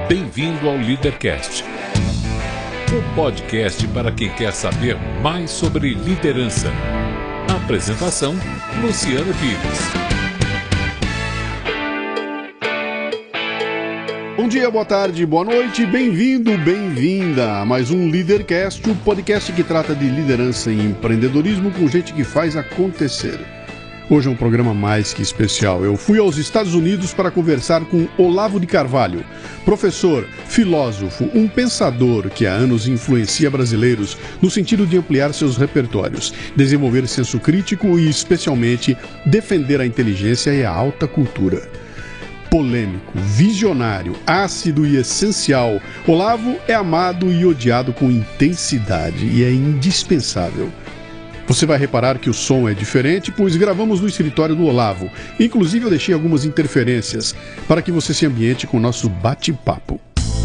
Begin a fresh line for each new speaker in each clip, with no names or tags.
Bem-vindo ao Leadercast, um podcast para quem quer saber mais sobre liderança. Apresentação: Luciano Pires.
Bom dia, boa tarde, boa noite, bem-vindo, bem-vinda a mais um Leadercast, o podcast que trata de liderança e empreendedorismo com gente que faz acontecer. Hoje é um programa mais que especial. Eu fui aos Estados Unidos para conversar com Olavo de Carvalho, professor, filósofo, um pensador que há anos influencia brasileiros no sentido de ampliar seus repertórios, desenvolver senso crítico e, especialmente, defender a inteligência e a alta cultura. Polêmico, visionário, ácido e essencial, Olavo é amado e odiado com intensidade e é indispensável. Você vai reparar que o som é diferente, pois gravamos no escritório do Olavo. Inclusive eu deixei algumas interferências para que você se ambiente com o nosso bate-papo.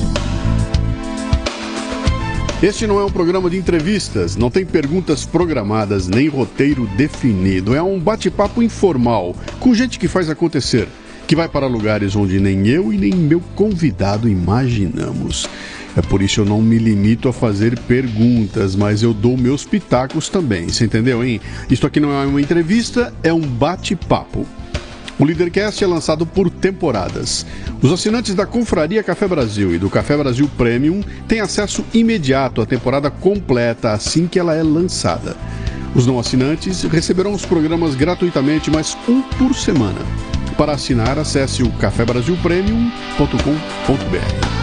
Este não é um programa de entrevistas, não tem perguntas programadas nem roteiro definido. É um bate-papo informal, com gente que faz acontecer, que vai para lugares onde nem eu e nem meu convidado imaginamos. É por isso que eu não me limito a fazer perguntas, mas eu dou meus pitacos também, você entendeu, hein? Isto aqui não é uma entrevista, é um bate-papo. O Leadercast é lançado por temporadas. Os assinantes da Confraria Café Brasil e do Café Brasil Premium têm acesso imediato à temporada completa assim que ela é lançada. Os não assinantes receberão os programas gratuitamente, mas um por semana. Para assinar, acesse o cafebrasilpremium.com.br.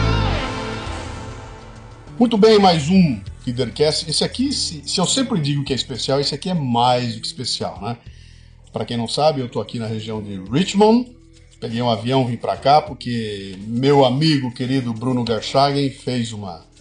Muito bem, mais um Leadercast. Esse aqui, se eu sempre digo que é especial, esse aqui é mais do que especial, né? Para quem não sabe, eu estou aqui na região de Richmond. Peguei um avião, vim para cá, porque meu amigo querido Bruno Gershagen fez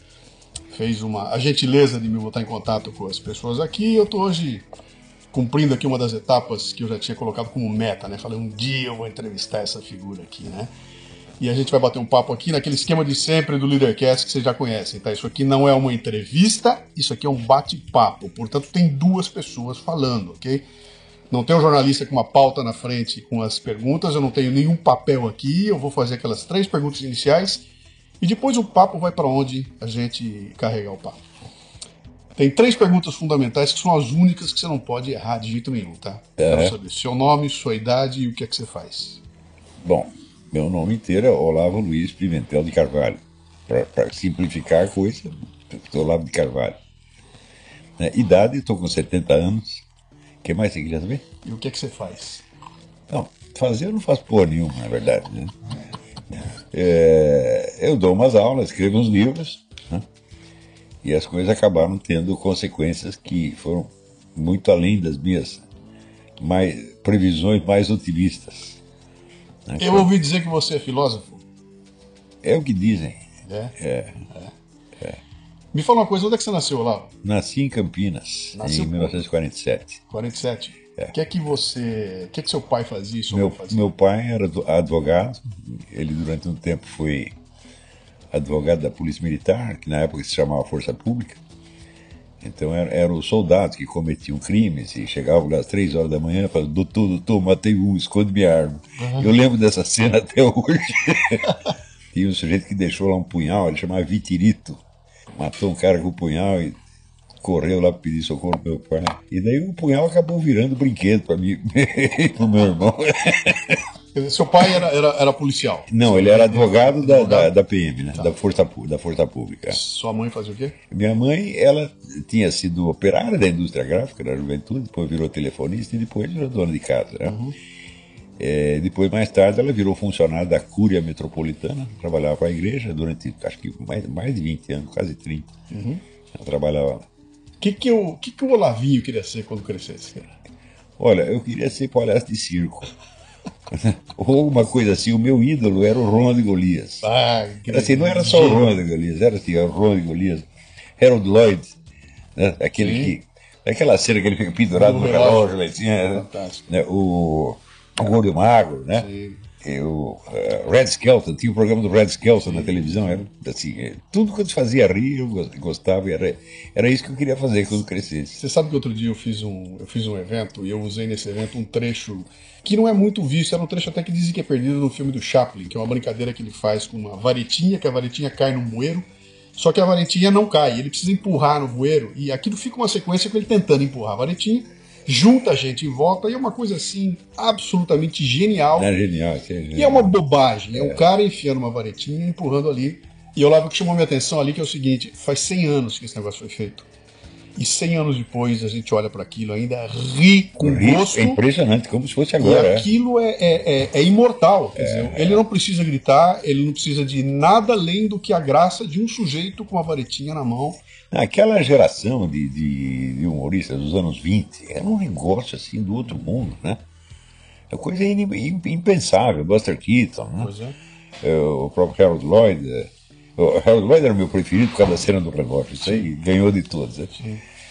a gentileza de me botar em contato com as pessoas aqui. Eu estou hoje cumprindo aqui uma das etapas que eu já tinha colocado como meta, né? Falei, um dia eu vou entrevistar essa figura aqui, né? E a gente vai bater um papo aqui naquele esquema de sempre do Leadercast que vocês já conhecem, tá? Isso aqui não é uma entrevista, isso aqui é um bate-papo. Portanto, tem duas pessoas falando, ok? Não tem um jornalista com uma pauta na frente com as perguntas, eu não tenho nenhum papel aqui, eu vou fazer aquelas 3 perguntas iniciais e depois o papo vai para onde a gente carregar o papo. Tem 3 perguntas fundamentais que são as únicas que você não pode errar de jeito nenhum, tá? Quero saber seu nome, sua idade e o que é que você faz.
Bom, meu nome inteiro é Olavo Luiz Pimentel de Carvalho. Para simplificar a coisa, Olavo de Carvalho. Idade, estou com 70 anos. O que mais você queria saber?
E o que é que você faz?
Não, fazer eu não faço porra nenhuma, na verdade. Né? Eu dou umas aulas, escrevo uns livros, né? E as coisas acabaram tendo consequências que foram muito além das minhas previsões mais otimistas.
Eu ouvi dizer que você é filósofo.
É o que dizem.
É. Me fala uma coisa, onde é que você nasceu, Olavo?
Nasci em Campinas, em 1947.
47? O que é que seu pai fazia?
Meu pai era advogado, ele durante um tempo foi advogado da Polícia Militar, que na época se chamava Força Pública. Então eram os soldados que cometiam crimes e chegavam lá às 3 horas da manhã e falavam: doutor, matei um, esconde minha arma. Eu lembro dessa cena até hoje. Tinha um sujeito que deixou lá um punhal, ele chamava Vitirito. Matou um cara com o punhal e correu lá para pedir socorro pro meu pai. E daí o punhal acabou virando brinquedo para mim e pro meu irmão.
Quer dizer, seu pai era policial?
Não, ele era advogado da PM, né? Tá. da Força Pública.
Sua mãe fazia o quê?
Minha mãe, ela tinha sido operária da indústria gráfica da juventude, depois virou telefonista e depois virou dona de casa, né? Depois, mais tarde, ela virou funcionária da Cúria Metropolitana, trabalhava para a igreja durante, acho que mais de 20 anos, quase 30. Ela trabalhava lá.
O que o Olavinho queria ser quando crescesse, cara?
Olha, eu queria ser palhaço de circo. Ou alguma coisa assim. O meu ídolo era o Ronald Golias. Assim, não era só o Ronald Golias, era assim, o Ronald Golias, Harold Lloyd, né? Aquela cena que ele fica pendurado no relógio, né? O Gordo Magro, né? Sim. Red Skelton, tinha o programa do Red Skelton na televisão, era assim, tudo que eu fazia rir, eu gostava, era isso que eu queria fazer quando crescesse.
Você sabe que outro dia eu fiz um evento e eu usei nesse evento um trecho que não é muito visto, era um trecho até que dizem que é perdido no filme do Chaplin, que é uma brincadeira que ele faz com uma varetinha, que a varetinha cai no bueiro, só que a varetinha não cai, ele precisa empurrar no bueiro e aquilo fica uma sequência com ele tentando empurrar a varetinha, junta a gente em volta e é uma coisa assim absolutamente genial.
É genial, é genial.
E é uma bobagem, é um cara enfiando uma varetinha e empurrando ali. E eu lembro que chamou minha atenção ali que é o seguinte, faz 100 anos que esse negócio foi feito. E 100 anos depois a gente olha para aquilo ainda ri com gosto.
É impressionante, como se fosse agora.
E aquilo é imortal. Quer dizer, ele não precisa gritar, ele não precisa de nada além do que a graça de um sujeito com a varetinha na mão.
Aquela geração de humoristas dos anos 20 era um negócio assim do outro mundo, né? É coisa impensável. Buster Keaton, né?
Pois é.
O próprio Harold Lloyd. O Harold Lloyd era o meu preferido por causa da cena do relógio. Isso aí ganhou de todos. Né?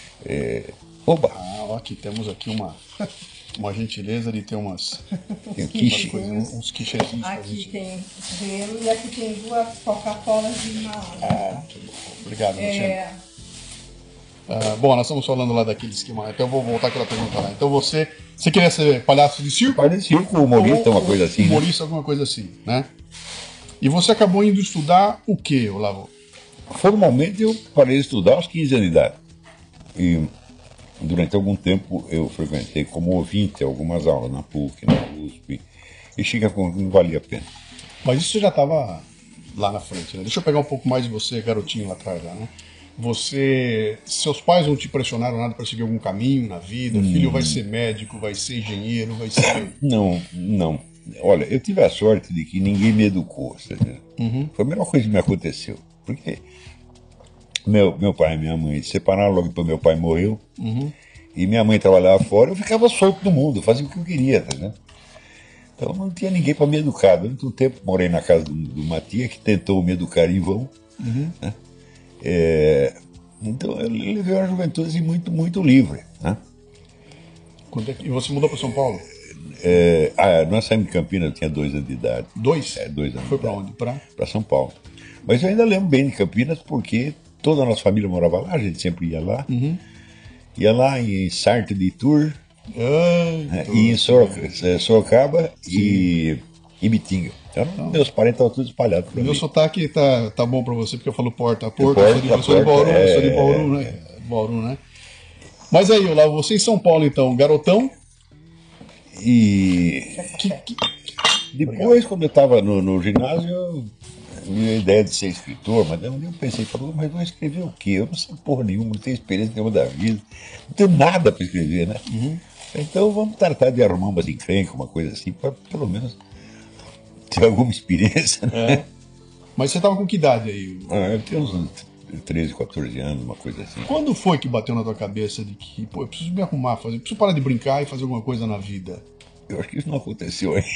Oba!
Aqui temos aqui uma gentileza de ter uns quichezinhos.
Aqui tem gelo e aqui tem 2 Coca-Colas de malada.
Obrigado, Luciano. Bom, nós estamos falando lá daquele esquema, então eu vou voltar àquela pergunta lá. Então você queria ser palhaço de circo?
Palhaço de circo, humorista, uma coisa assim.
Humorista, alguma coisa assim, né? E você acabou indo estudar o quê, Olavo?
Formalmente eu parei de estudar aos 15 anos de idade. E durante algum tempo eu frequentei como ouvinte algumas aulas na PUC, na USP, e chega com que não valia a pena.
Mas isso você já estava lá na frente, né? Deixa eu pegar um pouco mais de você, garotinho lá atrás, né? Seus pais não te pressionaram nada para seguir algum caminho na vida? O filho vai ser médico, vai ser engenheiro, vai ser...
Não. Olha, eu tive a sorte de que ninguém me educou, sabe? Foi a melhor coisa que me aconteceu. Porque meu pai e minha mãe se separaram logo depois meu pai morreu. E minha mãe trabalhava fora, eu ficava solto no mundo, fazia o que eu queria, né? Então não tinha ninguém para me educar. Durante um tempo morei na casa de uma tia que tentou me educar em vão. Né? Então eu levei uma juventude assim, muito, muito livre. Né?
E você mudou para São Paulo?
Nós saímos de Campinas, eu tinha 2 anos de idade.
2?
2 anos.
Foi para onde? Para
São Paulo. Mas eu ainda lembro bem de Campinas porque toda a nossa família morava lá, a gente sempre ia lá. Ia lá em Sartre de Tours, e em Sorocaba e Bitinga. Então, meus parentes estavam todos espalhados por ali.
Meu sotaque tá bom para você, porque eu falo porta a porta,
Eu
sou de Bauru, né? Bauru, né? Mas aí, Olavo, você em São Paulo, então, garotão?
E depois, quando eu estava no ginásio, eu tinha a ideia de ser escritor, mas eu pensei, mas vou escrever o quê? Eu não sei porra nenhuma, não tenho experiência nenhuma da vida, não tenho nada para escrever, né? Então vamos tratar de arrumar umas encrencas, uma coisa assim, para pelo menos ter alguma experiência, né?
Mas você estava com que idade aí?
Eu tinha uns 13, 14 anos, uma coisa assim.
Quando foi que bateu na tua cabeça de que, pô, eu preciso me arrumar, preciso parar de brincar e fazer alguma coisa na vida?
Eu acho que isso não aconteceu ainda.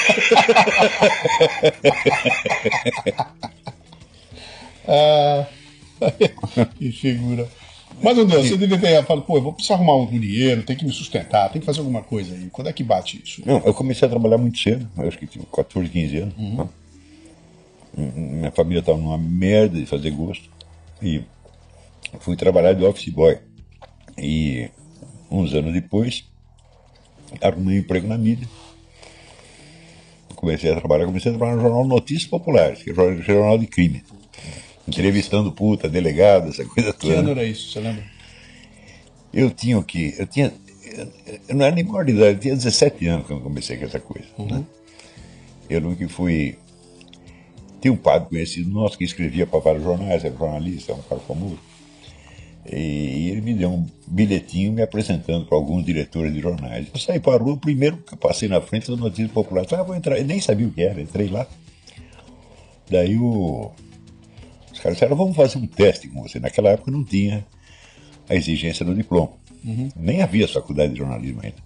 Que figura. Mas, meu Deus, você devia ter falado, pô, eu vou precisar arrumar um dinheiro, tem que me sustentar, tem que fazer alguma coisa aí. Quando é que bate isso?
Não, eu comecei a trabalhar muito cedo, eu acho que tinha 14, 15 anos. Né? Minha família estava numa merda de fazer gosto. E fui trabalhar de office boy. E uns anos depois, arrumei um emprego na mídia. Comecei a trabalhar no jornal Notícias Populares, que é o jornal de crime. Entrevistando puta, delegado, essa coisa toda.
Que ano era isso, você lembra?
Eu não era nem maior de idade, eu tinha 17 anos quando comecei com essa coisa. Né? Eu nunca fui... Tinha um padre conhecido nosso que escrevia para vários jornais, era jornalista, um cara famoso. E ele me deu um bilhetinho me apresentando para alguns diretores de jornais. Eu saí para a rua, o primeiro que eu passei na frente da Notícia Popular. Eu falei, vou entrar. Eu nem sabia o que era, entrei lá. Daí os caras disseram, vamos fazer um teste com você. Naquela época não tinha a exigência do diploma. Nem havia faculdade de jornalismo ainda.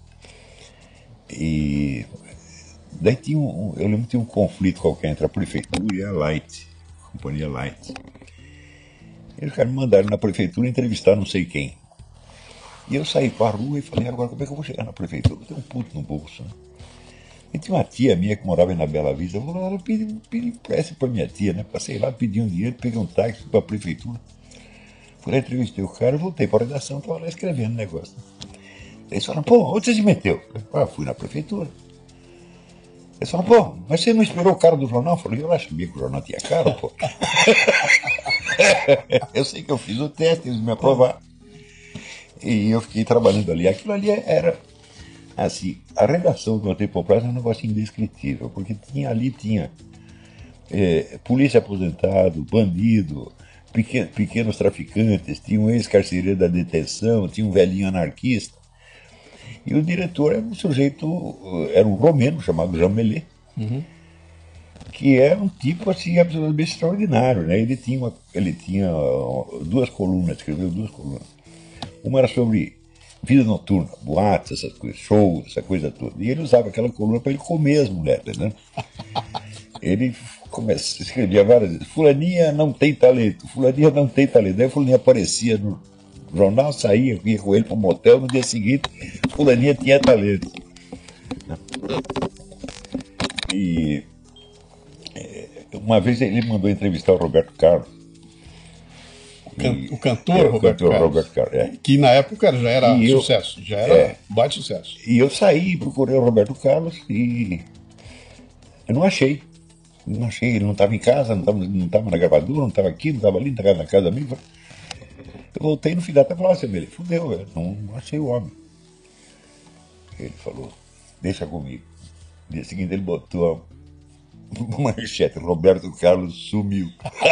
E daí eu lembro que tinha um conflito qualquer entre a prefeitura e a Light, a companhia Light. E os caras me mandaram na prefeitura entrevistar não sei quem. E eu saí para a rua e falei, agora como é que eu vou chegar na prefeitura? Eu tenho um puto no bolso. Né? E tinha uma tia minha que morava na Bela Vista. Eu falei, pedi empréstimo para minha tia, né? Passei lá, pedi um dinheiro, peguei um táxi para a prefeitura. Fui lá, entrevistei o cara, voltei para a redação, estava lá escrevendo o negócio. Eles falaram, pô, onde você se meteu? Eu fui na prefeitura. Eles falaram, pô, mas você não esperou o cara do jornal? Eu falei, eu lá sabia que o jornal tinha cara, pô. Eu sei que eu fiz o teste, eles me aprovaram. E eu fiquei trabalhando ali. Aquilo ali era, assim, a redação do Tempo Popular era um negócio indescritível, porque ali tinha polícia aposentado, bandido, pequenos traficantes, tinha um ex-carcereiro da detenção, tinha um velhinho anarquista. E o diretor era um sujeito, era um romeno chamado Jean Mellet, que era um tipo assim absolutamente extraordinário, né? Ele tinha duas colunas, escreveu duas colunas. Uma era sobre vida noturna, boates, essas coisas, shows, essa coisa toda. E ele usava aquela coluna para ele comer as mulheres, né? Ele escrevia várias vezes, fulaninha não tem talento, fulaninha não tem talento. Aí fulaninha aparecia no jornal, saía, ia com ele para o motel, no dia seguinte, fulaninha tinha talento. E uma vez ele mandou entrevistar o Roberto Carlos.
O cantor Roberto Carlos. Que na época já era sucesso, já era baita sucesso.
E eu saí, procurei o Roberto Carlos e eu não achei. Não achei, ele não estava em casa, não estava na gravadora, não estava aqui, não estava ali, não estava na casa da minha. Eu voltei no fim da tarde e falei, assim, ele fudeu, velho, não achei o homem. Ele falou, deixa comigo. No dia seguinte ele botou uma manchete, Roberto Carlos sumiu.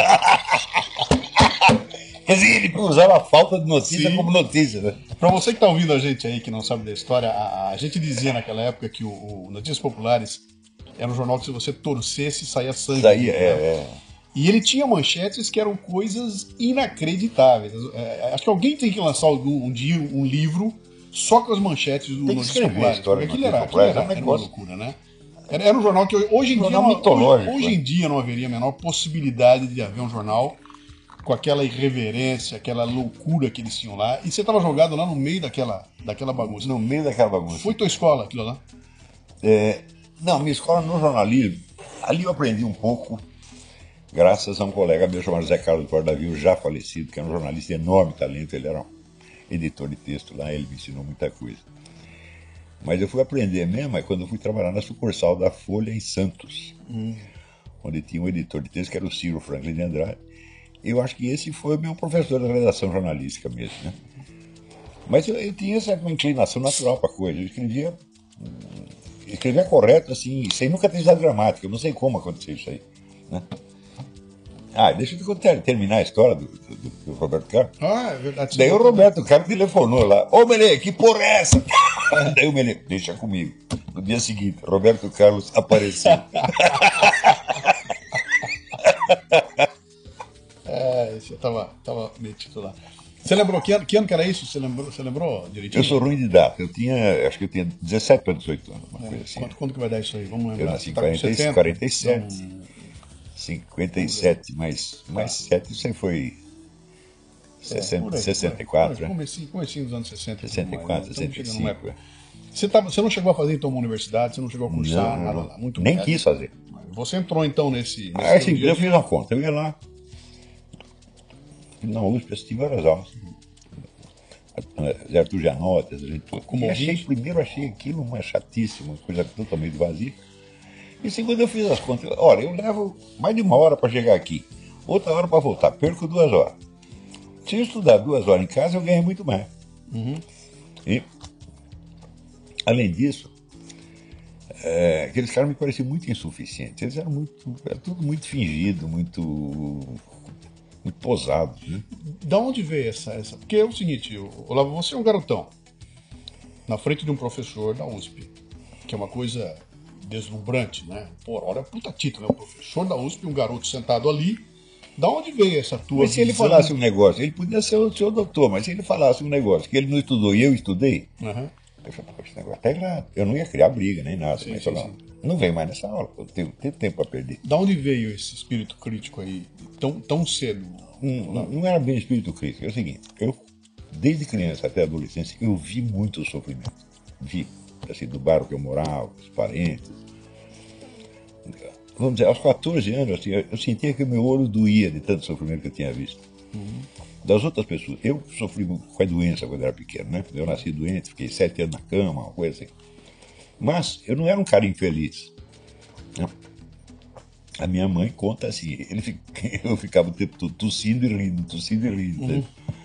Quer dizer, ele usava a falta de notícia como notícia, né?
Para você que está ouvindo a gente aí, que não sabe da história, a gente dizia naquela época que o Notícias Populares era um jornal que se você torcesse, saía sangue. E ele tinha manchetes que eram coisas inacreditáveis. Acho que alguém tem que lançar um dia um livro só com as manchetes do Notícias Populares. Porque aquilo era uma loucura, né? Era um jornal que hoje em dia não haveria a menor possibilidade de haver um jornal com aquela irreverência, aquela loucura que eles tinham lá. E você estava jogado lá no meio daquela bagunça.
No meio daquela bagunça.
Foi tua escola aquilo lá?
Não, minha escola no jornalismo. Ali eu aprendi um pouco, graças a um colega meu chamado Zé Carlos Cordavil, já falecido, que era um jornalista de enorme talento. Ele era um editor de texto lá, ele me ensinou muita coisa. Mas eu fui aprender mesmo quando eu fui trabalhar na sucursal da Folha em Santos, onde tinha um editor de texto que era o Ciro Franklin de Andrade. Eu acho que esse foi o meu professor da redação jornalística mesmo, né? Mas eu tinha essa inclinação natural para a coisa. Eu escrevia correto, assim, sem nunca ter usado gramática. Eu não sei como aconteceu isso aí, né? Deixa eu terminar a história do Roberto Carlos.
É verdade.
Daí o Roberto Carlos telefonou lá. Ô, Melê, que porra é essa? Daí o Melê, deixa comigo. No dia seguinte, Roberto Carlos apareceu.
Você tava metido lá. Você lembrou que ano que era isso? Você lembrou direitinho?
Eu sou ruim de data. Acho que eu tinha 17 para 18 anos, uma coisa assim.
Quando que vai dar isso aí? Vamos lembrar.
Eu nasci em 47. 57, mais 7, isso aí foi 64, né?
Comecinho dos anos 60.
64, 65.
Você não chegou a fazer então uma universidade, você não chegou a cursar nada lá? Muito
nem quis fazer.
Você entrou então nesse
eu fiz uma conta, eu ia lá, na USP, assisti várias aulas. Zé Arthur Gianotti, primeiro achei aquilo uma chatice, uma coisa totalmente vazia. E segundo, eu fiz as contas. Olha, eu levo mais de 1 hora para chegar aqui, outra hora para voltar, perco 2 horas. Se eu estudar 2 horas em casa, eu ganho muito mais. E, além disso, aqueles caras me pareciam muito insuficientes. Eles era tudo muito fingido, muito posado, né?
Da onde veio essa? Porque é o seguinte, Olavo, você é um garotão na frente de um professor da USP, que é uma coisa deslumbrante, né? Pô, olha, puta título, né? O professor da USP, um garoto sentado ali. Da onde veio essa tua
Mas se ele falasse um negócio, ele podia ser o seu doutor, mas se ele falasse um negócio que ele não estudou e eu estudei, eu falei, esse negócio tá errado. Eu não ia criar briga nem nada, mas falar, não vem mais nessa aula, eu tenho tempo para perder.
Da onde veio esse espírito crítico aí, tão cedo?
Não era bem espírito crítico, é o seguinte, eu, desde criança até adolescência, eu vi muito sofrimento. Vi, assim, do bairro que eu morava, os parentes, vamos dizer, aos 14 anos, assim, eu sentia que o meu olho doía de tanto sofrimento que eu tinha visto. Das outras pessoas. Eu sofri com a doença quando era pequeno, né? Eu nasci doente, fiquei 7 anos na cama, uma coisa assim. Mas eu não era um cara infeliz, né? A minha mãe conta assim, eu ficava o tempo todo tossindo e rindo, né?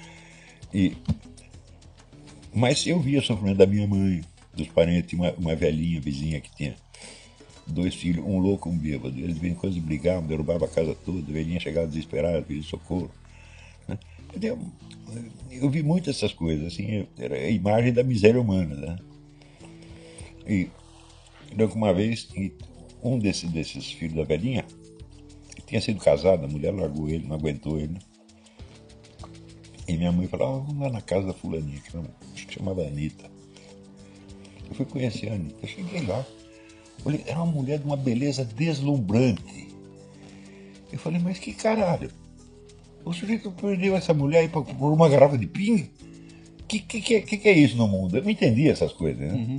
Mas eu via o sofrimento da minha mãe, dos parentes, tinha uma velhinha vizinha que tinha 2 filhos, um louco e um bêbado. Eles vinham quando brigavam, derrubavam a casa toda, a velhinha chegava desesperada, pedia socorro, né? Eu vi muito essas coisas, assim, era a imagem da miséria humana, né? E lembro que uma vez, um desses filhos da velhinha tinha sido casado, a mulher largou ele, não aguentou ele, né? E minha mãe falou, vamos lá na casa da fulaninha, que chamava Anitta. Eu fui conhecer a Anitta, eu cheguei lá, olhei, era uma mulher de uma beleza deslumbrante. Eu falei, mas que caralho, o sujeito perdeu essa mulher aí por uma garrafa de pinga? Que é isso no mundo? Eu não entendi essas coisas, né?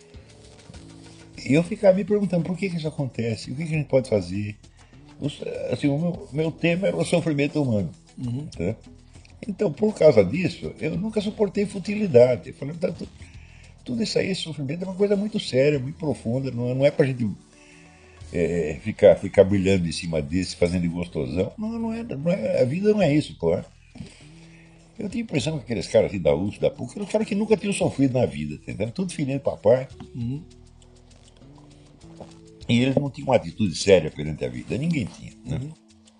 E eu ficava me perguntando por que isso acontece, o que a gente pode fazer. Assim, o meu tema era o sofrimento humano. Tá? Então, por causa disso, eu nunca suportei futilidade. Eu falei, tudo isso aí, esse sofrimento é uma coisa muito séria, muito profunda, não é pra gente ficar brilhando em cima desse, fazendo de gostosão. Não é, a vida não é isso, pô. Eu tinha a impressão que aqueles caras assim da USP, da PUC, eram caras que nunca tinham sofrido na vida, entendeu? Tudo filhinho de papai. E eles não tinham uma atitude séria perante a vida, ninguém tinha, né?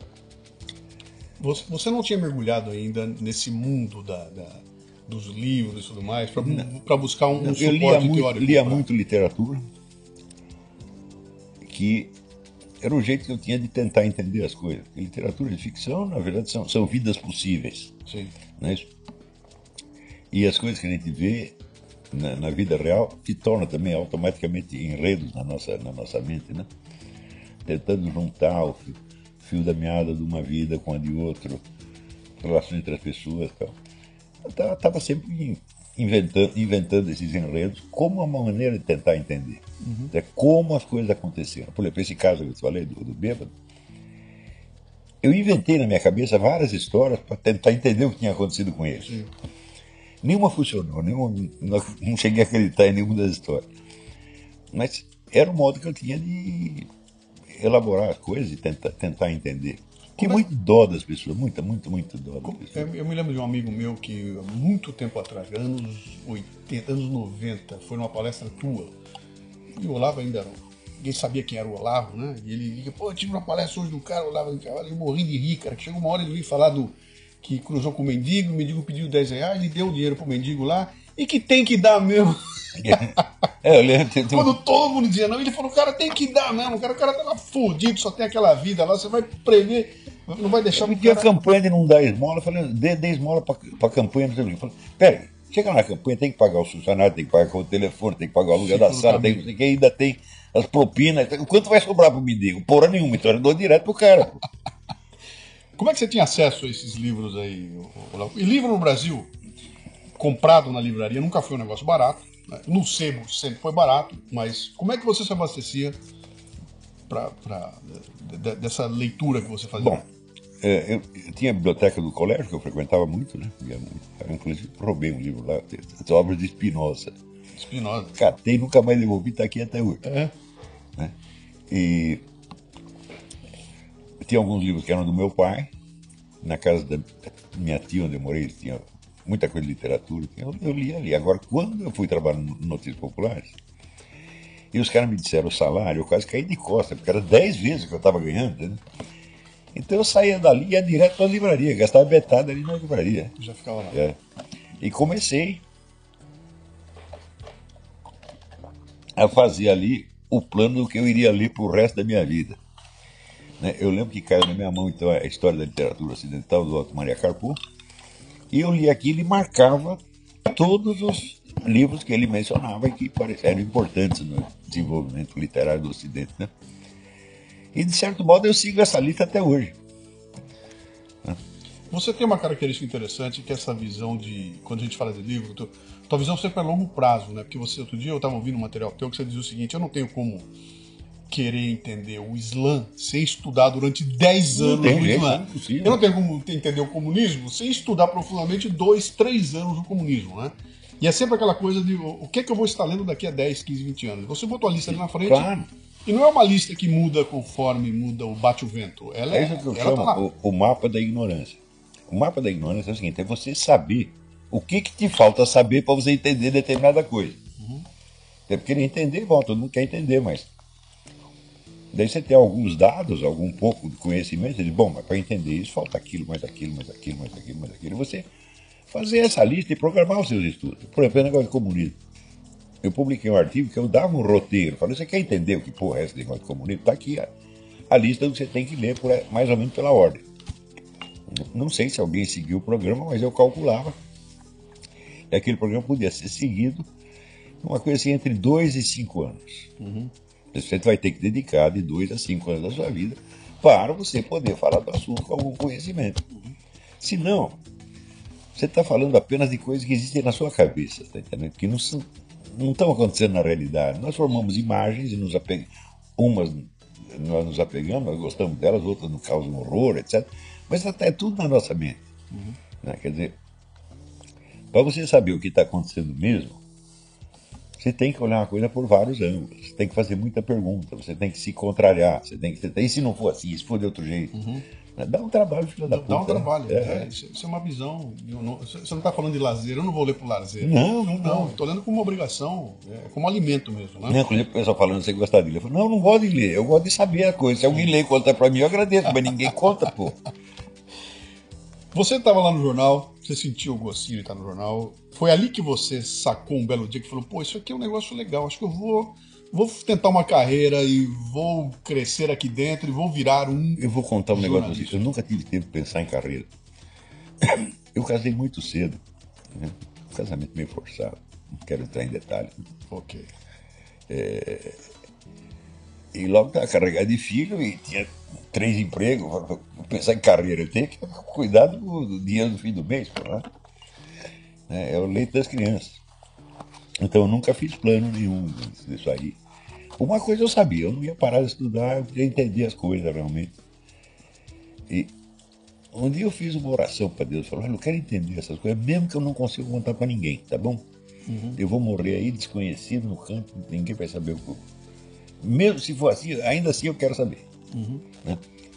Você não tinha mergulhado ainda nesse mundo dos livros e tudo mais, para buscar um suporte teórico?
Eu lia muito literatura, que era o jeito que eu tinha de tentar entender as coisas. Porque literatura de ficção, na verdade, são vidas possíveis.
Sim.
Não é isso? E as coisas que a gente vê na vida real se tornam também automaticamente enredos na nossa mente, né? Tentando juntar o fio da meada de uma vida com a de outro, relações entre as pessoas e tal. Eu estava sempre inventando esses enredos como uma maneira de tentar entender como as coisas aconteceram. Por exemplo, esse caso que eu te falei do bêbado, eu inventei na minha cabeça várias histórias para tentar entender o que tinha acontecido com ele.
Sim.
Nenhuma funcionou, não cheguei a acreditar em nenhuma das histórias. Mas era o modo que eu tinha de elaborar as coisas e tentar entender. Tinha muito dó das pessoas, muito dó das pessoas.
Eu me lembro de um amigo meu que, há muito tempo atrás, anos 80, anos 90, foi numa palestra tua. E o Olavo ainda não. Ninguém sabia quem era o Olavo, né? E ele liga, eu tive uma palestra hoje do cara, o Olavo de Carvalho, eu morri de rir, cara. Que chegou uma hora ele veio falar que cruzou com o mendigo pediu R$10 e deu o dinheiro pro mendigo lá, e que tem que dar mesmo.
Eu lembro.
Quando todo mundo dizia não, ele falou, o cara tem que dar mesmo, o cara tava fudido, só tem aquela vida lá, você vai prever, não vai deixar...
Eu pedi a campanha de não dar esmola, eu falei, dê esmola pra campanha, não sei o que. Eu falei, peraí, chega na campanha, tem que pagar o funcionário, tem que pagar o telefone, tem que pagar o aluguel da sala, tem que ainda tem as propinas, quanto vai sobrar pro mendigo? Porra nenhuma, então eu dou direto pro cara, pô.
Como é que você tinha acesso a esses livros aí, Olavo? E livro no Brasil, comprado na livraria, nunca foi um negócio barato, né? No sebo sempre foi barato, mas como é que você se abastecia dessa leitura que você fazia?
Bom, eu tinha a biblioteca do colégio, que eu frequentava muito, né? Eu, inclusive, roubei um livro lá, as obras de Spinoza. Catei, nunca mais devolvi, tá aqui até hoje. Né? E tinha alguns livros que eram do meu pai, na casa da minha tia, onde eu morei, tinha muita coisa de literatura, eu lia ali. Agora, quando eu fui trabalhar no Notícias Populares, e os caras me disseram o salário, eu quase caí de costas, porque era 10 vezes o que eu estava ganhando, né? Então eu saía dali e ia direto para a livraria, gastava metade ali na livraria.
Já ficava lá.
E comecei a fazer ali o plano do que eu iria ler para o resto da minha vida. Né? Eu lembro que caiu na minha mão então a História da Literatura Ocidental do Otto Maria Carpo, e eu li aquilo e marcava todos os livros que ele mencionava e que eram importantes no desenvolvimento literário do Ocidente, né? E de certo modo eu sigo essa lista até hoje.
Você tem uma característica interessante, que é essa visão de, quando a gente fala de livro, tua visão sempre é a longo prazo, né? Porque outro dia eu estava ouvindo um material teu que você dizia o seguinte, eu não tenho como querer entender o Islã sem estudar durante 10 anos
tem
o
jeito,
Islã.
é impossível.
Eu não tenho como entender o comunismo sem estudar profundamente 2, 3 anos o comunismo, né? E é sempre aquela coisa de o que é que eu vou estar lendo daqui a 10, 15, 20 anos. Você botou a lista ali na frente,
Claro.
e não é uma lista que muda conforme muda o bate o vento. Ela
É isso que eu
ela tá lá.
chamo o mapa da ignorância. O mapa da ignorância é o seguinte, é você saber o que te falta saber para você entender determinada coisa. É porque querer entender, bom, todo mundo quer entender, mas daí você tem alguns dados, algum pouco de conhecimento, você diz, bom, mas para entender isso falta aquilo, mais aquilo, mais aquilo, mais aquilo, mais aquilo. E você fazer essa lista e programar os seus estudos. Por exemplo, o negócio de comunismo. Eu publiquei um artigo que eu dava um roteiro. Falei, você quer entender o que porra é esse negócio de comunismo? Está aqui a lista que você tem que ler mais ou menos pela ordem. Não sei se alguém seguiu o programa, mas eu calculava. E aquele programa podia ser seguido uma coisa assim entre 2 e 5 anos. Você vai ter que dedicar de 2 a 5 anos da sua vida para você poder falar do assunto com algum conhecimento. Se não, você está falando apenas de coisas que existem na sua cabeça, tá entendendo? Que não estão acontecendo na realidade. Nós formamos imagens e umas nós nos apegamos, nós gostamos delas, outras nos causam horror, etc. Mas é tudo na nossa mente. Né? Quer dizer, para você saber o que está acontecendo mesmo, você tem que olhar uma coisa por vários ângulos. Você tem que fazer muita pergunta, você tem que se contrariar, você tem que tentar. E se não for assim, se for de outro jeito? Dá um trabalho, filho da puta.
Dá um trabalho.
É.
Isso é uma visão. Você não está falando de lazer, eu não vou ler por lazer.
Não.
Estou lendo como uma obrigação, como alimento mesmo. Né?
Não, quando o pessoal falando, você gostar de ler, eu falo, não gosto de ler, eu gosto de saber a coisa. Se alguém lê e conta pra mim, eu agradeço, mas ninguém conta, pô.
Você estava lá no jornal, você sentiu o gostinho de estar no jornal. Foi ali que você sacou um belo dia que falou, pô, isso aqui é um negócio legal, acho que eu vou tentar uma carreira e vou crescer aqui dentro e vou virar um.
Eu vou contar um negócio pra
jornalista.
você. Eu nunca tive tempo de pensar em carreira. Eu casei muito cedo. Né? Um casamento meio forçado. Não quero entrar em detalhes.
Ok.
E logo estava carregado de filho e tinha 3 empregos. Vou pensar em carreira. Eu tenho que cuidar do dinheiro do fim do mês. Pô, né? É o leite das crianças. Então eu nunca fiz plano nenhum disso aí. Uma coisa eu sabia, eu não ia parar de estudar, eu queria entender as coisas realmente. E um dia eu fiz uma oração para Deus, falei, olha, eu quero entender essas coisas, mesmo que eu não consiga contar para ninguém, tá bom? Eu vou morrer aí desconhecido no campo, ninguém vai saber o que. Mesmo se for assim, ainda assim eu quero saber. Né?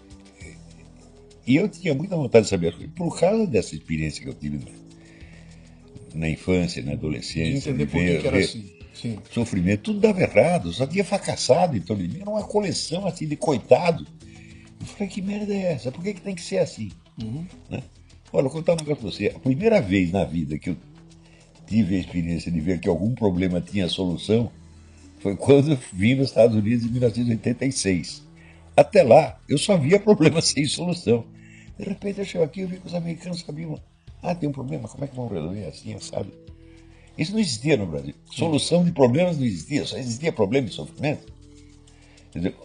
E eu tinha muita vontade de saber as coisas, por causa dessa experiência que eu tive na infância, na adolescência,
Entender por que era assim. Sim.
Sofrimento, tudo dava errado, só tinha fracassado em torno de mim, era uma coleção assim de coitado. Eu falei, que merda é essa? Por que tem que ser assim? Né? Olha, vou contar um negócio pra você. A primeira vez na vida que eu tive a experiência de ver que algum problema tinha solução foi quando eu vim nos Estados Unidos em 1986. Até lá, eu só via problemas sem solução. De repente eu chego aqui e vi que os americanos sabiam, tem um problema, como é que vão resolver assim, sabe? Isso não existia no Brasil. Solução de problemas não existia, só existia problema e sofrimento. Quer dizer,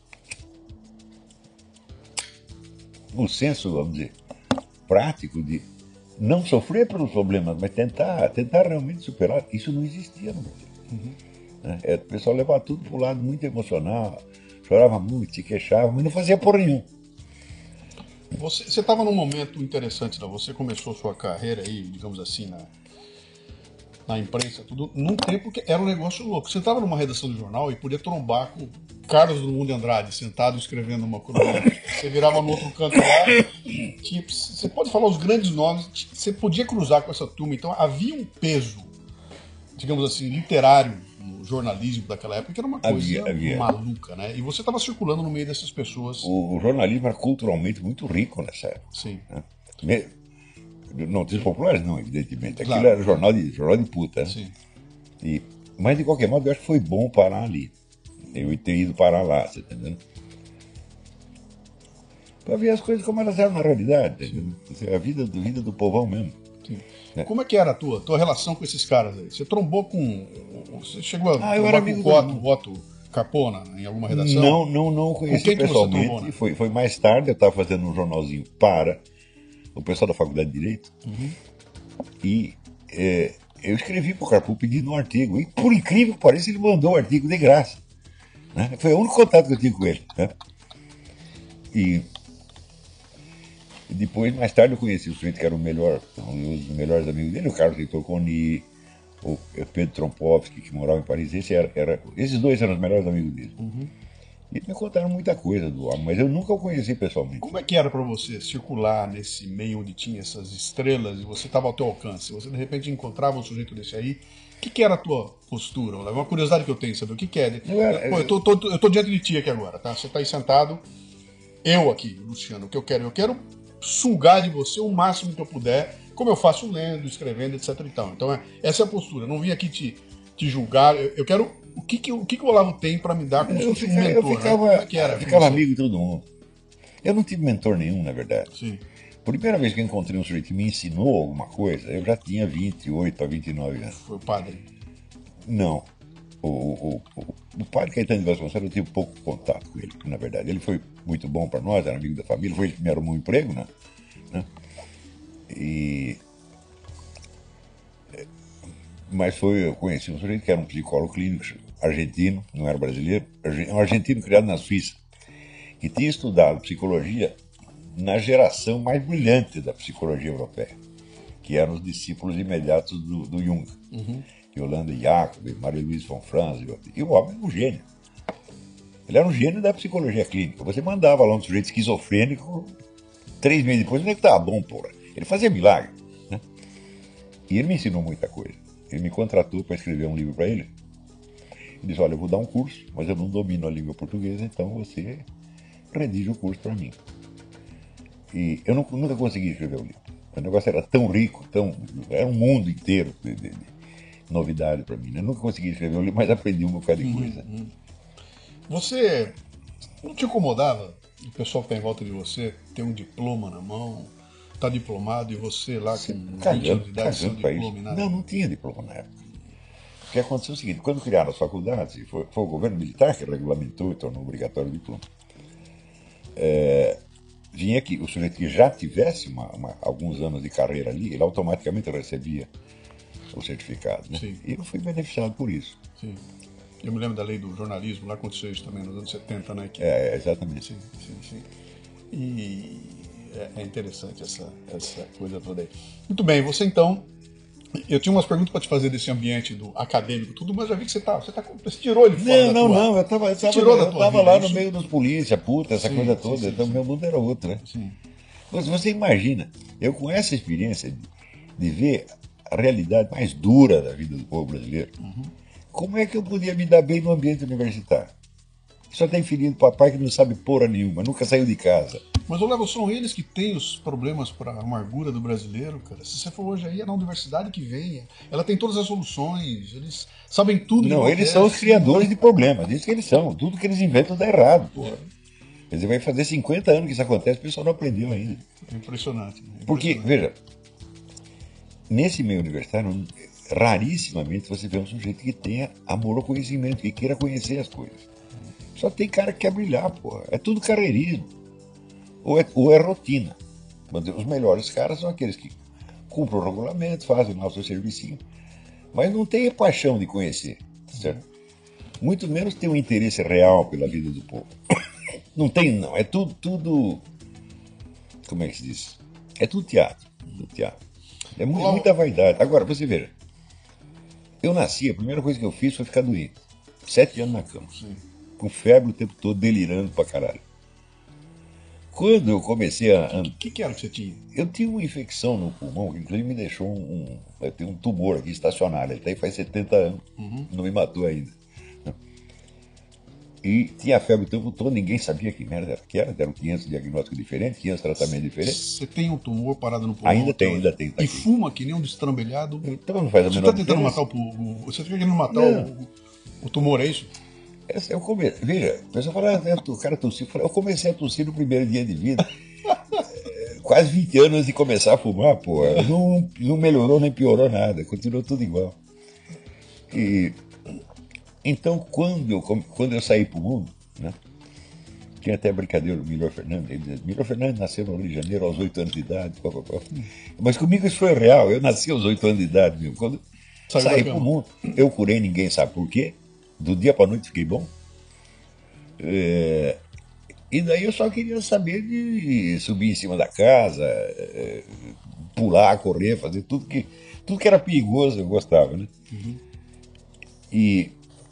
o senso, vamos dizer, prático de não sofrer pelos problemas, mas tentar realmente superar, isso não existia no Brasil. Né? O pessoal levava tudo para o lado muito emocional, chorava muito, se queixava, mas não fazia porra nenhuma.
Você estava num momento interessante, né? Você começou sua carreira aí, digamos assim, na imprensa, tudo, num tempo que era um negócio louco. Você estava numa redação de jornal e podia trombar com Carlos Drummond de Andrade, sentado escrevendo uma coluna. Você virava no outro canto lá, você pode falar os grandes nomes, você podia cruzar com essa turma. Então havia um peso, digamos assim, literário no jornalismo daquela época, que era uma coisa
havia.
maluca, né? E você estava circulando no meio dessas pessoas.
O jornalismo era culturalmente muito rico nessa época.
Sim.
Né? Notícias populares não, evidentemente. Aquilo
Claro.
era jornal de puta. Né?
Sim.
Mas de qualquer modo eu acho que foi bom parar ali. Eu ter ido parar lá, você tá entendendo? Para ver as coisas como elas eram na realidade. A vida do povão mesmo.
Sim. Como é que era a tua relação com esses caras aí? Você trombou com. Você chegou a
eu era
trombar
amigo
com o Otto Capona em alguma redação?
Não
Com
conheci
quem que você
pessoalmente.
trombou, né?
Foi mais tarde, eu estava fazendo um jornalzinho para o pessoal da Faculdade de Direito. E eu escrevi para o Carpu pedindo um artigo. E por incrível que pareça, ele mandou o artigo de graça. Né? Foi o único contato que eu tive com ele. Né? E depois, mais tarde, eu conheci o sujeito que era um dos melhores amigos dele, o Carlos Heitor Coni, o Pedro Trompovski, que morava em Paris. Esses dois eram os melhores amigos dele. E me contaram muita coisa do homem, mas eu nunca o conheci pessoalmente.
Como é que era para você circular nesse meio onde tinha essas estrelas e você estava ao teu alcance? Você de repente encontrava um sujeito desse aí. O que era a tua postura? Uma curiosidade que eu tenho, saber o que é. Pô, eu tô diante de ti aqui agora, tá? Você tá aí sentado, eu aqui, Luciano, o que eu quero sugar de você o máximo que eu puder, como eu faço lendo, escrevendo, etc e tal. Então essa é a postura. Eu não vim aqui te julgar. Eu quero o que o Olavo tem para me dar como se fosse um mentor.
Eu ficava amigo de todo mundo. Eu não tive mentor nenhum, na verdade.
Sim.
Primeira vez que eu encontrei um sujeito que me ensinou alguma coisa, eu já tinha 28 a 29 anos.
Foi o padre?
Não. O padre Caetano de Vasconcelos, eu tive pouco contato com ele, na verdade. Ele foi muito bom para nós, era amigo da família, foi ele que me arrumou um emprego, né? Mas eu conheci um sujeito que era um psicólogo clínico argentino, não era brasileiro, um argentino criado na Suíça, que tinha estudado psicologia na geração mais brilhante da psicologia europeia, que eram os discípulos imediatos do Jung, Yolanda Jacob, Marie-Louise von Franz, e o homem era um gênio. Ele era um gênio da psicologia clínica. Você mandava lá um sujeito esquizofrênico, 3 meses depois, onde é que estava bom, porra? Ele fazia milagre. Né? E ele me ensinou muita coisa. Ele me contratou para escrever um livro para ele. Ele disse, olha, eu vou dar um curso, mas eu não domino a língua portuguesa, então você redige o curso para mim. E eu nunca consegui escrever o livro. O negócio era tão rico, era um mundo inteiro de novidade para mim. Eu nunca consegui escrever o livro, mas aprendi um bocado de coisa.
Você não te incomodava o pessoal que está em volta de você ter um diploma na mão, tá diplomado e você lá com 20 anos de idade sem diploma e nada?
Não tinha diploma na época. O que aconteceu é o seguinte, quando criaram as faculdades, e foi o governo militar que regulamentou e tornou obrigatório o diploma, vinha que o sujeito que já tivesse alguns anos de carreira ali, ele automaticamente recebia o certificado. Né? E eu fui beneficiado por isso.
Sim. Eu me lembro da lei do jornalismo, lá aconteceu isso também nos anos 70, né?
Exatamente.
Sim. E é interessante essa coisa toda aí. Muito bem, você então... Eu tinha umas perguntas para te fazer desse ambiente do acadêmico, tudo, mas já vi que você tirou ele fora
Não, eu tava lá no meio dos polícia, essa coisa toda, então meu mundo era outro, né?
Sim.
Mas você imagina, eu com essa experiência de ver a realidade mais dura da vida do povo brasileiro, como é que eu podia me dar bem no ambiente universitário? Só tem filhinho do papai que não sabe porra nenhuma, nunca saiu de casa.
Mas, Olavo, são eles que têm os problemas para a amargura do brasileiro, cara. Se você for hoje aí, é na universidade que vem. Ela tem todas as soluções, eles sabem tudo.
Não, eles são os criadores de problemas, isso que eles são. Tudo que eles inventam dá errado, porra. Quer dizer, vai fazer 50 anos que isso acontece, o pessoal não aprendeu ainda.
É impressionante.
Porque, veja, nesse meio universitário, rarissimamente você vê um sujeito que tenha amor ao conhecimento, que queira conhecer as coisas. Só tem cara que quer brilhar, porra. É tudo carreirismo. Ou é rotina. Os melhores caras são aqueles que cumprem o regulamento, fazem lá o seu servicinho, mas não tem a paixão de conhecer, certo? Muito menos tem um interesse real pela vida do povo. Não tem, não. É tudo... Como é que se diz? É tudo teatro. É muita vaidade. Agora, você veja. Eu nasci, a primeira coisa que eu fiz foi ficar doente. 7 anos na cama. Com febre o tempo todo, delirando pra caralho. Quando eu comecei a...
O que era que você tinha?
Eu tinha uma infecção no pulmão, que inclusive me deixou eu tenho um tumor aqui estacionário. Ele tá aí faz 70 anos. Não me matou ainda. E tinha febre o tempo todo, ninguém sabia que merda era que era. Deram 500 diagnósticos diferentes, 500 tratamentos diferentes.
Você tem um tumor parado no pulmão?
Ainda tem. Tá
e aqui. Fuma que nem um destrambelhado?
Então não faz a menor diferença.
Você está querendo matar o tumor, é isso?
Veja, o pessoal fala, o cara tossiu. Eu comecei a tossir no primeiro dia de vida. Quase 20 anos antes de começar a fumar, pô. Não melhorou nem piorou nada, continuou tudo igual. Então, quando eu saí para o mundo, né, tinha até brincadeira do Milor Fernandes. Ele dizia, Milor Fernandes nasceu no Rio de Janeiro aos 8 anos de idade. Mas comigo isso foi real. Eu nasci aos 8 anos de idade mesmo. Quando saí para o mundo, eu curei, ninguém sabe por quê. Do dia para a noite fiquei bom. E daí eu só queria saber de subir em cima da casa, pular, correr, fazer tudo que era perigoso eu gostava, né? E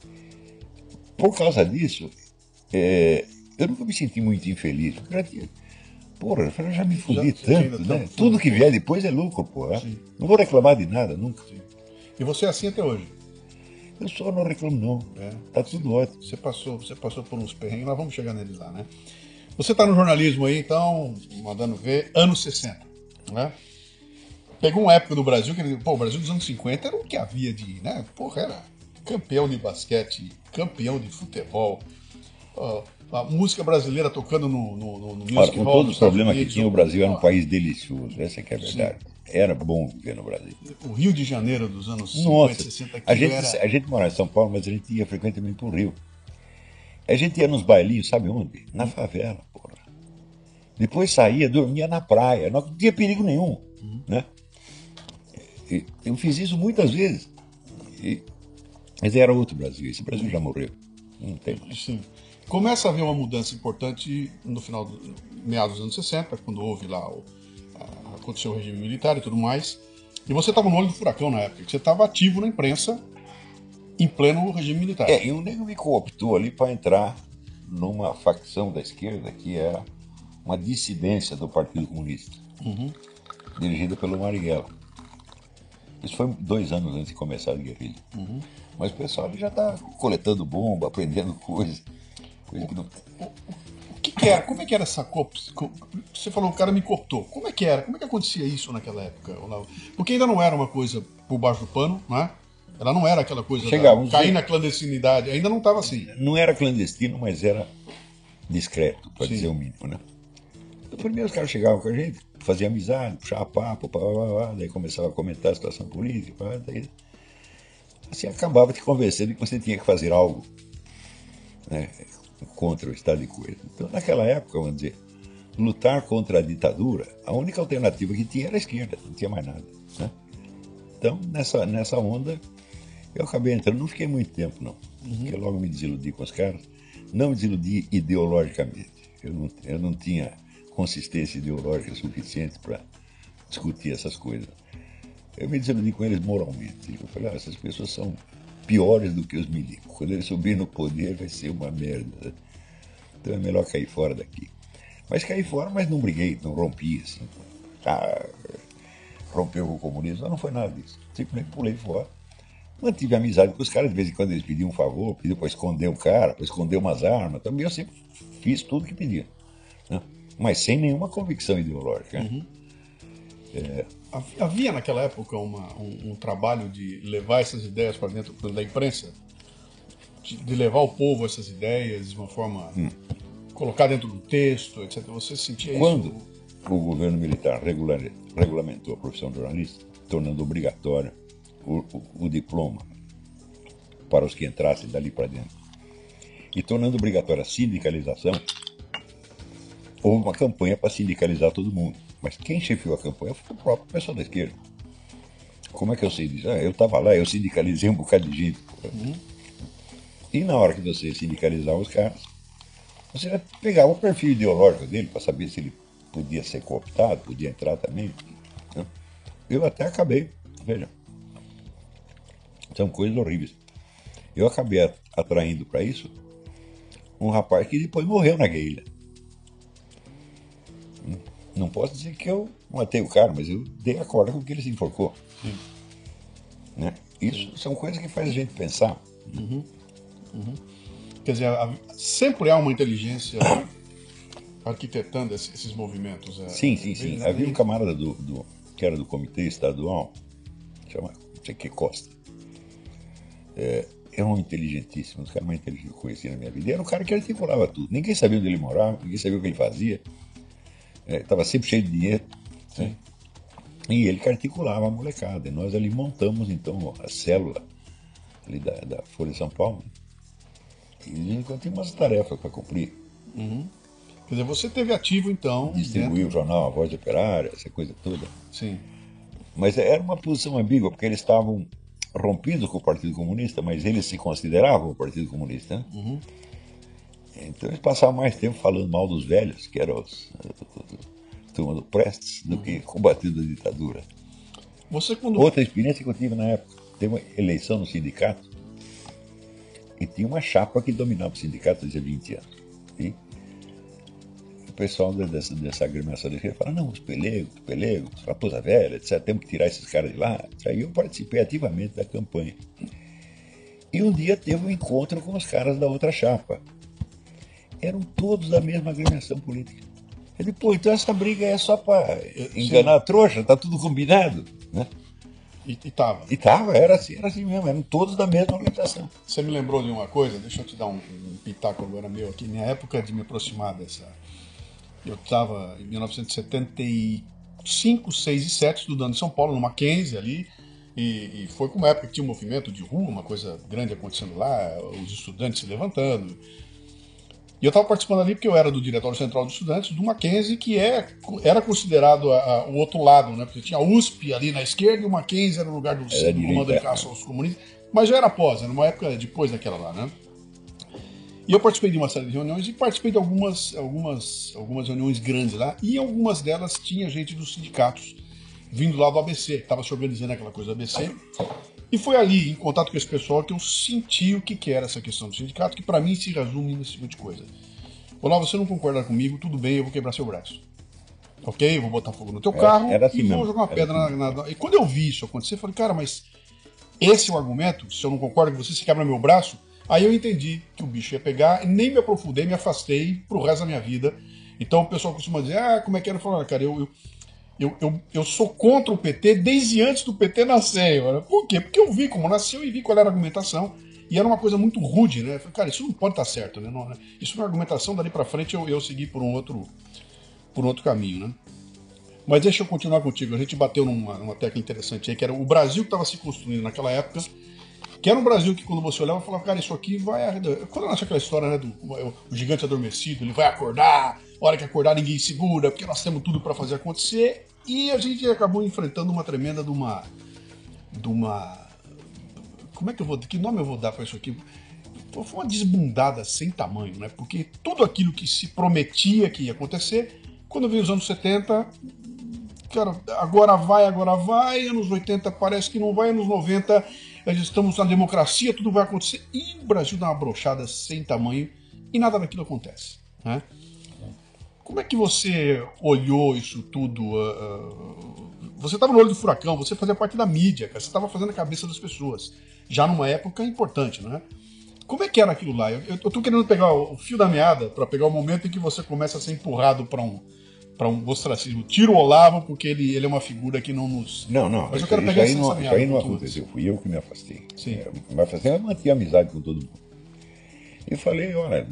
por causa disso, eu nunca me senti muito infeliz. Porque eu já me fudi tanto, né? Tudo que vier depois é lucro, porra. Não vou reclamar de nada, nunca.
Sim. E você é assim até hoje?
Eu só não reclamo, não. Tá tudo ótimo.
Você passou por uns perrengues, nós vamos chegar neles lá, né? Você está no jornalismo aí, então, mandando ver, anos 60, né? Pegou uma época do Brasil, o Brasil dos anos 50 era o que havia de, né? Porra, era campeão de basquete, campeão de futebol, a música brasileira tocando no Music
Ora, com
Hall
todo
dos
o problema
Estados
que
Unidos.
tinha, o Brasil era um país delicioso, essa que é a verdade.
Sim.
Era bom viver no Brasil.
O Rio de Janeiro dos anos 50,
Nossa,
60,
a gente morava em São Paulo, mas a gente ia frequentemente pro Rio. A gente ia nos bailinhos, sabe onde? Na favela, porra. Depois saía, dormia na praia, não tinha perigo nenhum, né? Eu fiz isso muitas vezes. Mas era outro Brasil, esse Brasil já morreu. Não tem mais.
Sim. Começa a haver uma mudança importante no final meados dos anos 60, quando houve lá aconteceu o regime militar e tudo mais. E você estava no olho do furacão na época, que você estava ativo na imprensa em pleno regime militar.
E o nego me cooptou ali para entrar numa facção da esquerda que era uma dissidência do Partido Comunista, dirigida pelo Marighella. Isso foi 2 anos antes de começar a guerrilha. Mas o pessoal ali já está coletando bomba, aprendendo coisa que não...
O que era? Como é que era essa Você falou, o cara me cooptou. Como é que era? Como é que acontecia isso naquela época, Olavo? Porque ainda não era uma coisa por baixo do pano, né? Ela não era aquela coisa cair na clandestinidade, ainda não estava assim.
Não era clandestino, mas era discreto, para dizer o mínimo, né? Então, primeiro os caras chegavam com a gente, faziam amizade, puxavam papo, daí começava a comentar a situação política, daí assim acabava te convencendo que você tinha que fazer algo, né, contra o estado de coisa. Então, naquela época, vamos dizer, lutar contra a ditadura, a única alternativa que tinha era a esquerda, não tinha mais nada, né? Então, nessa onda, eu acabei entrando, não fiquei muito tempo, não. Porque logo me desiludi com os caras. Não me desiludi ideologicamente. Eu não tinha consistência ideológica suficiente para discutir essas coisas. Eu me desiludi com eles moralmente. Eu falei, essas pessoas são piores do que os milicos. Quando eles subirem no poder vai ser uma merda. Então é melhor cair fora daqui. Mas caí fora, mas não briguei, não rompi assim. Rompeu com o comunismo, não foi nada disso. Simplesmente pulei fora. Mantive amizade com os caras, de vez em quando eles pediam um favor, pediam para esconder um cara, para esconder umas armas. Também eu sempre fiz tudo que pediam, né? Mas sem nenhuma convicção ideológica.
Havia naquela época um trabalho de levar essas ideias para dentro da imprensa? De levar o povo a essas ideias de uma forma... colocar dentro do texto, etc. Você sentia
Quando
isso?
o governo militar regulamentou a profissão de jornalista, tornando obrigatório o diploma para os que entrassem dali para dentro, e tornando obrigatória a sindicalização, houve uma campanha para sindicalizar todo mundo. Mas quem chefiou a campanha foi o próprio pessoal da esquerda. Como é que eu sei disso? Eu estava lá, eu sindicalizei um bocado de gente. E na hora que você sindicalizava os caras, você pegava o perfil ideológico dele para saber se ele podia ser cooptado, podia entrar também, né? Eu até acabei, veja, são coisas horríveis. Eu acabei atraindo para isso um rapaz que depois morreu na guerrilha. Não posso dizer que eu matei o cara, mas eu dei a corda com que ele se enforcou. Né? Isso são coisas que fazem a gente pensar.
Quer dizer, sempre há uma inteligência arquitetando esses movimentos.
Sim. Havia um camarada que era do comitê estadual, chama não sei que Costa. É um inteligentíssimo, um dos caras mais inteligentes que eu conheci na minha vida. Era um cara que articulava tudo. Ninguém sabia onde ele morava, ninguém sabia o que ele fazia. Estava sempre cheio de dinheiro. Né? E ele que articulava a molecada. E nós ali montamos, então, a célula ali da Folha de São Paulo. E enquanto tinha umas tarefas para cumprir.
Quer dizer, você teve ativo, então...
Distribuir o jornal A Voz Operária, essa coisa toda.
Sim.
Mas era uma posição ambígua, porque eles estavam rompidos com o Partido Comunista, mas eles se consideravam o Partido Comunista. Né? Então eles passavam mais tempo falando mal dos velhos, que eram turma do Prestes, do que combatendo a ditadura.
Você quando...
Outra experiência que eu tive na época, teve uma eleição no sindicato e tinha uma chapa que dominava o sindicato há 20 anos. E o pessoal dessa agremiação de fala, não, os pelegos, raposa velha, etc., temos que tirar esses caras de lá. Aí eu participei ativamente da campanha. E um dia teve um encontro com os caras da outra chapa. Eram todos da mesma agremiação política. Eu disse, pô, então essa briga é só para enganar a trouxa, tá tudo combinado, né?
E tava.
E tava, era assim mesmo, eram todos da mesma organização.
Você me lembrou de uma coisa, deixa eu te dar um pitaco agora meu aqui. Na época de me aproximar dessa... Eu estava em 1975, 6 e 7 estudando em São Paulo, no Mackenzie ali, e foi com uma época que tinha um movimento de rua, uma coisa grande acontecendo lá, os estudantes se levantando. E eu estava participando ali porque eu era do Diretório Central dos Estudantes do Mackenzie, que era considerado o outro lado, né? Porque tinha a USP ali na esquerda e o Mackenzie era o lugar do comando de caça aos comunistas. Mas já era após, era uma época depois daquela lá, né? E eu participei de uma série de reuniões e participei de algumas reuniões grandes lá. E em algumas delas tinha gente dos sindicatos vindo lá do ABC, que estava se organizando aquela coisa do ABC. E foi ali, em contato com esse pessoal, que eu senti o que era essa questão do sindicato, que para mim se resume nesse tipo de coisa. Olá, você não concorda comigo, tudo bem, eu vou quebrar seu braço. Ok? Eu vou botar fogo no teu carro
assim
e vou jogar uma pedra na... E quando eu vi isso acontecer, eu falei, cara, mas esse é o argumento? Se eu não concordo com você, se quebra meu braço? Aí eu entendi que o bicho ia pegar, e nem me aprofundei, me afastei pro resto da minha vida. Então o pessoal costuma dizer, como é que era? Falar, cara, eu sou contra o PT desde antes do PT nascer. Por quê? Porque eu vi como nasceu e vi qual era a argumentação. E era uma coisa muito rude, né? Eu falei, cara, isso não pode estar certo, né? Não, isso não é argumentação, dali pra frente eu segui por um outro caminho, né? Mas deixa eu continuar contigo. A gente bateu numa tecla interessante aí, que era o Brasil que estava se construindo naquela época, que era um Brasil que quando você olhava, falava, cara, isso aqui vai... Quando nasce aquela história, né, o gigante adormecido, ele vai acordar, a hora que acordar ninguém segura, porque nós temos tudo para fazer acontecer, e a gente acabou enfrentando uma tremenda de uma... Como é que eu vou... Que nome eu vou dar para isso aqui? Foi uma desbundada sem tamanho, né? Porque tudo aquilo que se prometia que ia acontecer, quando veio os anos 70... Cara, agora vai, anos 80 parece que não vai, anos 90 estamos na democracia, tudo vai acontecer, e o Brasil dá uma brochada sem tamanho e nada daquilo acontece, né? Como é que você olhou isso tudo? Você estava no olho do furacão, você fazia parte da mídia, cara, você estava fazendo a cabeça das pessoas, já numa época importante, né? Como é que era aquilo lá? Eu tô querendo pegar o fio da meada para pegar o momento em que você começa a ser empurrado para um ostracismo. Tiro o Olavo porque ele é uma figura que não nos...
Não.
Mas eu quero pegar
isso aí não aconteceu. Fui eu que me afastei.
Sim.
Me afastei, eu mantinha amizade com todo mundo. E falei, olha,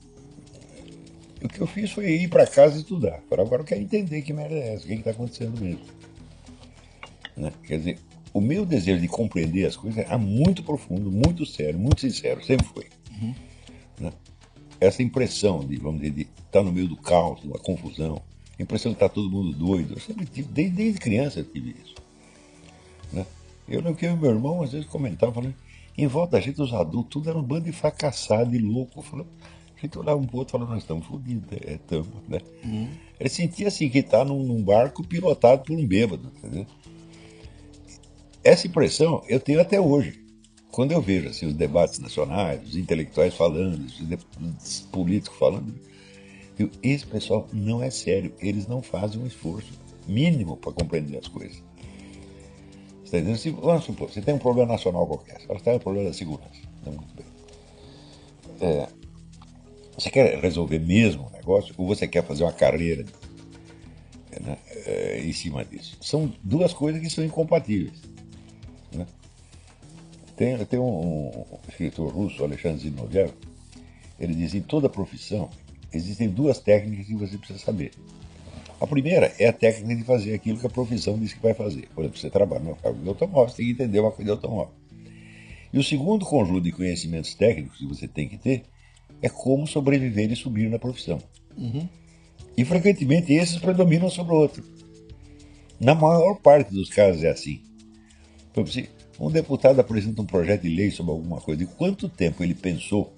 o que eu fiz foi ir para casa e estudar. Agora eu quero entender que merda é essa, o que está acontecendo mesmo. Né? Quer dizer, o meu desejo de compreender as coisas é muito profundo, muito sério, muito sincero, sempre foi.
Uhum.
Né? Essa impressão de, vamos dizer, de estar no meio do caos, de uma confusão, a impressão de estar todo mundo doido. Eu sempre tive, desde criança eu tive isso. Né? Eu lembro que eu e meu irmão às vezes comentava, falando, em volta da gente, os adultos, tudo era um bando de fracassado e louco. A gente olhava um pro outro e falava, nós estamos fodidos, estamos, né? Ele sentia assim que está num barco pilotado por um bêbado, entendeu? Essa impressão eu tenho até hoje. Quando eu vejo assim, os debates nacionais, os intelectuais falando, os políticos falando, esse pessoal não é sério, eles não fazem um esforço mínimo para compreender as coisas. Você está dizendo, vamos supor, você tem um problema nacional qualquer, você tem um problema da segurança, não muito bem. Você quer resolver mesmo o negócio ou você quer fazer uma carreira, né, em cima disso? São duas coisas que são incompatíveis. Né? Tem um escritor russo, Alexandre Zinoviev, ele diz, em toda profissão existem duas técnicas que você precisa saber. A primeira é a técnica de fazer aquilo que a profissão diz que vai fazer. Por exemplo, você trabalha numa fábrica de automóvel, você tem que entender uma coisa de automóvel. E o segundo conjunto de conhecimentos técnicos que você tem que ter é como sobreviver e subir na profissão.
Uhum.
E frequentemente esses predominam sobre o outro. Na maior parte dos casos é assim. Por exemplo, se um deputado apresenta um projeto de lei sobre alguma coisa, e quanto tempo ele pensou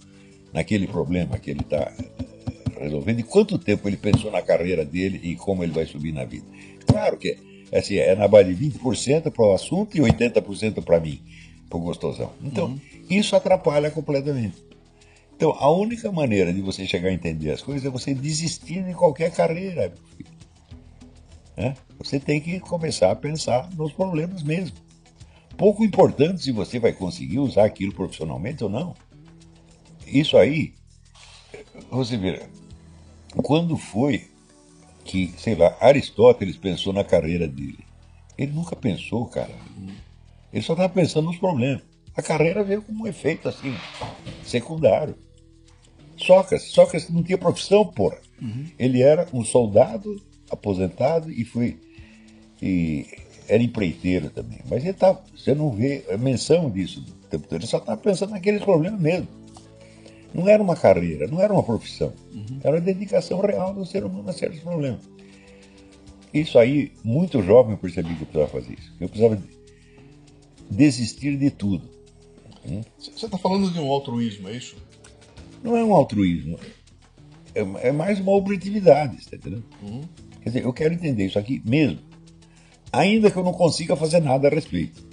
naquele problema que ele está resolvendo, e quanto tempo ele pensou na carreira dele e como ele vai subir na vida. Claro que assim, é na base de 20% para o assunto e 80% para mim, para o gostosão. Então, isso atrapalha completamente. Então, a única maneira de você chegar a entender as coisas é você desistir de qualquer carreira, meu filho. Você tem que começar a pensar nos problemas mesmo. Pouco importante se você vai conseguir usar aquilo profissionalmente ou não. Isso aí, você vê, quando foi que, sei lá, Aristóteles pensou na carreira dele? Ele nunca pensou, cara. Ele só estava pensando nos problemas. A carreira veio como um efeito, assim, secundário. Sócrates não tinha profissão, porra. Ele era um soldado aposentado e era empreiteiro também. Mas você não vê a menção disso o tempo todo. Ele só estava pensando naqueles problemas mesmo. Não era uma carreira, não era uma profissão. Era a dedicação real do ser humano a certos problemas. Isso aí, muito jovem, eu percebi que eu precisava fazer isso. Eu precisava desistir de tudo.
Você está falando de um altruísmo, é isso?
Não é um altruísmo. É mais uma objetividade, está entendendo? Quer dizer, eu quero entender isso aqui mesmo. Ainda que eu não consiga fazer nada a respeito.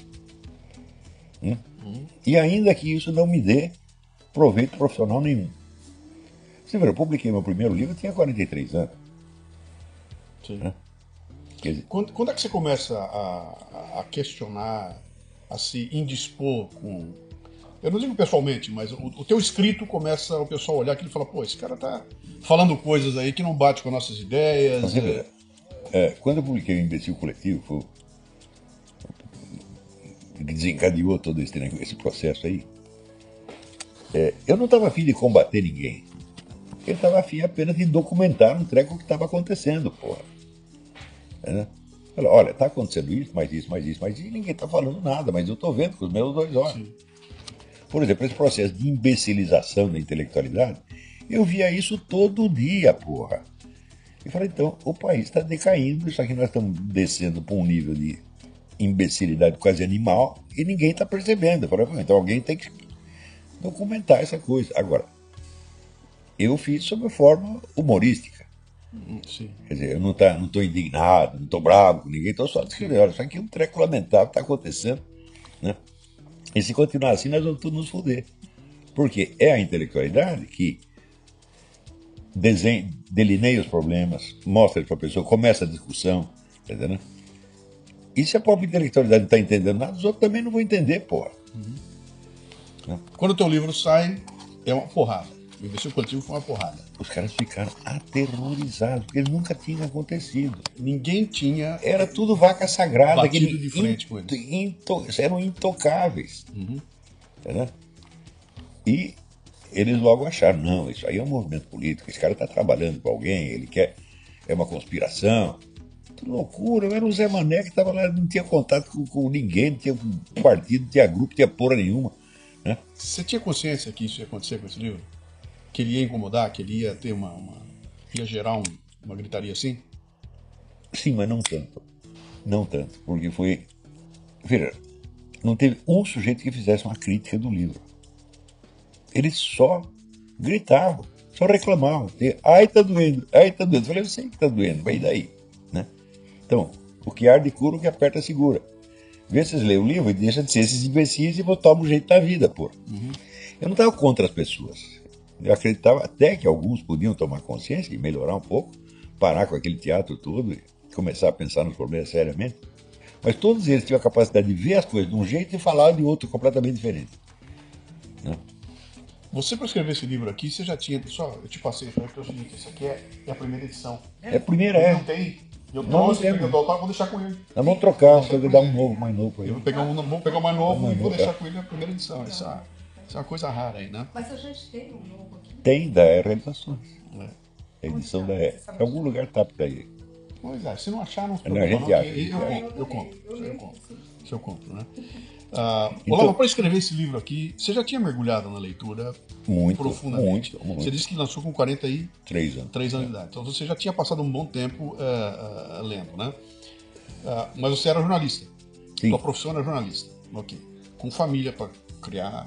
E ainda que isso não me dê proveito profissional nenhum. Você vê, eu publiquei meu primeiro livro, eu tinha 43 anos.
Sim.
Quer dizer,
Quando é que você começa a questionar, a se indispor com... Eu não digo pessoalmente, mas o teu escrito começa o pessoal a olhar aquilo e falar, pô, esse cara tá falando coisas aí que não bate com nossas ideias.
você vê, quando eu publiquei o Imbecil Coletivo, foi o que desencadeou todo esse processo aí, eu não estava afim de combater ninguém. Eu estava afim apenas de documentar um treco que estava acontecendo, porra. Falei, olha, está acontecendo isso, mais isso, mais isso, mais isso, e ninguém está falando nada, mas eu estou vendo com os meus 2 olhos. Sim. Por exemplo, esse processo de imbecilização da intelectualidade, eu via isso todo dia, porra. E falei, então, o país está decaindo, isso aqui nós estamos descendo para um nível de imbecilidade quase animal e ninguém está percebendo. Eu falei, então alguém tem que documentar essa coisa. Agora, eu fiz sob forma humorística.
Sim.
Quer dizer, eu não estou indignado, não estou bravo com ninguém, estou só descrevendo, olha, isso aqui é um treco lamentável que está acontecendo, né? E se continuar assim, nós vamos todos nos foder. Porque é a intelectualidade que delineia os problemas, mostra para a pessoa, começa a discussão, entendeu? E se a própria intelectualidade não está entendendo nada, os outros também não vão entender, porra.
Quando o teu livro sai, é uma porrada. O Imbecil Coletivo foi uma porrada.
Os caras ficaram aterrorizados, porque nunca tinha acontecido.
Ninguém tinha...
Era tudo vaca sagrada.
Batido de frente com eles.
Eram intocáveis. Entendeu? E eles logo acharam, não, isso aí é um movimento político, esse cara está trabalhando com alguém, ele quer... É uma conspiração. Que loucura, eu era o Zé Mané que estava lá, não tinha contato com ninguém, não tinha partido, não tinha grupo, não tinha porra nenhuma. Né?
Você tinha consciência que isso ia acontecer com esse livro? Que ele ia incomodar, que ele ia ter ia gerar uma gritaria assim?
Sim, mas não tanto. Não tanto, porque foi... Veja, não teve um sujeito que fizesse uma crítica do livro. Eles só gritavam, só reclamavam. Ai, tá doendo, ai, tá doendo. Eu falei, eu sei que tá doendo, mas e daí? Né? Então, o que arde cura, o que aperta segura. Vê se vocês leem o livro e deixa de ser esses imbecis e tomar o jeito da vida, pô. Eu não estava contra as pessoas. Eu acreditava até que alguns podiam tomar consciência e melhorar um pouco, parar com aquele teatro todo e começar a pensar nos problemas seriamente. Mas todos eles tinham a capacidade de ver as coisas de um jeito e falar de outro completamente diferente. Né?
Você, para escrever esse livro aqui, você já tinha... Só, eu te passei, falei que é o seguinte, esse aqui é a primeira edição.
É a primeira,
Não tem. Eu trouxe, eu vou deixar com ele.
Nós vamos trocar, vou dar um novo, mais novo aí.
Eu vou pegar o mais novo e vou deixar com ele a primeira edição. Isso é uma coisa rara aí, né?
Mas a gente tem um novo aqui.
Tem, da Realizações. A edição da Em algum lugar tá por aí.
Pois é, se não achar, não se
Não, a gente acha.
eu compro. Isso eu compro, né? Olavo, para escrever esse livro aqui, você já tinha mergulhado na leitura profundamente.
Muito.
Você disse que lançou com 43
anos.
3 anos de idade. Então você já tinha passado um bom tempo lendo, né? Mas você era jornalista.
Sim.
Sua profissão era jornalista. Ok. Com família para criar.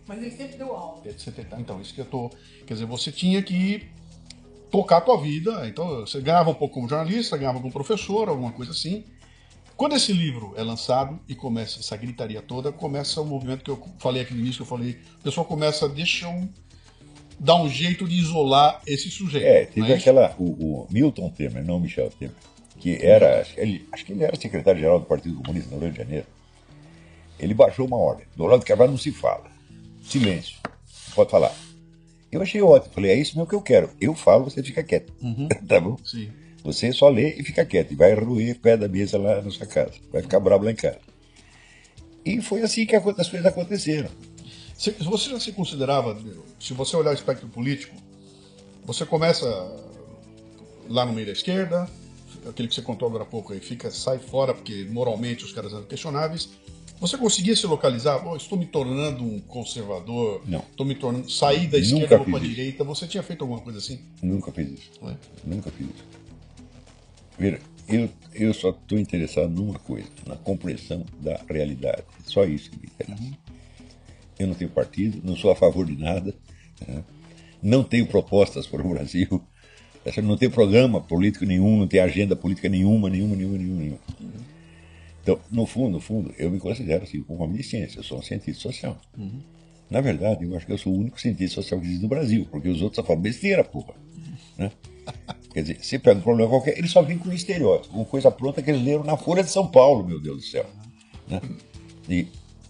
Mas ele sempre deu aula.
Então, isso que eu tô... Quer dizer, você tinha que tocar a tua vida, então você ganhava um pouco como jornalista, ganhava como professor, alguma coisa assim. Quando esse livro é lançado e começa essa gritaria toda, começa o movimento que eu falei aqui no início, o pessoal começa, deixa eu dar um jeito de isolar esse sujeito.
Teve o Milton Temer, não o Michel Temer, que era, acho que ele era secretário-geral do Partido Comunista no Rio de Janeiro. Ele baixou uma ordem, do Olavo de Carvalho não se fala, silêncio, não pode falar. Eu achei ótimo, falei, é isso mesmo que eu quero, eu falo, você fica quieto, tá bom?
Sim.
Você só lê e fica quieto, e vai roer o pé da mesa lá na sua casa, vai ficar bravo lá em casa. E foi assim que as coisas aconteceram.
Você já se considerava, se você olhar o espectro político, você começa lá no meio da esquerda, aquele que você contou agora há pouco aí, sai fora porque moralmente os caras eram questionáveis. Você conseguia se localizar? Estou me tornando um conservador,
não.
Estou me tornando, sair da esquerda para a direita. Você tinha feito alguma coisa assim?
Nunca fiz isso.
Não é?
Nunca fiz isso. Veja, eu só estou interessado numa coisa, na compreensão da realidade. Só isso que me interessa. Eu não tenho partido, não sou a favor de nada, né? Não tenho propostas para o Brasil, não tenho programa político nenhum, não tenho agenda política nenhuma. Então, no fundo, eu me considero assim, como homem de ciência, eu sou um cientista social. Na verdade, eu acho que eu sou o único cientista social que existe no Brasil, porque os outros só falam besteira, porra. Né? Quer dizer, você pega um problema qualquer, eles só vêm com estereótipo, com coisa pronta que eles leram na Folha de São Paulo, meu Deus do céu. Né? E,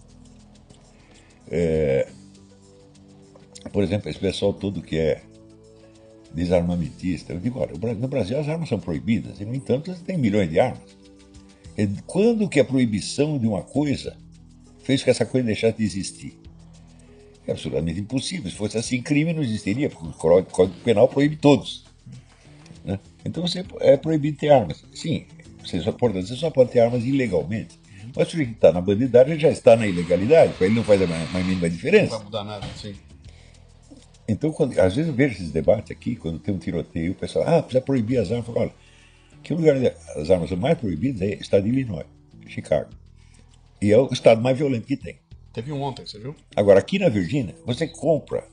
por exemplo, esse pessoal todo que é desarmamentista, eu digo, olha, no Brasil as armas são proibidas, e no entanto você tem milhões de armas. Quando que a proibição de uma coisa fez que essa coisa deixasse de existir? É absolutamente impossível. Se fosse assim, crime não existiria, porque o Código Penal proíbe todos. Né? Então você é proibido ter armas. Sim, portanto, você só pode ter armas ilegalmente. Mas se ele está na bandidagem, ele já está na ilegalidade, para ele não faz a mais mínima diferença.
Não vai mudar nada, sim.
Então, às vezes eu vejo esses debates aqui, quando tem um tiroteio, o pessoal, precisa proibir as armas. Eu falo, olha, que o lugar das armas são mais proibidas é o estado de Illinois, Chicago. E é o estado mais violento que tem.
Teve um ontem, você viu?
Agora, aqui na Virgínia, você compra.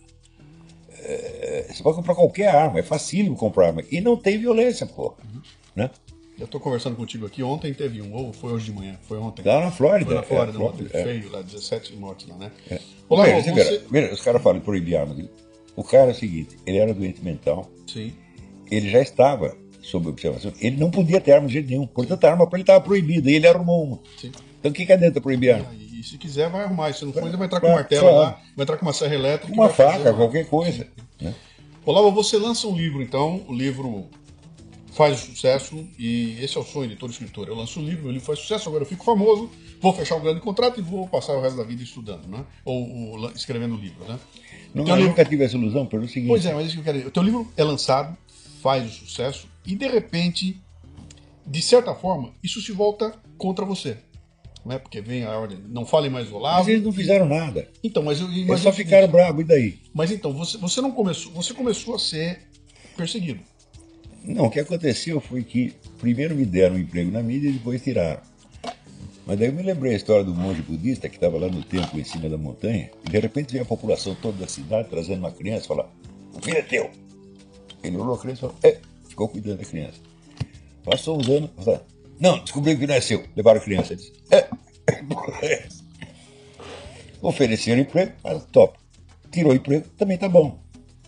Você pode comprar qualquer arma, é facílimo comprar arma. E não tem violência, porra. Né?
Eu estou conversando contigo aqui, ontem teve um, ou foi hoje de manhã, foi ontem.
Lá na Flórida.
Foi na Flórida, ontem, feio, lá, 17 mortes lá, né?
Olá, veja, os caras falam de proibir armas. O cara é o seguinte, ele era doente mental.
Sim.
Ele já estava sob observação. Ele não podia ter arma de jeito nenhum. Portanto, a arma para ele estava proibida e ele arrumou uma. Sim. Então, o que adianta proibir arma?
E se quiser, vai arrumar. Se não for, ele vai entrar com um martelo lá, vai entrar com uma serra elétrica.
Uma faca, qualquer coisa. Né?
Olavo, você lança um livro, então. O livro faz sucesso e esse é o sonho de todo escritor. Eu lanço um livro, meu livro faz sucesso, agora eu fico famoso, vou fechar um grande contrato e vou passar o resto da vida estudando, né? Ou escrevendo livro, né?
Não, eu nunca tive essa ilusão pelo seguinte...
Pois é, mas isso que eu quero dizer. O teu livro é lançado, faz o sucesso e, de repente, de certa forma, isso se volta contra você. Não é? Porque vem a ordem, não falem mais do Olavo.
Mas eles não fizeram nada.
Então, mas
eles só ficaram bravos, e daí?
Mas então, você não começou, você começou a ser perseguido.
Não, o que aconteceu foi que primeiro me deram um emprego na mídia e depois tiraram. Mas daí eu me lembrei a história do monge budista que estava lá no templo em cima da montanha e de repente veio a população toda da cidade trazendo uma criança e falou, o filho é teu. Ele olhou a criança e falou, ficou cuidando da criança. Passou uns anos, falou, não, descobriu que não é seu. Levaram a criança. Ele disse, ofereceram emprego, mas top. Tirou o emprego, também tá bom.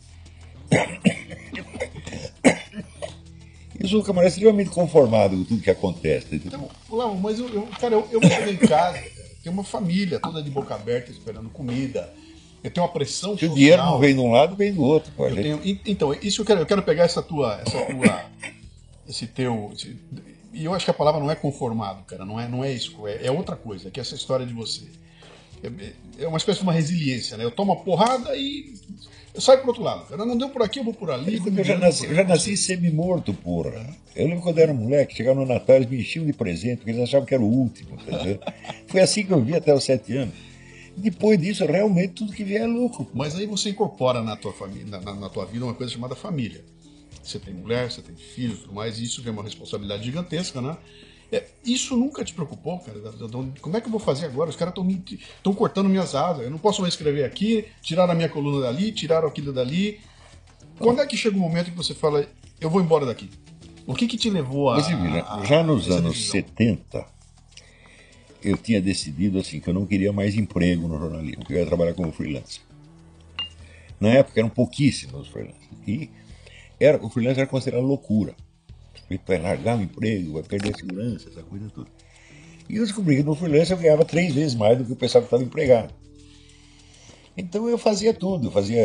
Eu sou um camarada extremamente conformado com tudo que acontece.
Então, Olavo, mas eu vou chegar em casa, tem uma família toda de boca aberta esperando comida. Eu tenho uma pressão social.
Se o dinheiro não vem de um lado, vem do outro.
Então, isso eu quero pegar e eu acho que a palavra não é conformado, cara, não é isso, é outra coisa, que é essa história de você. É uma espécie de uma resiliência, né? Eu tomo uma porrada e eu saio pro outro lado. Cara, não deu por aqui, eu vou por ali.
Eu já nasci semi-morto, porra. Eu lembro quando eu era moleque, chegava no Natal, eles me enchiam de presente, porque eles achavam que era o último. Foi assim que eu vi até os 7 anos. Depois disso, realmente, tudo que vier é lucro.
Mas aí você incorpora na tua família, na tua vida uma coisa chamada família. Você tem mulher, você tem filhos e tudo mais, e isso é uma responsabilidade gigantesca, né? Isso nunca te preocupou, cara? Como é que eu vou fazer agora? Os caras estão cortando minhas asas. Eu não posso mais escrever aqui, tiraram a minha coluna dali, tiraram aquilo dali. Quando é que chega o momento que você fala, eu vou embora daqui? O que te levou a...
Já nos anos 70, eu tinha decidido assim, que eu não queria mais emprego no jornalismo, que eu ia trabalhar como freelancer. Na época eram pouquíssimos freelancers. E o freelancer era considerado loucura. Vai largar o emprego, vai perder a segurança, essa coisa toda. E eu descobri que no freelancer eu ganhava 3 vezes mais do que o pessoal que estava empregado. Então eu fazia tudo,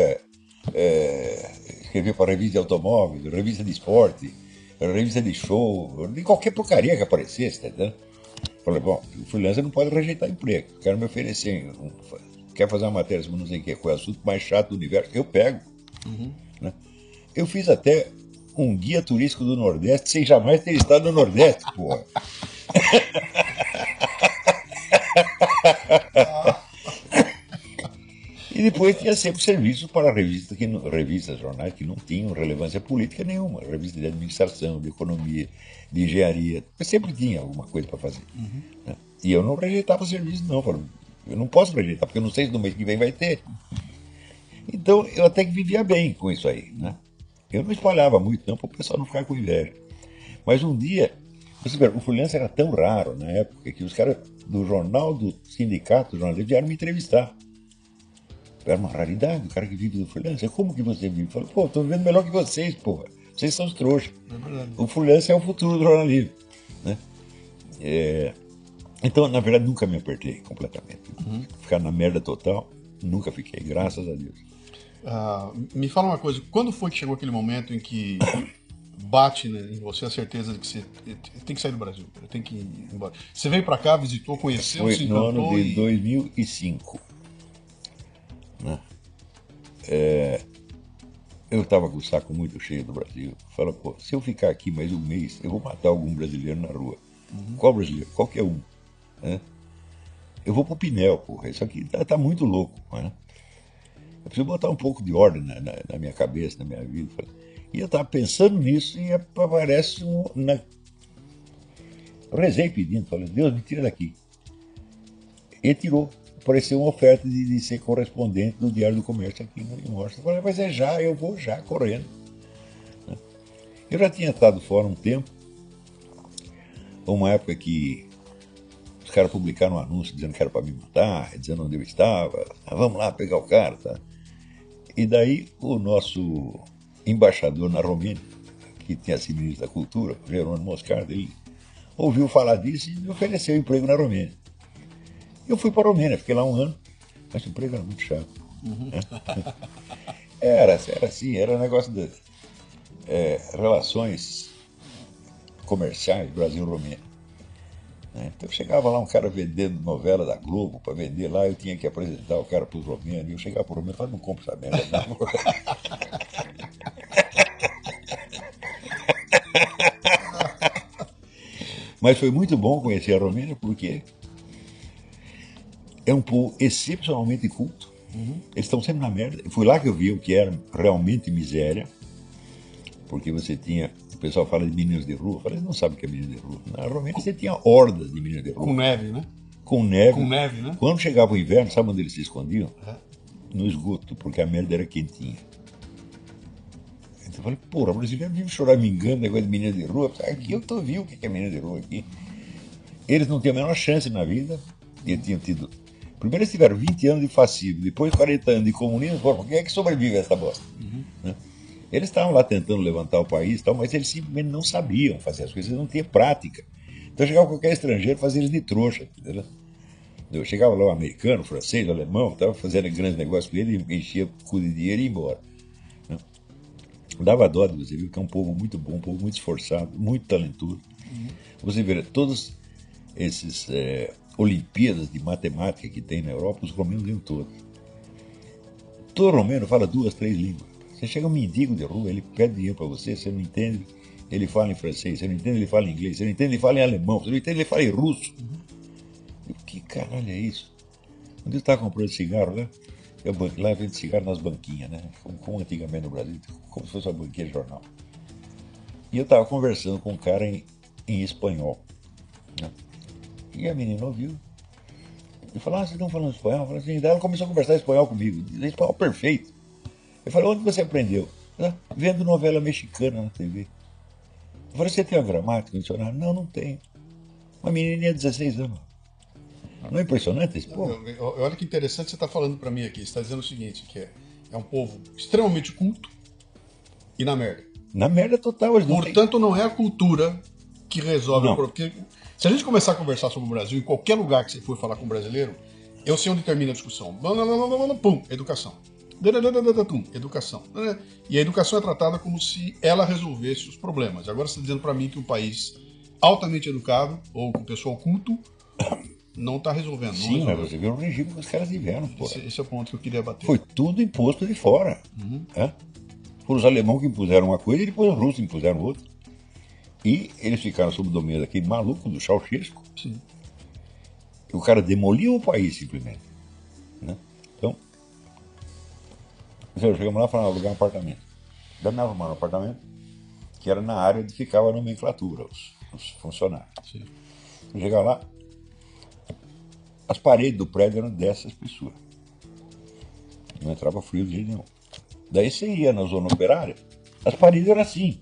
escrevia para revista de automóveis, revista de esporte, revista de show, de qualquer porcaria que aparecesse, tá entendendo? Falei, bom, o freelancer não pode rejeitar emprego. Quero me oferecer, quer fazer uma matéria sobre não sei o que, qual é o assunto mais chato do universo, eu pego. Né? Eu fiz até um guia turístico do Nordeste sem jamais ter estado no Nordeste, porra. E depois tinha sempre serviço para revistas, jornais que não tinham relevância política nenhuma. Revista de administração, de economia, de engenharia. Eu sempre tinha alguma coisa para fazer. Né? E eu não rejeitava serviço, não. Eu não posso rejeitar, porque eu não sei se no mês que vem vai ter. Então eu até que vivia bem com isso aí. Né? Eu não espalhava muito, não, para o pessoal não ficar com inveja. Mas um dia, você vê, o freelancer era tão raro na época que os caras do jornal, do sindicato, do jornalismo, vieram me entrevistar. Era uma raridade, o cara que vive do freelancer. Como que você vive? Eu falei, pô, tô vivendo melhor que vocês, porra. Vocês são os trouxas. O freelancer é o futuro do jornalismo. Né? Então, na verdade, nunca me apertei completamente. Ficar na merda total, nunca fiquei, graças a Deus.
Me fala uma coisa, quando foi que chegou aquele momento em que bate, né, em você a certeza de que você tem que sair do Brasil, tem que ir embora? Você veio pra cá, visitou, conheceu, se encantou?
No ano de 2005. Né? Eu estava com o saco muito cheio do Brasil. Fala, pô, se eu ficar aqui mais um mês, eu vou matar algum brasileiro na rua. Qual brasileiro? Qualquer um. Né? Eu vou pro Pinel, porra. Isso aqui tá muito louco. Né? Eu preciso botar um pouco de ordem na minha cabeça, na minha vida. E eu estava pensando nisso e aparece eu rezei pedindo, falei, Deus, me tira daqui. E tirou. Apareceu uma oferta de ser correspondente do Diário do Comércio aqui no Washington. Eu falei, mas eu vou já, correndo. Eu já tinha estado fora um tempo, uma época que os caras publicaram um anúncio dizendo que era para me matar, dizendo onde eu estava, vamos lá pegar o cara, tá? E daí o nosso embaixador na Romênia, que tinha sido ministro da Cultura, Jerônimo Moscardo, ele ouviu falar disso e me ofereceu emprego na Romênia. Eu fui para a Romênia, fiquei lá um ano, mas o emprego era muito chato. Era assim, era um negócio de relações comerciais Brasil-Romênia. Então chegava lá um cara vendendo novela da Globo para vender lá, eu tinha que apresentar o cara para os romênios, eu chegava para o romeno e falava, não compro essa merda não. Mas foi muito bom conhecer a Romênia porque é um povo excepcionalmente culto. Eles estão sempre na merda. Foi lá que eu vi o que era realmente miséria, porque você tinha, o pessoal fala de meninos de rua, eu falei, não sabe o que é menino de rua. Na Romênia você tinha hordas de meninos de rua.
Com neve, né?
Com neve.
Com neve, né?
Quando chegava o inverno, sabe onde eles se escondiam? No esgoto, porque a merda era quentinha. Então eu falei, porra, o brasileiro vive choramingando, negócio de menino de rua. Aqui eu vi o que é menino de rua aqui. Eles não tinham a menor chance na vida. Eles tinham tido... Primeiro eles tiveram 20 anos de fascismo, depois 40 anos de comunismo. Por que é que sobrevive a essa bosta? Né? Eles estavam lá tentando levantar o país, mas eles simplesmente não sabiam fazer as coisas, eles não tinham prática. Então chegava qualquer estrangeiro, fazia eles de trouxa. Entendeu? Eu chegava lá um americano, francês, alemão, estava fazendo grandes negócios com ele, enchia o cu de dinheiro e ia embora. Né? Dava dó de você ver que é um povo muito bom, um povo muito esforçado, muito talentoso. Você vê todos esses Olimpíadas de matemática que tem na Europa, os romenos ganham todos. Todo romeno fala 2, 3 línguas. Você chega um mendigo de rua, ele pede dinheiro para você, você não entende, ele fala em francês, você não entende, ele fala em inglês, você não entende, ele fala em alemão, você não entende, ele fala em russo. Que caralho é isso? Um dia eu estava comprando cigarro lá, lá vende cigarro nas banquinhas, né? Como antigamente no Brasil, como se fosse uma banquinha de jornal. E eu estava conversando com um cara em espanhol. Né? E a menina ouviu. E falou, vocês estão falando espanhol? Eu falei assim, daí ela começou a conversar espanhol comigo. Espanhol perfeito. Eu falei, onde você aprendeu? Ela, vendo novela mexicana na TV. Eu falei, você tem uma gramática, um dicionário? Não, não tenho. Uma menininha de 16 anos. Não é impressionante esse povo?
Olha que interessante você está falando para mim aqui. Você está dizendo o seguinte, que é um povo extremamente culto e na merda.
Na merda total.
Portanto, não é a cultura que resolve o problema. Porque se a gente começar a conversar sobre o Brasil, em qualquer lugar que você for falar com um brasileiro, eu sei onde termina a discussão. Pum, educação. Educação. E a educação é tratada como se ela resolvesse os problemas. Agora você está dizendo para mim que um país altamente educado, ou com pessoal culto, não está resolvendo.
Sim, mas você viu o regime que os caras tiveram.
Esse é o ponto que eu queria bater.
Foi tudo imposto de fora. Foram os alemães que impuseram uma coisa e depois os russos impuseram outra. E eles ficaram sob o domínio daquele maluco do Ceausescu.
Sim.
O cara demoliu o país simplesmente. Né? Então, chegamos lá e falamos, alugar um apartamento. Daí me arrumaram um apartamento que era na área onde ficava a nomenclatura, os funcionários.
Sim.
Chegar lá, as paredes do prédio eram dessa espessura. Não entrava frio de jeito nenhum. Daí você ia na zona operária, as paredes eram assim.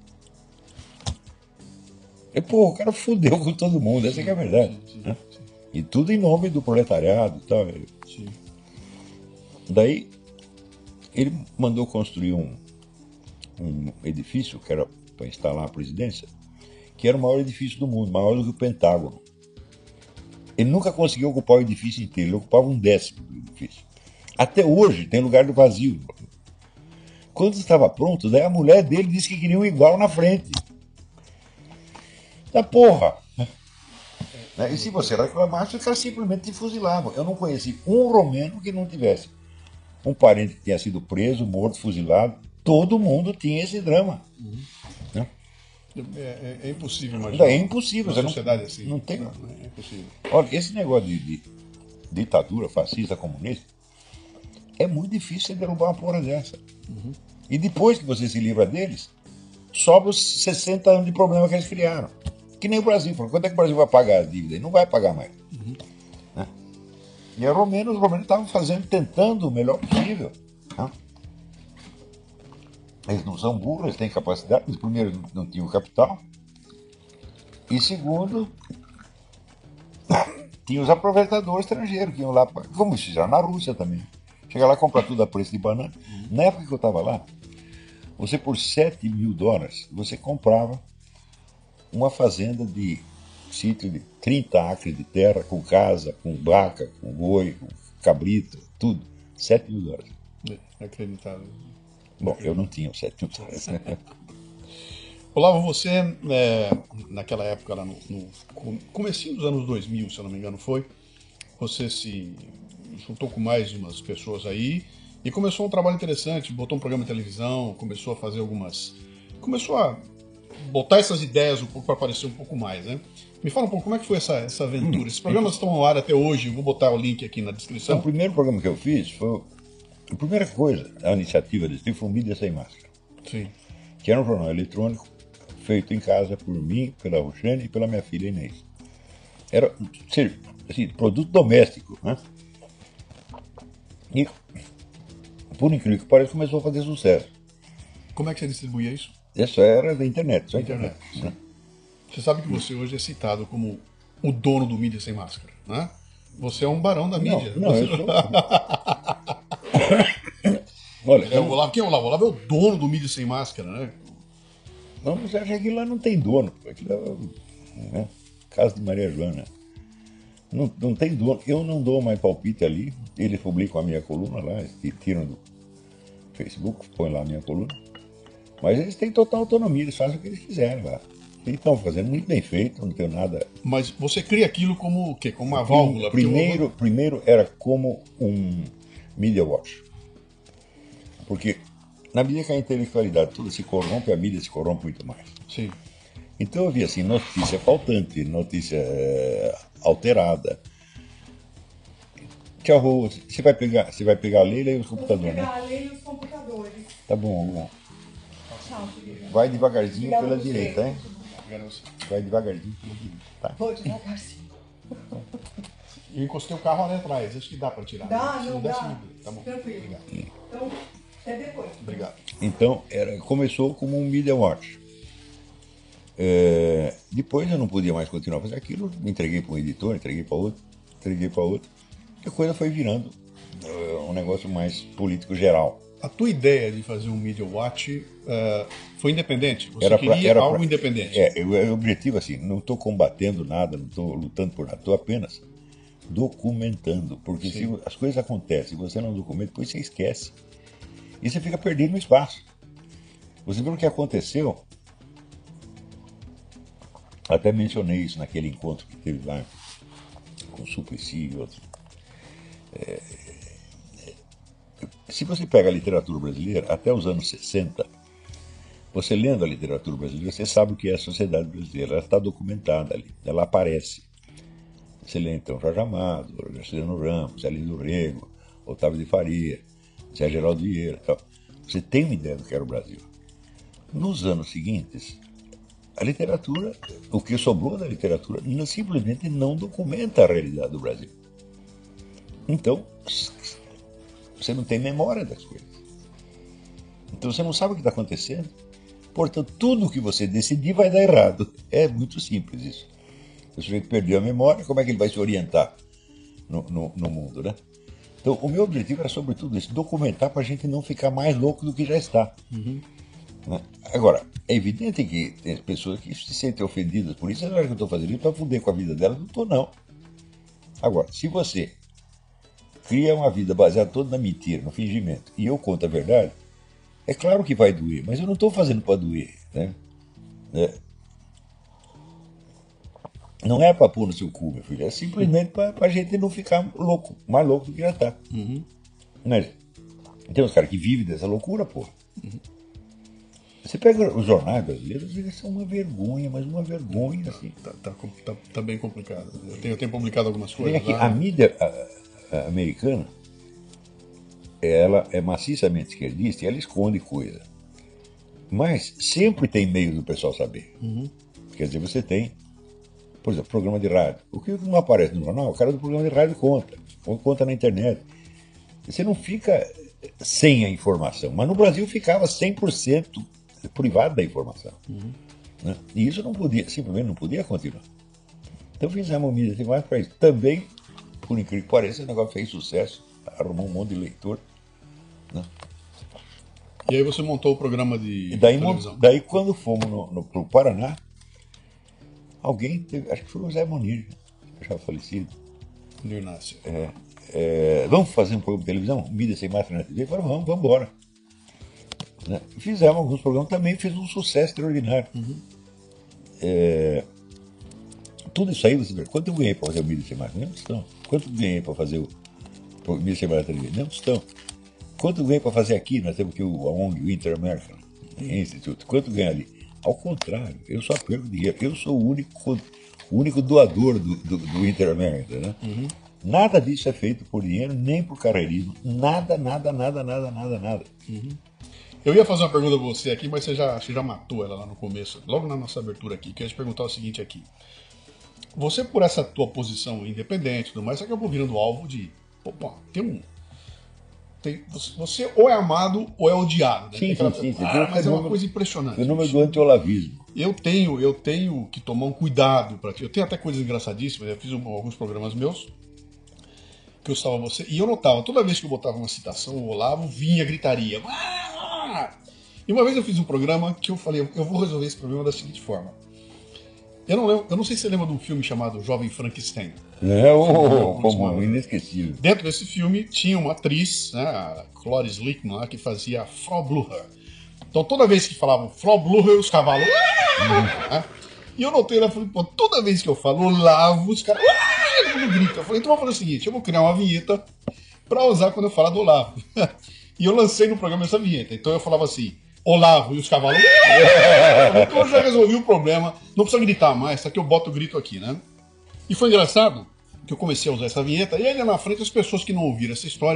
E, pô, o cara fudeu com todo mundo, essa que é a verdade. Sim, né? Sim. E tudo em nome do proletariado e tal.
Sim.
Daí, ele mandou construir um edifício, que era para instalar a presidência, que era o maior edifício do mundo, maior do que o Pentágono. Ele nunca conseguiu ocupar o edifício inteiro, ele ocupava 1/10 do edifício. Até hoje tem lugar do vazio. Quando estava pronto, daí a mulher dele disse que queria um igual na frente. Da porra! E se você reclamasse, os caras simplesmente te fuzilavam. Eu não conheci um romeno que não tivesse um parente que tinha sido preso, morto, fuzilado. Todo mundo tinha esse drama. Né?
É impossível imaginar.
É impossível.
Uma sociedade assim.
Não tem.
É impossível.
Olha, esse negócio de ditadura fascista, comunista, é muito difícil você derrubar uma porra dessa. E depois que você se livra deles, sobra os 60 anos de problema que eles criaram. Que nem o Brasil. Quando é que o Brasil vai pagar as dívidas? Ele não vai pagar mais. Né? E os romenos estavam tentando o melhor possível. Né? Eles não são burros, eles têm capacidade. Eles, primeiro, não tinham capital. E segundo, tinha os aproveitadores estrangeiros que iam lá, como fizeram na Rússia também. Chega lá e compra tudo a preço de banana. Na época que eu estava lá, você por $7.000, você comprava uma fazenda de sítio de 30 acres de terra, com casa, com vaca, com boi, com cabrito, tudo. $7.000.
É acreditável.
Bom, eu não tinha $7.000.
Olavo, você, naquela época, lá no comecinho dos anos 2000, se eu não me engano, você se juntou com mais umas pessoas aí e começou um trabalho interessante, botou um programa de televisão, começou a fazer começou a botar essas ideias um pouco para aparecer um pouco mais, né? Me fala um pouco como é que foi essa aventura. Esses programas estão no ar até hoje, eu vou botar o link aqui na descrição.
O primeiro programa que eu fiz foi... A primeira coisa, a iniciativa desse tipo foi um Mídia Sem Máscara.
Sim.
Que era um jornal eletrônico feito em casa por mim, pela Roxane e pela minha filha Inês. Era assim, produto doméstico, né? E, por incrível que pareça, começou a fazer sucesso.
Como é que você distribuía isso?
Essa era da internet, só internet. Né?
Você sabe que você hoje é citado como o dono do Mídia Sem Máscara, né? Você é um barão da mídia.
Não, eu sou... Olha,
quem é o Olavo? O Olavo é o dono do Mídia Sem Máscara, né?
Não, você acha que aquilo lá não tem dono. Aquilo é casa de Maria Joana. Não tem dono. Eu não dou mais palpite ali. Eles publicam a minha coluna lá, tiram do Facebook, põem lá a minha coluna. Mas eles têm total autonomia, eles fazem o que eles quiserem lá. Eles estão fazendo muito bem feito, não tenho nada...
Mas você cria aquilo como o quê? Como uma válvula?
Primeiro era como um Media Watch. Porque na medida que a intelectualidade toda se corrompe, a mídia se corrompe muito mais.
Sim.
Então eu vi assim, notícia faltante, notícia alterada. Tchau, você vai pegar a Leila e os computadores, né?
Vou pegar a Leila e os computadores.
Tá bom, vamos lá.
Tchau, querida.
Vai devagarzinho
Obrigada
pela
a você.
direita, hein?
pegar você.
Vai devagarzinho. Tá.
Vou devagarzinho.
Eu encostei o carro ali atrás, acho que dá para tirar.
Dá,
Se
não
der,
dá.
você me vê. Tá bom.
Tranquilo.
Obrigado.
Então, até depois.
Obrigado.
Então, começou como um media watch. Depois eu não podia mais continuar a fazer aquilo, entreguei para um editor, entreguei para outro, e a coisa foi virando um negócio mais político geral.
A tua ideia de fazer um Media Watch foi independente? Você queria algo independente?
O objetivo assim, não estou combatendo nada, não estou lutando por nada, estou apenas documentando, porque se as coisas acontecem e você não documenta, depois você esquece. E você fica perdido no espaço. Você viu o que aconteceu? Até mencionei isso naquele encontro que teve lá com o Suplicy e outros. Se você pega a literatura brasileira, até os anos 60, você lendo a literatura brasileira, você sabe o que é a sociedade brasileira. Ela está documentada ali, ela aparece. Você lê então Jorge Amado, Graciliano Ramos, Arlindo Rego, Otávio de Faria, Zé Geraldo Vieira. Tal. Você tem uma ideia do que era o Brasil. Nos anos seguintes, a literatura, o que sobrou da literatura, simplesmente não documenta a realidade do Brasil. Então, você não tem memória das coisas. Então você não sabe o que está acontecendo. Portanto, tudo que você decidir vai dar errado. É muito simples isso. Se o sujeito perdeu a memória, como é que ele vai se orientar no mundo, né? Então, o meu objetivo era, sobretudo, isso, documentar para a gente não ficar mais louco do que já está. Né? Agora, é evidente que tem pessoas que se sentem ofendidas por isso. Agora que eu estou fazendo isso para foder com a vida delas, não estou, não. Agora, se você cria uma vida baseada toda na mentira, no fingimento, e eu conto a verdade, é claro que vai doer, mas eu não estou fazendo para doer, né? Não é para pôr no seu cu, meu filho, é simplesmente para a gente não ficar louco, mais louco do que já está. Né? Tem uns caras que vivem dessa loucura, porra. Você pega os jornais brasileiros, eles são uma vergonha, mas uma vergonha, assim.
Tá bem complicado. Eu tenho publicado algumas coisas.
Aqui, a mídia americana, ela é maciçamente esquerdista e ela esconde coisa. Mas sempre tem meio do pessoal saber. Quer dizer, você tem, por exemplo, programa de rádio. O que não aparece no jornal, o cara do programa de rádio conta. Ou conta na internet. Você não fica sem a informação. Mas no Brasil ficava 100% privado da informação. Né? E isso não podia, simplesmente não podia continuar. Então fizemos uma mídia mais para isso. Também, por incrível que pareça, o negócio fez sucesso. Arrumou um monte de leitor. Né?
E aí você montou o programa de
televisão. Daí quando fomos pro Paraná, alguém teve, acho que foi o Zé Monir, já falecido.
Inácio.
Vamos fazer um programa de televisão? Mídia sem máscara na TV? Falei, vamos embora. Né? Fizemos alguns programas, também fez um sucesso extraordinário. Tudo isso aí, você vê, quanto eu ganhei para fazer o Mídia sem máscara? Não estão. Quanto eu ganhei para fazer o Mídia sem máscara na TV? Não estão. Quanto eu ganhei para fazer aqui? Nós temos aqui a ONG, o Inter-American Institute. Quanto eu ganho ali? Ao contrário, eu só perco dinheiro. Eu sou o único doador do Inter-American. Né? Nada disso é feito por dinheiro, nem por carreirismo. Nada.
Eu ia fazer uma pergunta pra você aqui, mas você já matou ela lá no começo, logo na nossa abertura aqui. Que eu ia te perguntar o seguinte aqui. Você, por essa tua posição independente e tudo mais, você acabou virando alvo de... Você ou é amado ou é odiado. Né?
Sim.
Mas é uma coisa impressionante.
O número do anti-olavismo.
Eu tenho que tomar um cuidado para ti. Eu tenho até coisas engraçadíssimas. Eu fiz alguns programas meus que eu estava você e eu notava, toda vez que eu botava uma citação, o Olavo vinha gritaria. E uma vez eu fiz um programa que eu falei, eu vou resolver esse problema da seguinte forma. Eu não sei se você lembra de um filme chamado Jovem Frankenstein.
Como inesquecível.
Dentro desse filme tinha uma atriz, né, a Cloris Leachman, lá, que fazia a Frau Blücher. Então toda vez que falavam Frau Blücher, os cavalos... Né? E eu notei lá, falei, toda vez que eu falo Olavo, os caras... gritam. Eu falei, então vamos fazer o seguinte, eu vou criar uma vinheta para usar quando eu falar do Olavo. E eu lancei no programa essa vinheta. Então eu falava assim, Olavo e os cavalos... Então eu já resolvi o problema, não precisa gritar mais, só que eu boto o grito aqui, né? E foi engraçado que eu comecei a usar essa vinheta, e aí na frente as pessoas que não ouviram essa história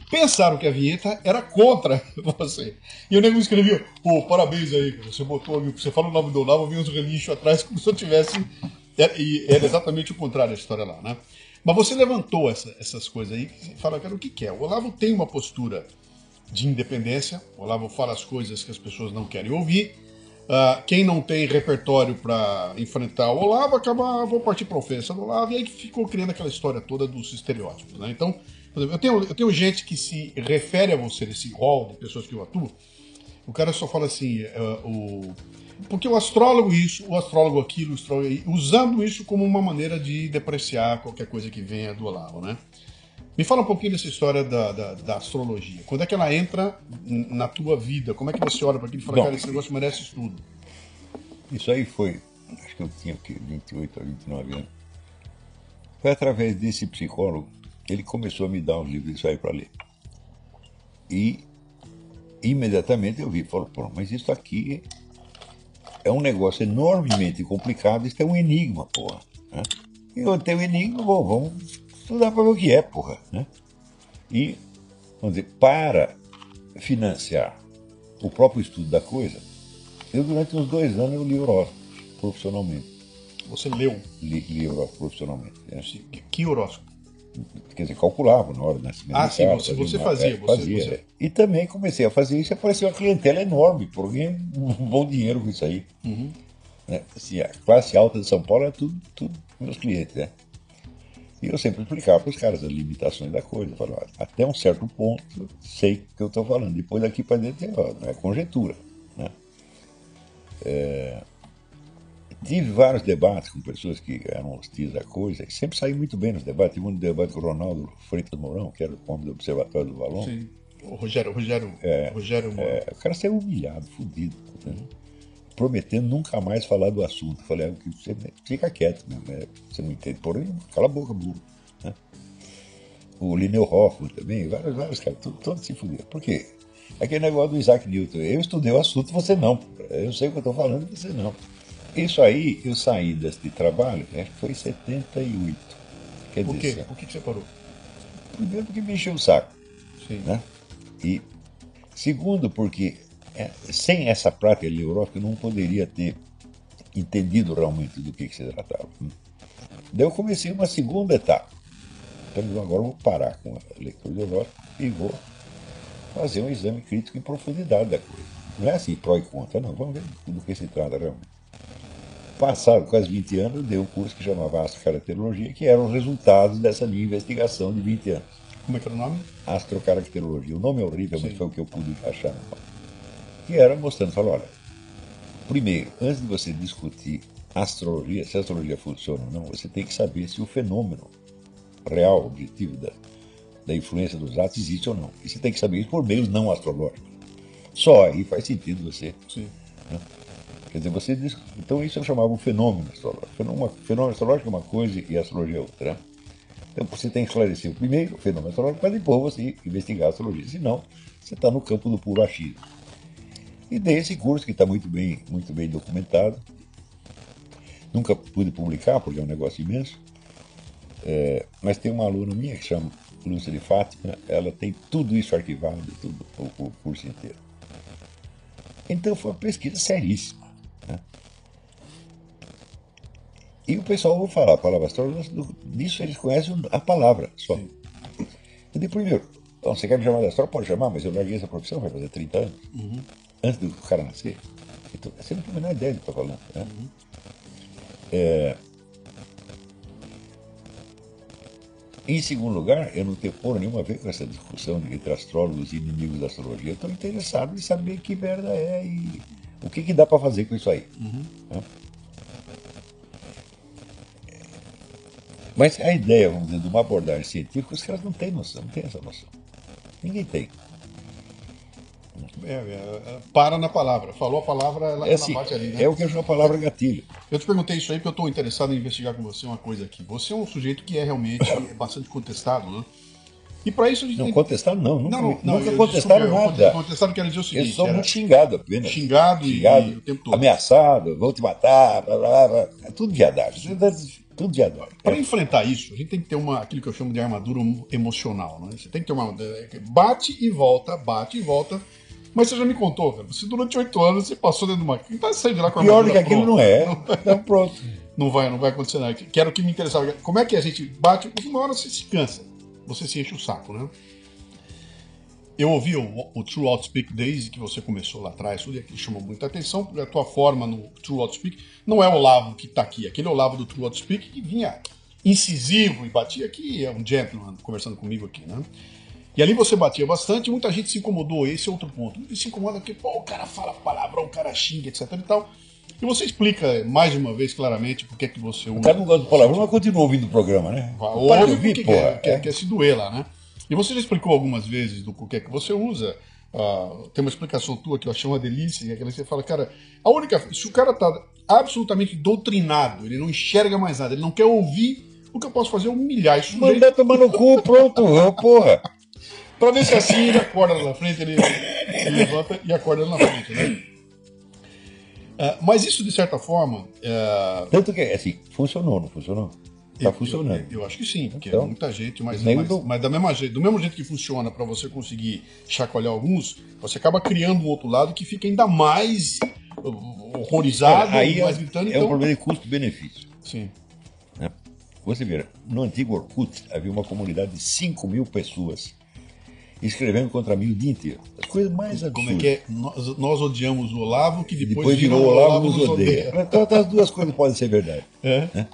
pensaram que a vinheta era contra você. E o nego escrevia, pô, parabéns aí, cara, você botou ali, você fala o nome do Olavo, vinha uns relinchos atrás como se eu tivesse... E era exatamente o contrário da história lá, né? Mas você levantou essas coisas aí e fala, cara, o que é? O Olavo tem uma postura de independência, o Olavo fala as coisas que as pessoas não querem ouvir. Quem não tem repertório para enfrentar o Olavo acaba, vou partir para a ofensa do Olavo, e aí ficou criando aquela história toda dos estereótipos, né? Então, por exemplo, eu tenho gente que se refere a você, esse rol de pessoas que eu atuo, o cara só fala assim, porque o astrólogo isso, o astrólogo aquilo, o astrólogo, usando isso como uma maneira de depreciar qualquer coisa que venha do Olavo, né? Me fala um pouquinho dessa história da astrologia. Quando é que ela entra na tua vida? Como é que você olha para aquilo e fala, cara, esse negócio merece estudo?
Isso aí foi, acho que eu tinha 28 a 29 anos. Foi através desse psicólogo, ele começou a me dar uns livros disso aí para ler. E imediatamente eu vi, falou, pô, mas isso aqui é um negócio enormemente complicado, isso é um enigma, porra. Né? E eu tenho um enigma, bom, vamos estudar para ver o que é, porra. Né? E, vamos dizer, para financiar o próprio estudo da coisa, eu durante uns 2 anos eu li horóscopo profissionalmente.
Você leu?
Li horóscopo profissionalmente. Né?
Que horóscopo?
Quer dizer, calculava na hora do nascimento.
Sim, você fazia.
Fazia. E também comecei a fazer isso e apareceu uma clientela enorme, porque um bom dinheiro com isso aí.
Uhum.
Né? Assim, a classe alta de São Paulo é tudo meus clientes, né? E eu sempre explicava para os caras as limitações da coisa. Eu falava, até um certo ponto, sei o que eu estou falando. Depois daqui para dentro é conjectura. Né? Tive vários debates com pessoas que eram hostis à coisa, e sempre saí muito bem nos debates. Tive um debate com o Ronaldo Freitas Mourão, que era o homem do Observatório do Valon.
Sim, o Rogério Mourão.
O cara saiu humilhado, fudido. Né? Prometendo nunca mais falar do assunto. Falei, você fica quieto, né? Você não entende, porém, cala a boca, burro. Né? O Lineu Hoffmann também, vários caras, todos se fuderam. Por quê? Aquele negócio do Isaac Newton, eu estudei o assunto, você não. Eu sei o que eu estou falando, você não. Isso aí, eu saí desse trabalho, acho que foi em 78. Quer
Por
dizer,
quê? Por que você parou?
primeiro porque me encheu o saco.
Sim.
Né? E segundo porque sem essa prática de horóscopo eu não poderia ter entendido realmente do que se tratava. Daí eu comecei uma segunda etapa. Então agora eu vou parar com a leitura de horóscopo e vou fazer um exame crítico em profundidade da coisa. Não é assim, pró e contra, não. Vamos ver do que se trata realmente. Passado quase 20 anos, eu dei um curso que chamava Astrocaracterologia, que eram os resultados dessa minha investigação de 20 anos.
Como é que era o nome?
Astrocaracterologia. O nome é horrível, mas foi o que eu pude achar. Que era mostrando, falou, olha, primeiro, antes de você discutir astrologia, se a astrologia funciona ou não, você tem que saber se o fenômeno real, objetivo da influência dos astros existe ou não. E você tem que saber isso por meios não astrológicos. Só aí faz sentido você.
Sim.
Né? Quer dizer, você diz, então isso eu chamava um fenômeno astrológico. Fenômeno astrológico é uma coisa e a astrologia é outra. Né? Então você tem que esclarecer o primeiro o fenômeno astrológico para depois você investigar a astrologia. Senão, você está no campo do puro achismo. E dei esse curso que está muito bem documentado. Nunca pude publicar, porque é um negócio imenso. Mas tem uma aluna minha que chama Lúcia de Fátima, ela tem tudo isso arquivado, tudo, o curso inteiro. Então foi uma pesquisa seríssima. Né? E o pessoal, vou falar a palavra astrologia, disso eles conhecem a palavra só. Sim. Eu disse, primeiro, você quer me chamar de astrólogo? Pode chamar, mas eu larguei essa profissão, vai fazer 30 anos. Uhum. Antes do cara nascer. Então, você não tem a menor ideia do que eu estou falando. Né? Uhum. Em segundo lugar, eu não tenho porra nenhuma a ver com essa discussão entre astrólogos e inimigos da astrologia. Eu estou interessado em saber que merda é e o que dá para fazer com isso aí. Uhum. Né? Mas a ideia, vamos dizer, de uma abordagem científica, os caras não têm noção, não têm essa noção. Ninguém tem.
Para na palavra. Falou a palavra, ela
assim,
bate ali, né?
É o que eu chamo a palavra gatilho.
Eu te perguntei isso aí porque eu estou interessado em investigar com você uma coisa aqui. Você é um sujeito que é realmente bastante contestado, né? E para isso a gente
não,
tem...
contestado não. Nunca
eu,
contestaram nada.
Contestado quer dizer o seguinte...
Eu sou muito xingado apenas.
Xingado e o tempo todo.
Ameaçado, vou te matar, blá, blá, blá. É tudo viadagem. Todo dia dói.
Para enfrentar isso, a gente tem que ter aquilo que eu chamo de armadura emocional. Né? Você tem que ter uma. Bate e volta. Mas você já me contou, cara. Você durante 8 anos você passou dentro de uma. Tá saindo de lá com a
Pior do
armadura
que aquilo
pronta.
não é. Tá pronto.
Não vai acontecer nada. Que era o que me interessava. Como é que a gente bate? Porque uma hora você se cansa. Você se enche o saco, né? Eu ouvi o True Outspeak desde que você começou lá atrás, tudo aquilo chamou muita atenção, porque a tua forma no True Outspeak não é o Olavo que está aqui, aquele Olavo do True Outspeak que vinha incisivo e batia aqui, é um gentleman conversando comigo aqui, né? E ali você batia bastante, muita gente se incomodou, esse é outro ponto. Ele se incomoda porque, pô, o cara fala palavrão, o cara xinga, etc e tal. E você explica mais uma vez claramente por que você usa.
O cara não gosta de palavrão, mas continua ouvindo o programa, né?
Ouve porque quer se doer lá, né? E você já explicou algumas vezes do porquê que você usa. Tem uma explicação tua que eu achei uma delícia, aquela que você fala, cara, se o cara tá absolutamente doutrinado, ele não enxerga mais nada, ele não quer ouvir, o que eu posso fazer é humilhar isso.
Mandar tomar no cu, pronto, porra.
Pra ver se assim ele acorda lá na frente, ele levanta e acorda lá na frente, né? Mas isso, de certa forma...
Tanto que, assim, funcionou, não funcionou? Tá funcionando.
Eu acho que sim, porque
então,
muita gente, mas do mesmo jeito que funciona para você conseguir chacoalhar alguns, você acaba criando um outro lado que fica ainda mais horrorizado,
aí
mais gritando.
É um problema de custo-benefício.
Sim.
Né? Você vê, no antigo Orkut havia uma comunidade de 5.000 pessoas escrevendo contra mim o dia inteiro. As coisas mais absurdas.
Como é que é? Nós odiamos o Olavo, que depois
virou o Olavo nos odeia. Então, as duas coisas podem ser verdade. Né?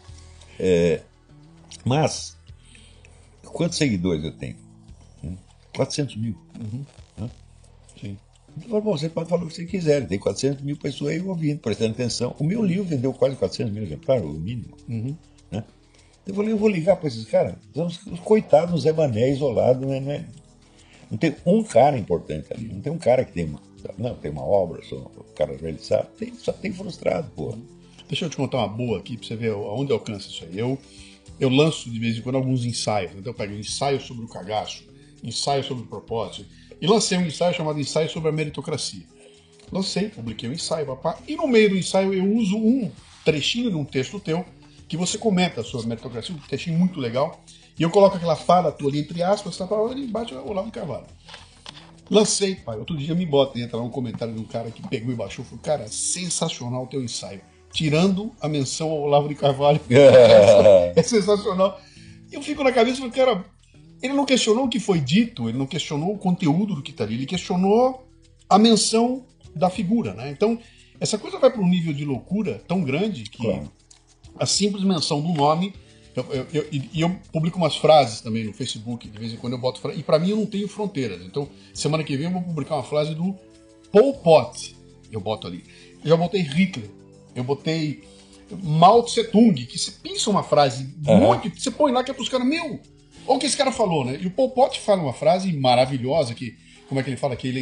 Mas, quantos seguidores eu tenho? 400 mil. Né?
Sim.
Então, bom, você pode falar o que você quiser. Tem 400 mil pessoas aí ouvindo, prestando atenção. O meu livro vendeu quase 400 mil exemplares, o mínimo. Né? Eu falei, eu vou ligar para esses caras. Os coitados no Zé Mané, isolado, né? Não tem um cara importante ali. Não tem um cara que tem uma obra, só o cara realizado. Só tem frustrado, porra.
Deixa eu te contar uma boa aqui para você ver aonde alcança isso aí. Eu lanço de vez em quando alguns ensaios. Então eu pego ensaio sobre o cagaço, ensaio sobre o propósito. E lancei um ensaio chamado Ensaio sobre a Meritocracia. Lancei, publiquei um ensaio, papá. E no meio do ensaio eu uso um trechinho de um texto teu que você comenta sobre a meritocracia, um textinho muito legal. E eu coloco aquela fala tua ali entre aspas, tá falando ali embaixo, Olavo de Carvalho. Lancei, pai. Outro dia me bota, entra lá um comentário de um cara que pegou e baixou. Falou, cara, sensacional o teu ensaio. Tirando a menção ao Olavo de Carvalho. É sensacional. Eu fico na cabeça e falo, cara, ele não questionou o que foi dito, ele não questionou o conteúdo do que está ali, ele questionou a menção da figura, né? Então, essa coisa vai para um nível de loucura tão grande que a simples menção do nome... eu publico umas frases também no Facebook, de vez em quando eu boto frases, e para mim eu não tenho fronteiras. Então, semana que vem eu vou publicar uma frase do Pol Pot, eu boto ali. Eu já botei Hitler, eu botei Mao Tse Tung, que você pensa uma frase muito, você põe lá que é pros caras, olha o que esse cara falou, né? E o Pol Pot fala uma frase maravilhosa, que, como é que ele fala aqui?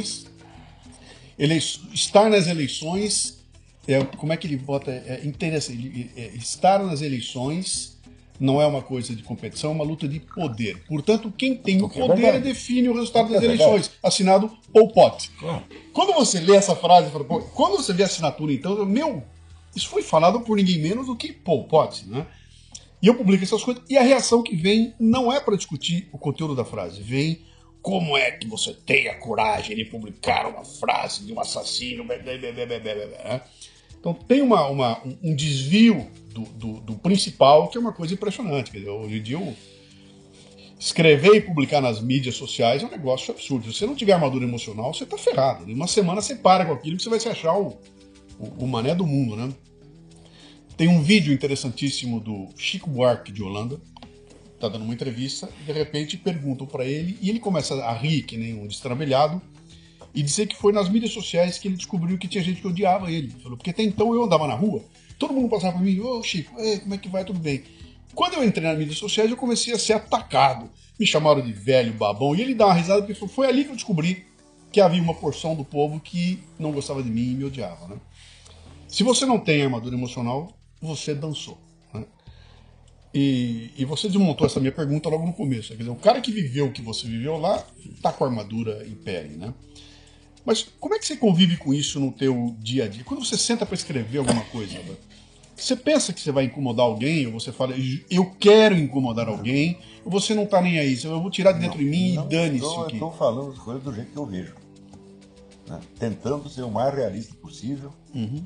Estar nas eleições, como é que ele bota? Estar nas eleições não é uma coisa de competição, é uma luta de poder. Portanto, quem tem o poder define o resultado das eleições. Assinado Pol Pot. Quando você lê essa frase, quando você vê a assinatura, então, isso foi falado por ninguém menos do que Pol Pot, né? E eu publico essas coisas, e a reação que vem não é para discutir o conteúdo da frase, vem como é que você tem a coragem de publicar uma frase de um assassino, né? Então tem um desvio do principal, que é uma coisa impressionante. Quer dizer, hoje em dia, escrever e publicar nas mídias sociais é um negócio absurdo. Se você não tiver armadura emocional, você tá ferrado. Em uma semana você para com aquilo que você vai se achar o mané do mundo, né? Tem um vídeo interessantíssimo do Chico Buarque de Holanda, tá dando uma entrevista, e de repente perguntam para ele, e ele começa a rir que nem um destrambelhado, e dizer que foi nas mídias sociais que ele descobriu que tinha gente que odiava ele. Falou, porque até então eu andava na rua, todo mundo passava por mim, Chico, como é que vai? Tudo bem. Quando eu entrei nas mídias sociais, eu comecei a ser atacado. Me chamaram de velho, babão, e ele dá uma risada, porque falou, foi ali que eu descobri que havia uma porção do povo que não gostava de mim e me odiava, né? Se você não tem armadura emocional, você dançou, né? E você desmontou essa minha pergunta logo no começo. Quer dizer, o cara que viveu o que você viveu lá, tá com a armadura em pele, né? Mas como é que você convive com isso no teu dia a dia? Quando você senta para escrever alguma coisa, Você pensa que você vai incomodar alguém, ou você fala, eu quero incomodar alguém, ou você não tá nem aí, eu vou tirar de dentro de mim e dane-se
Eu
aqui.
estou falando as coisas do jeito que eu vejo. Né? Tentando ser o mais realista possível. Né?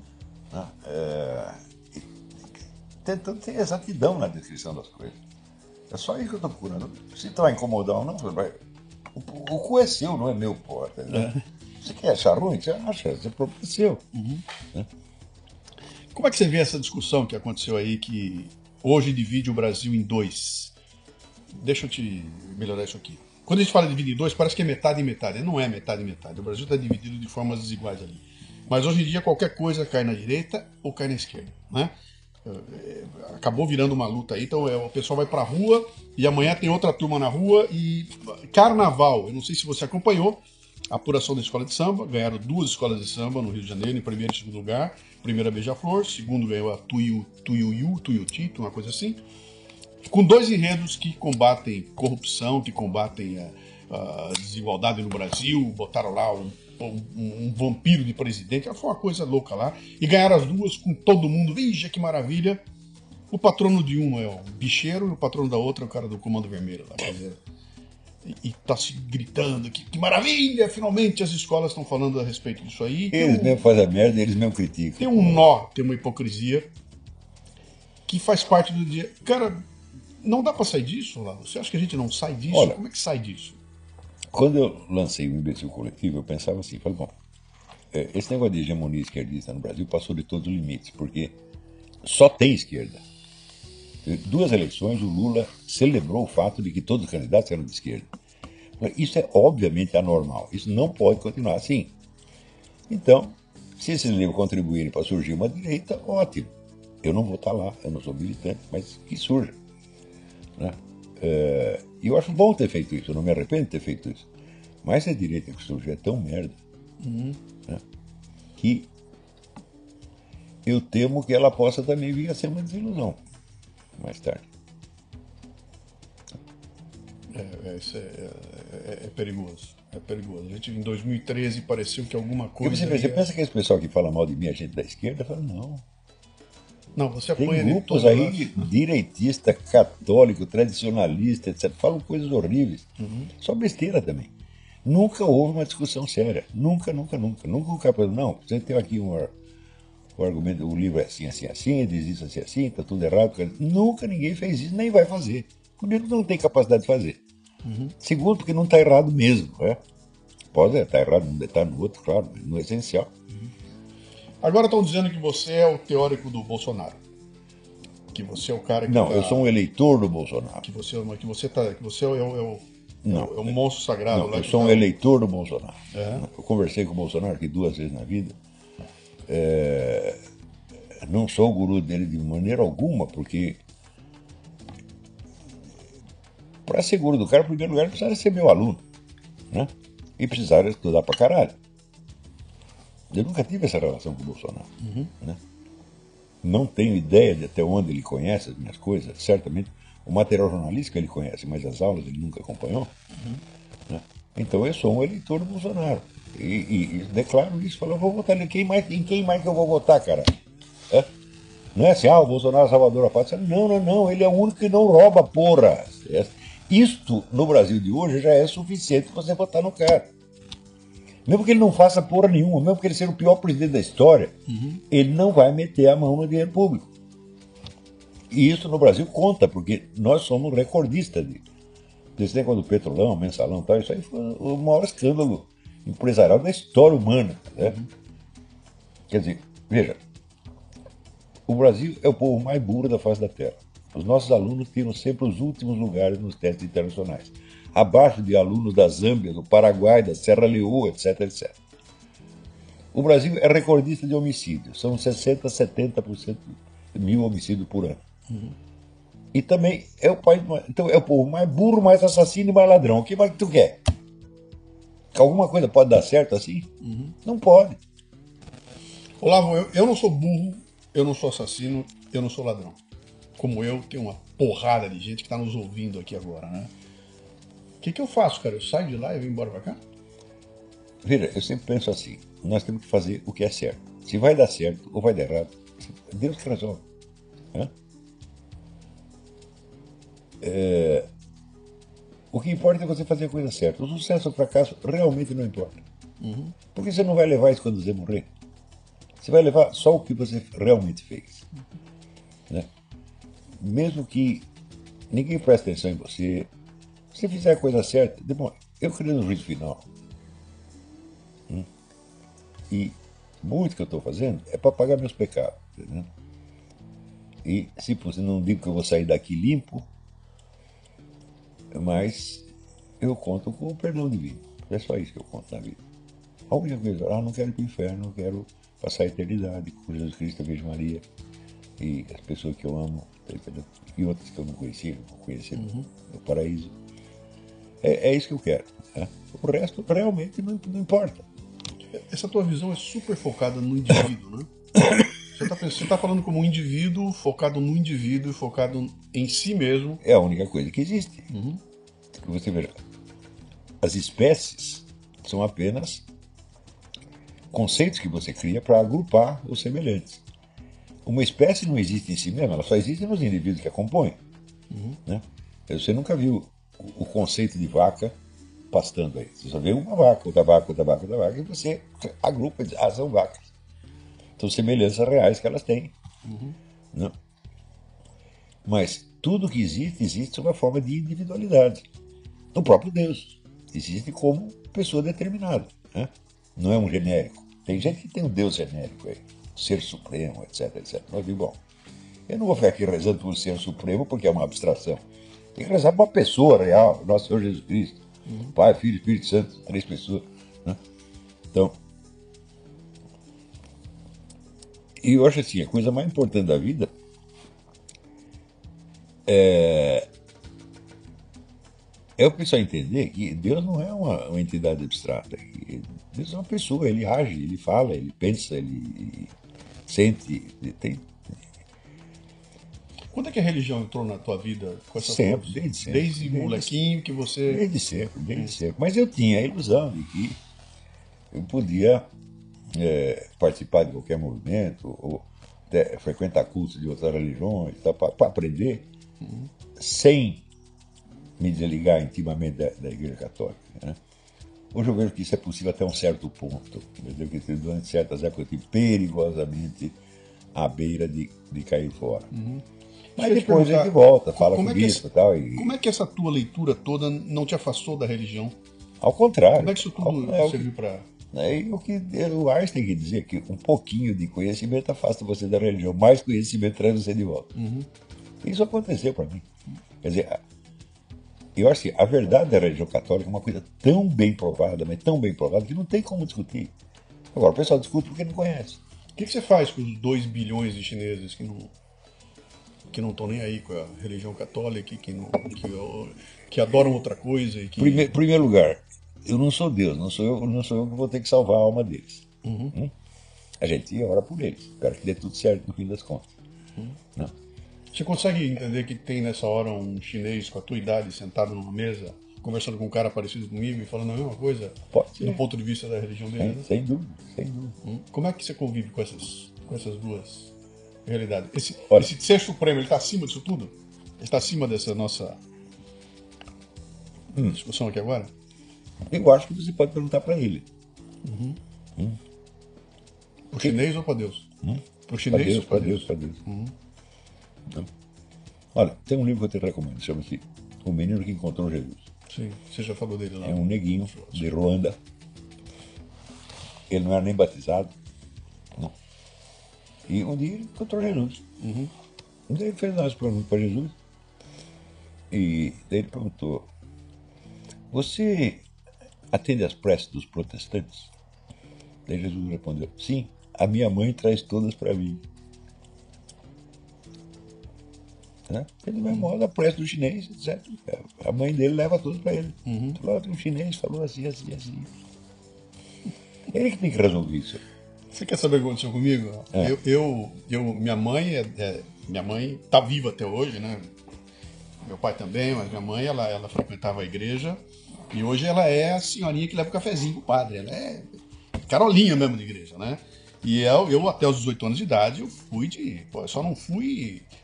Tentando ter exatidão na descrição das coisas. É só isso que eu estou procurando. Se tu vai incomodar ou não, o cu é seu, não é meu, porra. Né? Você quer achar ruim? Você acha, você problema é seu. Né?
Como é que você vê essa discussão que aconteceu aí, que hoje divide o Brasil em dois? Deixa eu te melhorar isso aqui. Quando a gente fala de dividir em dois, parece que é metade e metade. Não é metade e metade. O Brasil está dividido de formas desiguais ali. Mas hoje em dia qualquer coisa cai na direita ou cai na esquerda, né? Acabou virando uma luta aí, então o pessoal vai pra rua e amanhã tem outra turma na rua e carnaval, eu não sei se você acompanhou a apuração da escola de samba, ganharam 2 escolas de samba no Rio de Janeiro, em primeiro e segundo lugar, primeira Beija-Flor, segundo ganhou a Tuiuti, uma coisa assim, com 2 enredos que combatem corrupção, que combatem a desigualdade no Brasil, botaram lá um vampiro de presidente, foi uma coisa louca lá, e ganharam as 2 com todo mundo, vixe, que maravilha. O patrono de uma é o bicheiro e o patrono da outra é o cara do Comando Vermelho lá, quer dizer, e tá se gritando que maravilha, finalmente as escolas estão falando a respeito disso aí.
Eles mesmo fazem a merda, eles mesmo criticam.
Tem um nó, tem uma hipocrisia que faz parte do dia. Cara, não dá pra sair disso, lá. Você acha que a gente não sai disso?
Olha,
como é que sai disso?
Quando eu lancei o Imbecil Coletivo, eu pensava assim, falei, bom, esse negócio de hegemonia esquerdista no Brasil passou de todos os limites, porque só tem esquerda. 2 eleições, o Lula celebrou o fato de que todos os candidatos eram de esquerda. Isso é obviamente anormal, isso não pode continuar assim. Então, se esses livros contribuírem para surgir uma direita, ótimo. Eu não vou estar lá, eu não sou militante, mas que surja. Né? E eu acho bom ter feito isso, eu não me arrependo de ter feito isso. Mas a direita que surgiu é tão merda, né, que eu temo que ela possa também vir a ser uma desilusão mais tarde.
Isso é perigoso. É perigoso. A gente em 2013 pareceu que alguma coisa.
Você pensa que esse pessoal que fala mal de mim, a gente da esquerda, fala, não.
Não, você
Tem
apanha
grupos
de
aí, direitista, católico, tradicionalista, etc., falam coisas horríveis. Só besteira também. Nunca houve uma discussão séria. Nunca. Nunca o cara falou, não, você tem aqui o argumento, o livro é assim, assim, assim, diz isso assim, assim, tá tudo errado. Nunca ninguém fez isso, nem vai fazer. Primeiro, não tem capacidade de fazer. Segundo, porque não está errado mesmo. Pode estar errado num detalhe, no outro, claro, mas no essencial.
Agora estão dizendo que você é o teórico do Bolsonaro. Que você é o cara que.
Não, eu sou um eleitor do Bolsonaro.
Que você é o monstro sagrado
não,
lá.
Eu sou um eleitor do Bolsonaro.
É.
Eu conversei com o Bolsonaro aqui 2 vezes na vida. Não sou o guru dele de maneira alguma, porque para ser guru do cara, em primeiro lugar, precisaria ser meu aluno, né? E precisaria estudar pra caralho. Eu nunca tive essa relação com o Bolsonaro. Né? Não tenho ideia de até onde ele conhece as minhas coisas. Certamente o material jornalístico ele conhece, mas as aulas ele nunca acompanhou. Né? Então eu sou um eleitor do Bolsonaro. E declaro isso, falo, eu vou votar em quem mais que eu vou votar, cara? Não é assim, o Bolsonaro é salvador da pátria. Não, ele é o único que não rouba, porra. Isto, no Brasil de hoje, já é suficiente para você votar no cara. Mesmo que ele não faça porra nenhuma, mesmo que ele seja o pior presidente da história, ele não vai meter a mão no dinheiro público. E isso no Brasil conta, porque nós somos recordistas desse negócio do petrolão, mensalão e tal. Isso aí foi o maior escândalo empresarial da história humana. Né? Quer dizer, veja, o Brasil é o povo mais burro da face da Terra. Os nossos alunos tiram sempre os últimos lugares nos testes internacionais, abaixo de alunos da Zâmbia, do Paraguai, da Serra Leoa, etc, etc. O Brasil é recordista de homicídios, são 60% a 70% mil homicídios por ano. E também é o país, então é o povo mais burro, mais assassino e mais ladrão. O que mais que tu quer? Que alguma coisa pode dar certo assim? Não pode.
Olavo, eu não sou burro, eu não sou assassino, eu não sou ladrão. Como eu, tem uma porrada de gente que está nos ouvindo aqui agora, né? O que eu faço, cara? Eu saio de lá e venho embora pra cá?
Veja, eu sempre penso assim, nós temos que fazer o que é certo. Se vai dar certo ou vai dar errado, Deus que resolve. Né? O que importa é você fazer a coisa certa. O sucesso ou o fracasso realmente não importa. Porque você não vai levar isso quando você morrer. Você vai levar só o que você realmente fez. Né? Mesmo que ninguém preste atenção em você, se você fizer a coisa certa, bom, eu creio no juízo final. E muito que eu estou fazendo é para pagar meus pecados. Entendeu? E se você não digo que eu vou sair daqui limpo, mas eu conto com o perdão divino. É só isso que eu conto na vida. A única coisa, não quero ir para o inferno, não quero passar a eternidade com Jesus Cristo, a Virgem Maria e as pessoas que eu amo, entendeu? E outras que eu não conhecia, vou conhecer no paraíso. É isso que eu quero. Né? O resto realmente não importa.
Essa tua visão é super focada no indivíduo, né? Você está falando como um indivíduo focado no indivíduo e focado em si mesmo.
É a única coisa que existe. Que você veja, as espécies são apenas conceitos que você cria para agrupar os semelhantes. Uma espécie não existe em si mesma, ela só existe nos indivíduos que a compõem. Né? Você nunca viu o conceito de vaca pastando aí. Você só vê uma vaca, outra vaca, outra vaca, outra vaca, e você agrupa e diz, são vacas. São semelhanças reais que elas têm. Né? Mas tudo que existe sob a forma de individualidade. O próprio Deus existe como pessoa determinada. Né? Não é um genérico. Tem gente que tem um Deus genérico aí, ser supremo, etc, etc. Mas, bom, eu não vou ficar aqui rezando por ser supremo porque é uma abstração. Tem que rezar para uma pessoa real, nosso Senhor Jesus Cristo. Pai, Filho, Espírito Santo, 3 pessoas. Né? Então, e eu acho assim, a coisa mais importante da vida é o pessoal entender que Deus não é uma entidade abstrata. Deus é uma pessoa, ele age, ele fala, ele pensa, ele sente, ele tem.
Quando é que a religião entrou na tua vida com essa
Sempre,
força?
desde sempre.
Desde molequinho que você...
Desde sempre. Mas eu tinha a ilusão de que eu podia participar de qualquer movimento, ou até frequentar cultos de outras religiões, para aprender, sem me desligar intimamente da Igreja Católica. Né? Hoje eu vejo que isso é possível até um certo ponto. Entendeu? Que durante certas épocas eu estive perigosamente à beira de cair fora. Mas depois a gente volta, fala com o bispo e tal.
Como é que essa tua leitura toda não te afastou da religião?
Ao contrário.
Como é que isso tudo serviu para...
O que o Einstein tem que dizer que um pouquinho de conhecimento afasta você da religião, mais conhecimento traz você de volta. Isso aconteceu para mim. Quer dizer, eu acho que a verdade da religião católica é uma coisa tão bem provada, mas tão bem provada, que não tem como discutir. Agora, o pessoal discute porque não conhece.
O que você faz com os 2 bilhões de chineses que não estão nem aí com a religião católica, que adoram outra coisa? E que...
Primeiro lugar, eu não sou Deus, não sou eu que vou ter que salvar a alma deles. A gente ora por eles, espero que dê tudo certo no fim das contas. Não.
Você consegue entender que tem nessa hora um chinês com a tua idade sentado numa mesa, conversando com um cara parecido comigo e falando a mesma coisa do ponto de vista da religião dele? Né?
Sem dúvida.
Como é que você convive com essas duas realidades? Esse ser supremo, ele está acima disso tudo? Ele está acima dessa nossa discussão aqui agora?
Eu acho que você pode perguntar para ele.
Pro chinês ou para Deus? Pro chinês ou para Deus?
Para Deus. Olha, tem um livro que eu te recomendo, chama-se O Menino que Encontrou Jesus.
Sim, você já falou dele lá.
É um neguinho de Ruanda. Ele não era nem batizado. Não. E um dia ele encontrou Jesus. Daí ele fez umas perguntas para Jesus. E daí ele perguntou: você atende às preces dos protestantes? Daí Jesus respondeu: sim, a minha mãe traz todas para mim. Né? Ele vai modo a prece do chinês, etc. A mãe dele leva tudo para ele. O chinês falou assim. Ele que tem que resolver isso.
Você quer saber o que aconteceu comigo? Minha mãe está viva até hoje, né? Meu pai também, mas minha mãe ela frequentava a igreja e hoje ela é a senhorinha que leva o cafezinho pro padre. Ela é carolinha mesmo de igreja, né? E eu até os 18 anos de idade eu fui eu só não fui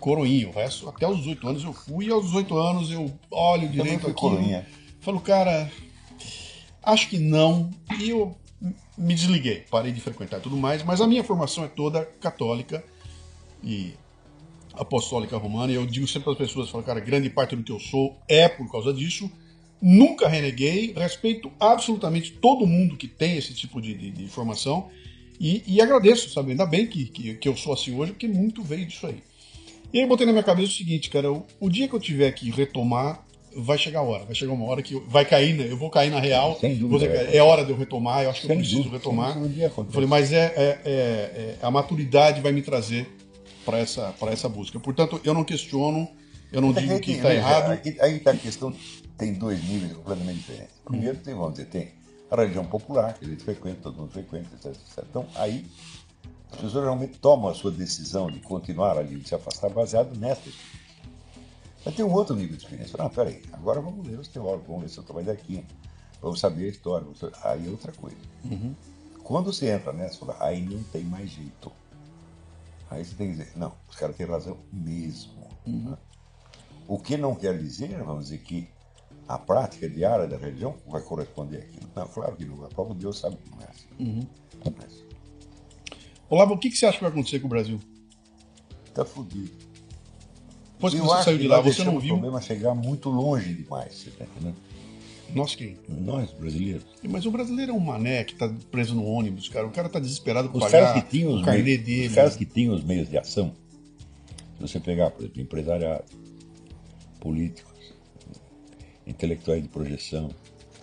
coroinha. O resto, até os 18 anos eu fui, e aos 18 anos eu olho direito aqui.
Coroinha.
Falo, cara, acho que não. E eu me desliguei, parei de frequentar e tudo mais. Mas a minha formação é toda católica e apostólica romana. E eu digo sempre para as pessoas, falo, cara, grande parte do que eu sou é por causa disso. Nunca reneguei, respeito absolutamente todo mundo que tem esse tipo de formação e agradeço, sabe? Ainda bem que eu sou assim hoje, porque muito veio disso aí. E aí eu botei na minha cabeça o seguinte, cara, o dia que eu tiver que retomar, vai chegar a hora, vai chegar uma hora que vai cair, né? Eu vou cair na real,
Sem dúvida,
é hora de eu retomar, eu acho que eu
Sem
preciso
dúvida,
retomar.
sem dúvida,
Eu falei, mas a maturidade vai me trazer para essa busca. Portanto, eu não questiono, eu não digo que está errado.
Aí está a questão, tem dois níveis completamente diferentes. Primeiro, vamos dizer, tem a religião popular, que a gente frequenta, todo mundo frequenta, etc. Então, aí, as pessoas realmente tomam a sua decisão de continuar ali, de se afastar, baseado nessa experiência. Mas tem um outro nível de experiência. Não, peraí, agora vamos ler os teólogos, vamos ler seu trabalho daqui, vamos saber a história. Aí é outra coisa. Quando você entra nessa, aí não tem mais jeito. Aí você tem que dizer, não, os caras têm razão mesmo. Né? O que não quer dizer, vamos dizer, que a prática diária da religião vai corresponder àquilo. Não, claro que não. O próprio Deus sabe que não é assim. Mas
Olavo, o que você acha que vai acontecer com o Brasil?
tá fudido.
Depois que
Eu
você
acho
saiu de
que
lá,
nós
você não
deixamos
viu?
o problema chegar muito longe demais, você tá entendendo?
Nós quem?
Nós, brasileiros.
Mas o brasileiro é um mané que tá preso no ônibus, cara. O cara tá desesperado por
Os
pagar
caras que tinham
o
os
carnê
meios,
dele.
os caras que tinham os meios de ação, se você pegar, por exemplo, empresariado, políticos, intelectuais de projeção,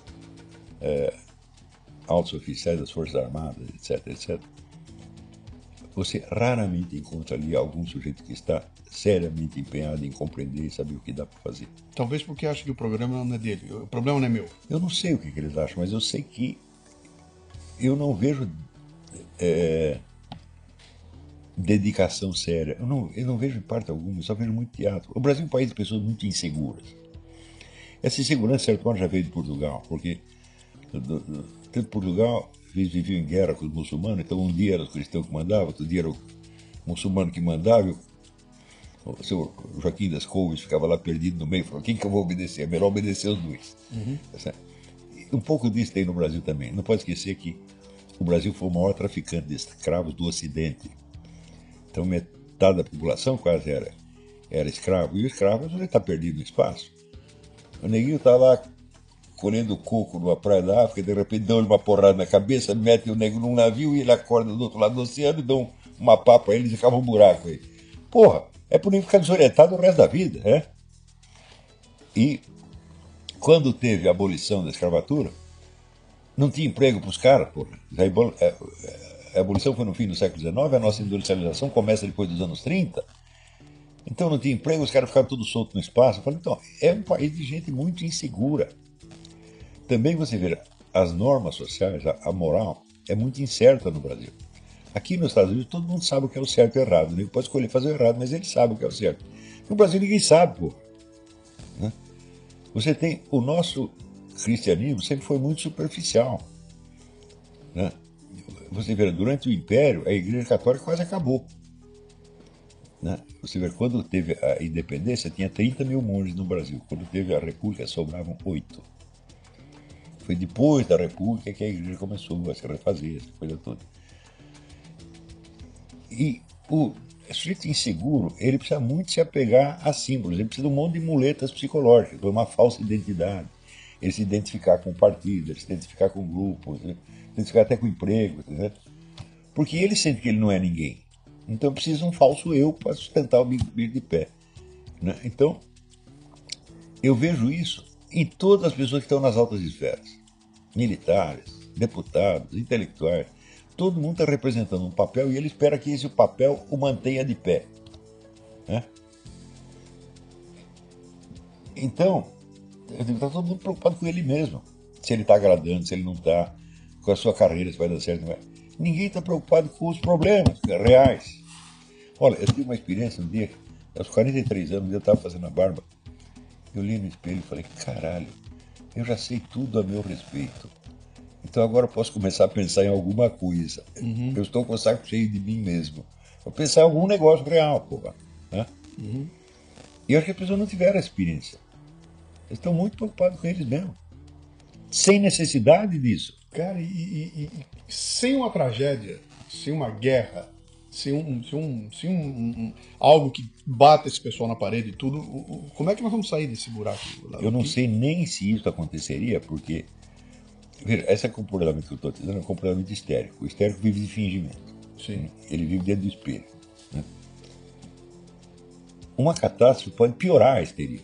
altos oficiais das Forças Armadas, etc, etc, você raramente encontra ali algum sujeito que está seriamente empenhado em compreender e saber o que dá para fazer.
Talvez porque acha que o programa não é dele. O problema não é meu.
Eu não sei o que eles acham, mas eu sei que eu não vejo dedicação séria. Eu não vejo em parte alguma, eu só vejo muito teatro. O Brasil é um país de pessoas muito inseguras. Essa insegurança, certo modo, já veio de Portugal, porque tanto Portugal, eles viviam em guerra com os muçulmanos, então um dia era o cristão que mandava, outro dia era o muçulmano que mandava. O seu Joaquim das Couves ficava lá perdido no meio, falou, quem que eu vou obedecer? É melhor obedecer os dois. Um pouco disso tem no Brasil também. Não pode esquecer que o Brasil foi o maior traficante de escravos do Ocidente. Então metade da população quase era escravo. E o escravo está perdido no espaço. O neguinho está lá colhendo coco numa praia da África, de repente dão-lhe uma porrada na cabeça, metem o negro num navio e ele acorda do outro lado do oceano e dão uma pá para ele e acaba um buraco aí. Porra, é por ele ficar desorientado o resto da vida, né? E quando teve a abolição da escravatura, não tinha emprego para os caras, porra. A abolição foi no fim do século XIX, a nossa industrialização começa depois dos anos 30. Então não tinha emprego, os caras ficaram todos soltos no espaço. Eu falei, então, é um país de gente muito insegura. Também você vê, as normas sociais, a moral, é muito incerta no Brasil. Aqui nos Estados Unidos todo mundo sabe o que é o certo e o errado. Ele pode escolher fazer o errado, mas ele sabe o que é o certo. No Brasil ninguém sabe, pô. Né? Você tem, o nosso cristianismo sempre foi muito superficial. Né? Você vê, durante o Império, a Igreja Católica quase acabou. Né? Você vê, quando teve a independência, tinha 30 mil monges no Brasil. Quando teve a República, sobravam 8. Foi depois da República que a Igreja começou a se refazer, essa coisa toda. E o sujeito inseguro, ele precisa muito se apegar a símbolos, ele precisa de um monte de muletas psicológicas, uma falsa identidade. Ele se identificar com o partido, ele se identificar com o grupo, ele se identificar até com o emprego, entendeu? Porque ele sente que ele não é ninguém. Então precisa de um falso eu para sustentar o bico de pé. Né? Então, eu vejo isso em todas as pessoas que estão nas altas esferas. Militares, deputados, intelectuais. Todo mundo está representando um papel e ele espera que esse papel o mantenha de pé. Né? Então, está todo mundo preocupado com ele mesmo. Se ele está agradando, se ele não está, com a sua carreira, se vai dar certo. Não vai. Ninguém está preocupado com os problemas reais. Olha, eu tive uma experiência um dia, aos 43 anos, eu estava fazendo a barba. Eu li no espelho e falei, caralho, eu já sei tudo a meu respeito. Então agora eu posso começar a pensar em alguma coisa. Eu estou com o saco cheio de mim mesmo. Vou pensar em algum negócio real, porra. Né? E eu acho que as pessoas não tiveram essa experiência. Eles estão muito preocupados com eles mesmos. Sem necessidade disso.
Cara, e sem uma tragédia, sem uma guerra, sem algo que bata esse pessoal na parede e tudo, como é que nós vamos sair desse buraco?
Eu não sei nem se isso aconteceria, porque veja, esse comportamento que eu estou dizendo é um comportamento histérico. O histérico vive de fingimento.
Sim.
Ele vive dentro do espelho. Né? Uma catástrofe pode piorar a histeria.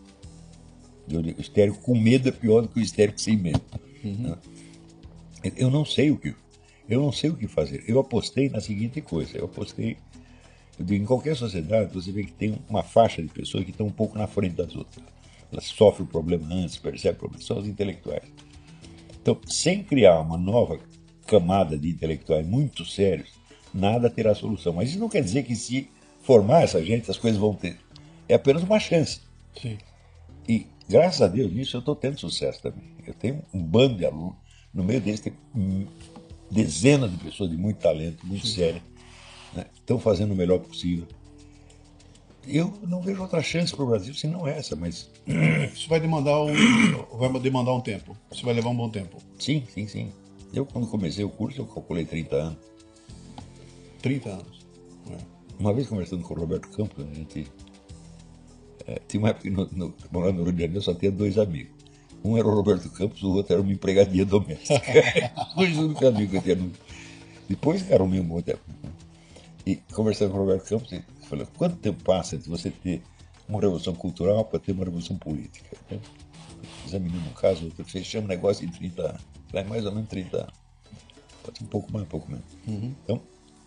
O histérico com medo é pior do que o histérico sem medo. Né? Eu não sei o que fazer. Eu apostei na seguinte coisa. Eu digo, em qualquer sociedade você vê que tem uma faixa de pessoas que estão um pouco na frente das outras. Elas sofrem o problema antes, percebem o problema. São os intelectuais. Então, sem criar uma nova camada de intelectuais muito sérios, nada terá solução. Mas isso não quer dizer que se formar essa gente, as coisas vão ter. É apenas uma chance.
Sim.
E, graças a Deus, nisso eu estou tendo sucesso também. Eu tenho um bando de alunos. No meio deles tem dezenas de pessoas de muito talento, muito sérias, né? Estão fazendo o melhor possível. Eu não vejo outra chance para o Brasil senão essa, mas...
Isso vai demandar um tempo. Isso vai levar um bom tempo.
Sim. Eu, quando comecei o curso, eu calculei 30 anos.
30 anos.
Uma vez conversando com o Roberto Campos, a gente... tinha uma época que morando no Rio de Janeiro, eu só tinha 2 amigos. Um era o Roberto Campos, o outro era uma empregadinha doméstica. Os 2 únicos amigos que eu tinha no... Depois, cara, um bom tempo. E conversando com o Roberto Campos, ele falou, quanto tempo passa entre você ter uma revolução cultural para ter uma revolução política? Eu examinei um caso, outro fechamos um negócio em 30 anos. Lá é mais ou menos 30 anos. Pode ser um pouco mais, um pouco menos. Então,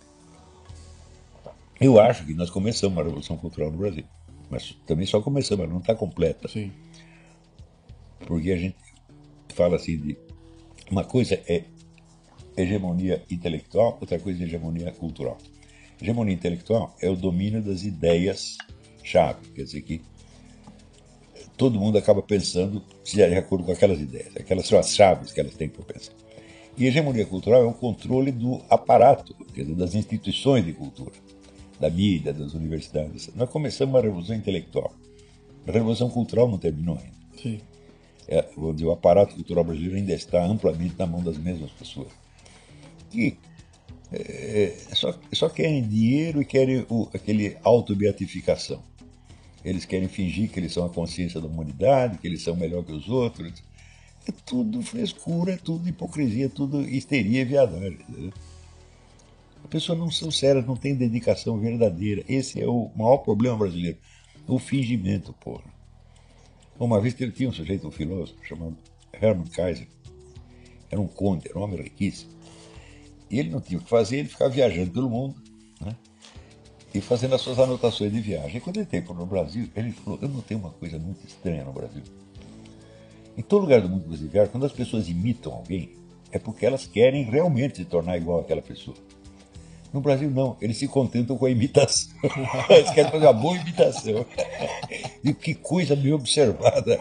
eu acho que nós começamos uma revolução cultural no Brasil. Mas também só começamos, ela não está completa.
Sim.
Porque a gente fala assim de... Uma coisa é hegemonia intelectual, outra coisa é hegemonia cultural. Hegemonia intelectual é o domínio das ideias-chave. Quer dizer que todo mundo acaba pensando de acordo com aquelas ideias. Aquelas são as chaves que elas têm para pensar. E hegemonia cultural é o controle do aparato, quer dizer, das instituições de cultura, da mídia, das universidades. Nós começamos uma revolução intelectual. A revolução cultural não terminou ainda.
Sim.
Vou dizer, o aparato cultural brasileiro ainda está amplamente na mão das mesmas pessoas. Que só querem dinheiro e querem aquele autobeatificação. Eles querem fingir que eles são a consciência da humanidade, que eles são melhor que os outros. É tudo frescura, é tudo hipocrisia, é tudo histeria e viadagem. Né? As pessoas não são sérias, não têm dedicação verdadeira. Esse é o maior problema brasileiro. O fingimento, porra. Uma vez tinha um sujeito, um filósofo, chamado Hermann Kaiser. Era um conde, era um homem riquíssimo. E ele não tinha o que fazer, ele ficava viajando pelo mundo, né? E fazendo as suas anotações de viagem. E quando ele veio para o Brasil, ele falou, eu notei uma coisa muito estranha no Brasil. Em todo lugar do mundo que você viaja, quando as pessoas imitam alguém, é porque elas querem realmente se tornar igual àquela pessoa. No Brasil, não. Eles se contentam com a imitação. Eles querem fazer uma boa imitação. E que coisa bem observada.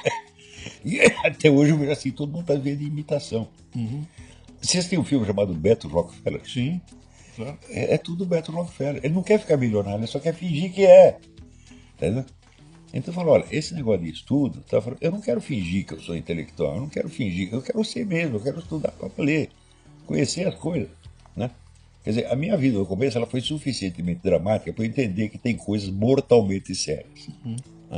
E até hoje eu vejo assim, todo mundo está vendo imitação. Vocês têm um filme chamado Beto Rockefeller?
Sim. Claro.
É tudo Beto Rockefeller. Ele não quer ficar milionário, ele só quer fingir que é. Entendeu? Então eu falo, olha, esse negócio de estudo, tá falando, eu não quero fingir que eu sou intelectual, eu não quero fingir, eu quero ser mesmo, eu quero estudar para ler, conhecer as coisas, né? Quer dizer, a minha vida no começo ela foi suficientemente dramática para eu entender que tem coisas mortalmente sérias. Né?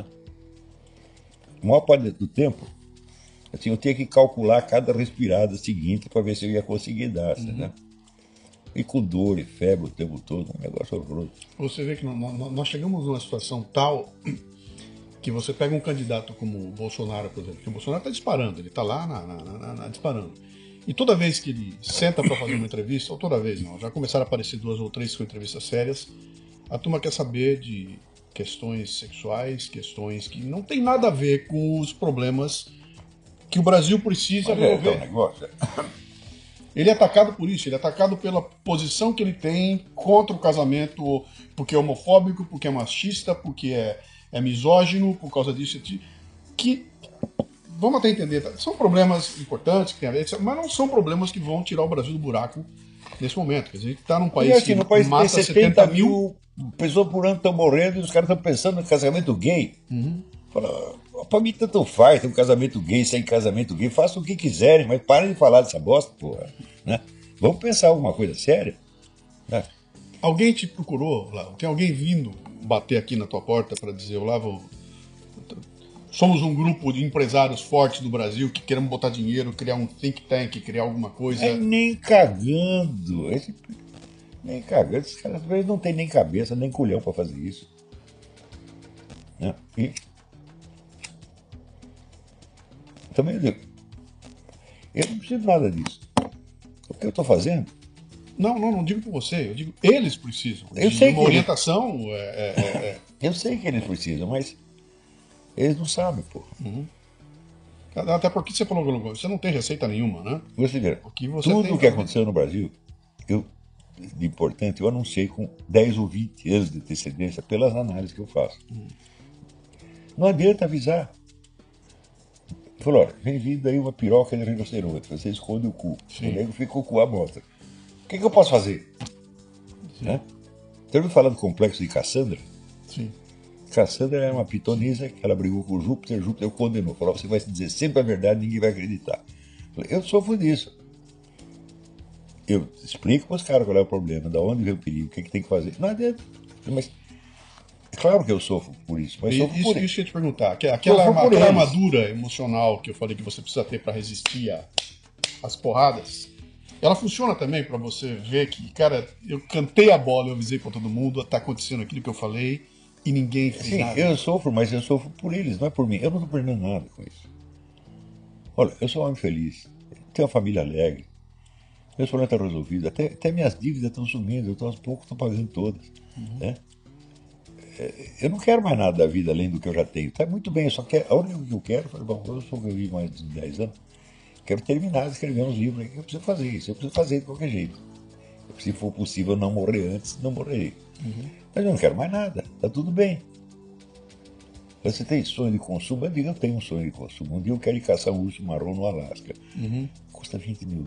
A maior parte do tempo, assim, eu tinha que calcular cada respirada seguinte para ver se eu ia conseguir dar, né? E com dor e febre o tempo todo, um negócio horroroso.
Você vê que nós chegamos numa situação tal que você pega um candidato como o Bolsonaro, por exemplo, que o Bolsonaro está disparando, ele está lá disparando. E toda vez que ele senta para fazer uma entrevista, ou toda vez não, já começaram a aparecer 2 ou 3 com entrevistas sérias, a turma quer saber de questões sexuais, questões que não tem nada a ver com os problemas que o Brasil precisa resolver.
É um negócio.
Ele é atacado por isso, ele é atacado pela posição que ele tem contra o casamento, porque é homofóbico, porque é machista, porque é misógino, por causa disso, que, vamos até entender, são problemas importantes que tem a ver, mas não são problemas que vão tirar o Brasil do buraco nesse momento. Quer dizer, a gente está num país
assim,
que
no país
mata
tem
70 mil
pessoas por ano estão morrendo e os caras estão pensando em casamento gay. Fala, pra mim tanto faz, tem um casamento gay, sem casamento gay, façam o que quiserem, mas parem de falar dessa bosta, porra. Né? Vamos pensar alguma coisa séria. Né?
Alguém te procurou, Olavo? Tem alguém vindo bater aqui na tua porta para dizer, Olavo, somos um grupo de empresários fortes do Brasil que queremos botar dinheiro, criar um think tank, criar alguma coisa.
Nem cagando. Nem cagando. Esses caras não têm nem cabeça, nem culhão para fazer isso. Né? E também eu digo, eu não preciso nada disso. O que eu estou fazendo?
Não digo por você, eu digo eles precisam.
Eu sei
uma
que
orientação.
Eu sei que eles precisam, mas eles não sabem, pô.
Até porque você falou, você não tem receita nenhuma, né?
Você vê,
Porque você
tudo
tem
o que aconteceu no Brasil, de importante, eu anunciei com 10 ou 20 anos de antecedência pelas análises que eu faço. Não adianta avisar. Falou, olha, vem vindo aí uma piroca de rinoceronte, você esconde o cu.
Sim.
O nego fica com o cu à mostra. O que eu posso fazer? Né? Você ouviu falar do complexo de Cassandra?
Sim.
Cassandra era uma pitonisa que ela brigou com Júpiter o condenou. Falou, você vai dizer sempre a verdade, ninguém vai acreditar. Eu sofro disso. Eu explico para os caras qual é o problema, da onde vem o perigo, o que tem que fazer. Não adianta. Mas é claro que eu sofro por isso, mas sofro por
Isso que eu ia te perguntar. Aquela
eles.
armadura emocional que eu falei que você precisa ter para resistir às porradas, ela funciona também para você ver que, cara, eu cantei a bola, eu avisei para todo mundo, tá acontecendo aquilo que eu falei e ninguém fez
Sim,
nada.
eu sofro, mas eu sofro por eles, não é por mim. Eu não estou perdendo nada com isso. Olha, eu sou um homem feliz, tenho uma família alegre, meus problemas estão resolvidos, até minhas dívidas estão sumindo, eu aos poucos estou pagando todas. Né? Eu não quero mais nada da vida além do que eu já tenho. Está muito bem, só que a única coisa que eu quero, bom, eu sobrevivi mais de 10 anos, quero terminar de escrever uns livros aí que eu preciso fazer isso, eu preciso fazer de qualquer jeito. Se for possível não morrer antes, não morrerei. Mas eu não quero mais nada, está tudo bem. Você tem sonho de consumo? Eu digo, eu tenho um sonho de consumo. Um dia eu quero ir caçar um urso marrom no Alasca. Custa $20 mil.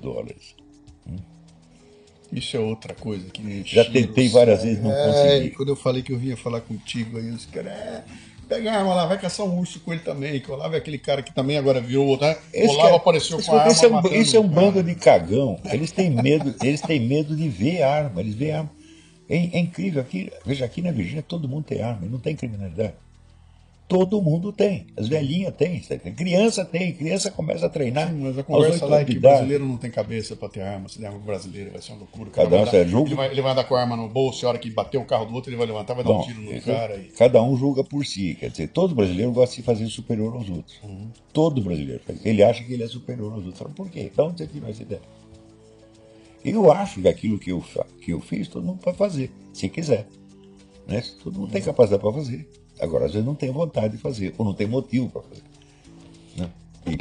Isso é outra coisa que me
Já tentei várias vezes, não consegui.
Quando eu falei que eu vinha falar contigo, aí os caras, pega a arma lá, vai caçar um urso com ele também, que o Olavo é aquele cara que também agora virou outro, né? O Olavo apareceu com a arma matando.
Isso é um bando de cagão. Eles têm medo de ver arma, eles veem arma. É incrível, veja, aqui na Virgínia todo mundo tem arma, não tem criminalidade. Todo mundo tem, as velhinhas têm, criança começa a treinar.
Sim, mas a conversa lá é que o brasileiro não tem cabeça para ter arma, se der arma brasileiro vai ser uma loucura. Ele vai andar com a arma no bolso, a hora que bater o carro do outro ele vai levantar, vai dar um tiro no cara.
Cada um julga por si, quer dizer, todo brasileiro gosta de se fazer superior aos outros. Todo brasileiro faz. Ele acha que ele é superior aos outros. Fala, por quê? Então você tirou essa ideia. Eu acho que aquilo que eu fiz, todo mundo pode fazer, se quiser. Né? Todo mundo tem capacidade para fazer. Agora, às vezes não tem vontade de fazer, ou não tem motivo para fazer. Né?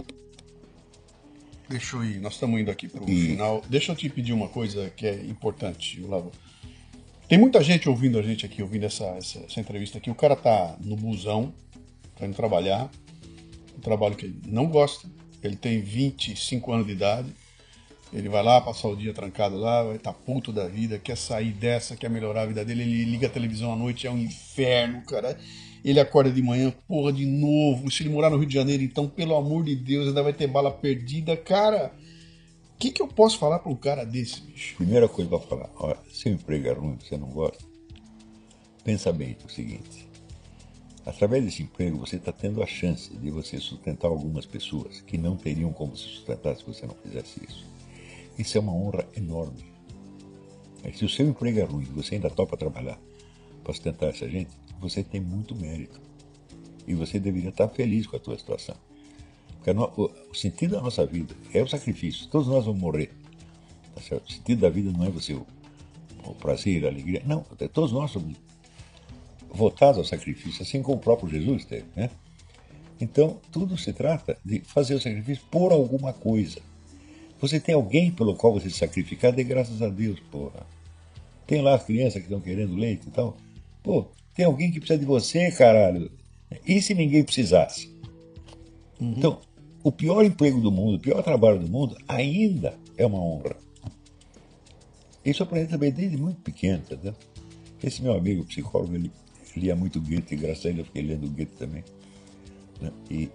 Deixa eu ir, nós estamos indo aqui para o final. Deixa eu te pedir uma coisa que é importante, Olavo. Tem muita gente ouvindo a gente aqui, ouvindo essa entrevista aqui. O cara tá no busão, tá indo trabalhar, um trabalho que ele não gosta, ele tem 25 anos de idade, ele vai lá, passar o dia trancado lá, vai estar puto da vida, quer sair dessa, quer melhorar a vida dele, ele liga a televisão à noite, é um inferno, cara. Ele acorda de manhã, porra, de novo. Se ele morar no Rio de Janeiro, então, pelo amor de Deus, ainda vai ter bala perdida. Cara, o que eu posso falar para um cara desse, bicho?
Primeira coisa para falar, olha, seu emprego é ruim, você não gosta, pensa bem o seguinte, através desse emprego você está tendo a chance de você sustentar algumas pessoas que não teriam como se sustentar se você não fizesse isso. Isso é uma honra enorme. Se o seu emprego é ruim e você ainda topa trabalhar para sustentar essa gente, você tem muito mérito. E você deveria estar feliz com a tua situação. Porque o sentido da nossa vida é o sacrifício. Todos nós vamos morrer. Tá certo? O sentido da vida não é você o prazer, a alegria. Não, todos nós somos votados ao sacrifício, assim como o próprio Jesus teve. Né? Então, tudo se trata de fazer o sacrifício por alguma coisa. Você tem alguém pelo qual você se sacrificar, dê graças a Deus, porra. Tem lá as crianças que estão querendo leite e tal. Pô, tem alguém que precisa de você, caralho. E se ninguém precisasse? Então, o pior emprego do mundo, o pior trabalho do mundo, ainda é uma honra. Isso eu aprendi também desde muito pequeno, entendeu? Esse meu amigo psicólogo, ele lia muito Goethe, e graças a ele eu fiquei lendo Goethe também. Né? E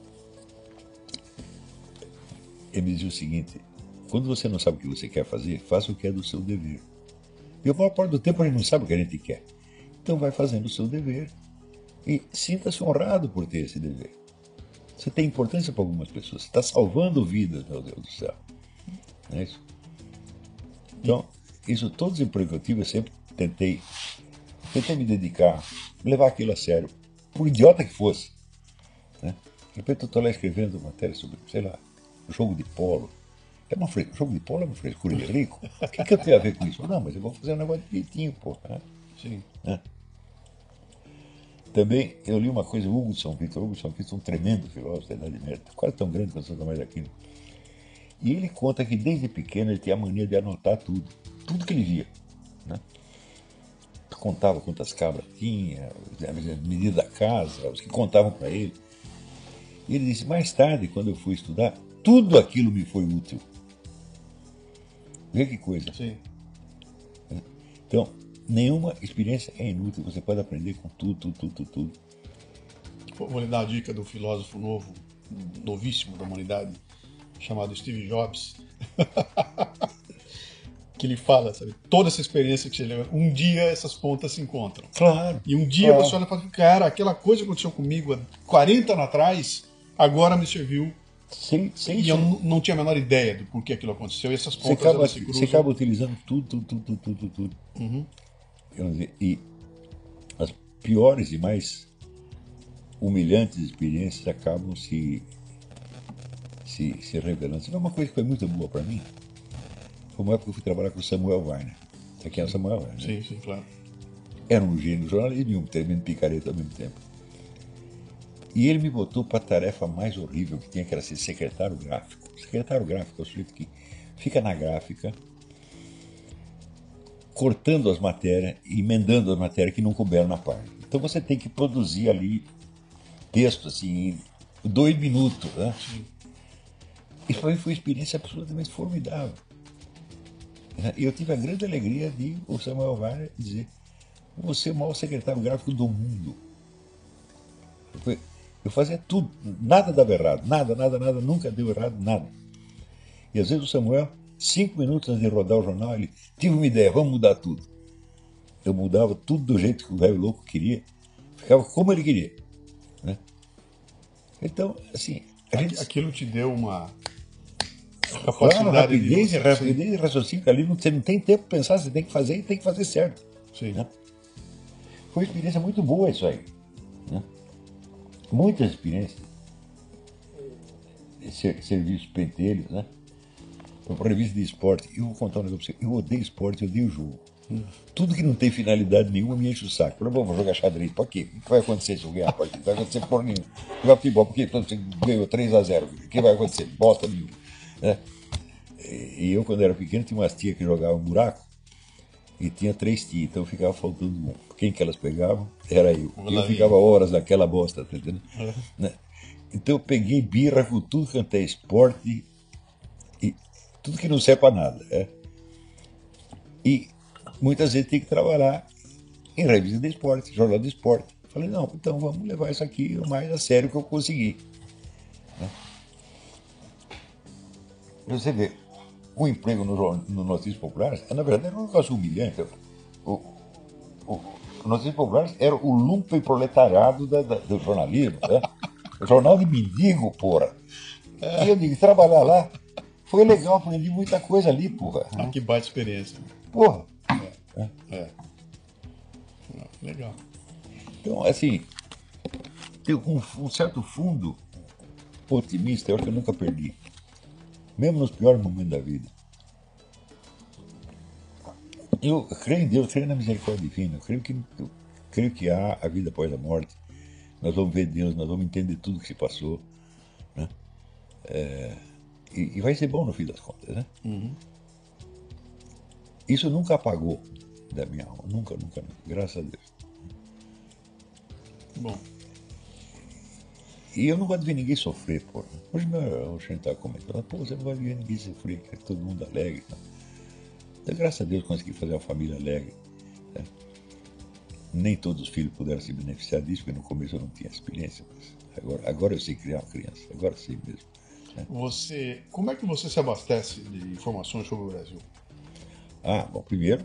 ele me dizia o seguinte: quando você não sabe o que você quer fazer, faça o que é do seu dever. E a maior parte do tempo a gente não sabe o que a gente quer. Então vai fazendo o seu dever e sinta-se honrado por ter esse dever. Você tem importância para algumas pessoas, você está salvando vidas, meu Deus do céu. Não é isso? Então, isso, todos os empregos que eu tive, eu sempre tentei me dedicar, levar aquilo a sério, por idiota que fosse. Né? De repente eu estou lá escrevendo matéria sobre, sei lá, jogo de polo. Jogo de polo é uma frescura de rico. O que eu tenho a ver com isso? Não, mas eu vou fazer um negócio direitinho, pô. Né?
Sim.
Né? Também eu li uma coisa, Hugo de São Vítor. Hugo de São Vítor é um tremendo filósofo da Idade Média, quase tão grande quanto São Tomás de Aquino. E ele conta que desde pequeno ele tinha a mania de anotar tudo que ele via. Né? Contava quantas cabras tinha, a medida da casa, os que contavam para ele. E ele disse: mais tarde, quando eu fui estudar, tudo aquilo me foi útil. Vê que coisa.
Sim.
Então, nenhuma experiência é inútil, você pode aprender com tudo.
Vou lhe dar a dica do filósofo novíssimo da humanidade, chamado Steve Jobs. Que ele fala, sabe, toda essa experiência que você leva, um dia essas pontas se encontram.
Claro.
E um dia você olha e fala: cara, aquela coisa que aconteceu comigo há 40 anos atrás, agora me serviu.
Sim.
E eu não tinha a menor ideia do porquê aquilo aconteceu. E essas pontas elas se cruzam.
Você acaba utilizando tudo.
Uhum.
E as piores e mais humilhantes experiências acabam se revelando. Isso é uma coisa que foi muito boa para mim. Foi uma época que eu fui trabalhar com o Samuel Weiner. Você quem é o Samuel Weiner?
Sim, sim, claro.
Era um gênio do jornalismo e um tremendo picareta ao mesmo tempo. E ele me botou para a tarefa mais horrível que tinha, que era ser secretário gráfico. Secretário gráfico é o sujeito que fica na gráfica, cortando as matérias e emendando as matérias que não couberam na página. Então você tem que produzir ali texto assim, em 2 minutos. Né? Isso foi uma experiência absolutamente formidável. E eu tive a grande alegria de o Samuel Weiner dizer: você é o maior secretário gráfico do mundo. Eu fazia tudo, nada dava errado, nada, nunca deu errado, nada. E às vezes o Samuel, 5 minutos antes de rodar o jornal, ele: tive uma ideia, vamos mudar tudo. Eu mudava tudo do jeito que o velho louco queria, ficava como ele queria. Né? Então, assim...
Aquilo te deu uma
claro, rapidez e raciocínio, ali você não tem tempo para pensar, você tem que fazer e tem que fazer certo.
Sim.
Né? Foi uma experiência muito boa isso aí. Né? Muitas experiências. Serviços pentelhos, né? Para revista de esporte. Eu vou contar um negócio para você. Eu odeio esporte, eu odeio jogo. Tudo que não tem finalidade nenhuma me enche o saco. Eu vou jogar xadrez. Por quê? O que vai acontecer se eu ganhar a partida? Não vai acontecer por nenhum. Jogar futebol, porque você ganhou 3-0. O que vai acontecer? Bosta nenhuma. Né? E eu, quando era pequeno, tinha umas tias que jogavam buraco. E tinha 3 tias, então ficava faltando um. Quem que elas pegavam? Era eu. E eu ficava horas naquela bosta, tá entendendo? Né? Então eu peguei birra com tudo quanto é esporte e tudo que não serve para nada. E muitas vezes tem que trabalhar em revista de esporte, jornal de esporte. Falei: não, então vamos levar isso aqui o mais a sério que eu conseguir. Né? Você vê, o emprego no Notícias Populares, na verdade, era um negócio humilhante. O Notícias Populares era o lumpenproletariado do jornalismo. Né? O jornal de mendigo, porra. E eu digo, trabalhar lá foi legal, aprendi muita coisa ali, porra.
Que baita experiência.
Porra.
Legal.
Então, assim, tem um certo fundo otimista, eu acho que eu nunca perdi. Mesmo nos piores momentos da vida. Eu creio em Deus, creio na misericórdia divina, eu creio que há a vida após a morte. Nós vamos ver Deus, nós vamos entender tudo que se passou. Né? E vai ser bom no fim das contas. Né?
Uhum.
Isso nunca apagou da minha alma, nunca, graças a Deus.
Bom.
E eu não gosto de ver ninguém sofrer, porra. Hoje o Xen estava comentando: pô, você não vai ver ninguém sofrer, quer que todo mundo alegre. Então, graças a Deus consegui fazer uma família alegre. Né? Nem todos os filhos puderam se beneficiar disso, porque no começo eu não tinha experiência. Mas agora eu sei criar uma criança, agora sei mesmo. Né?
Como é que você se abastece de informações sobre o Brasil?
Bom, primeiro,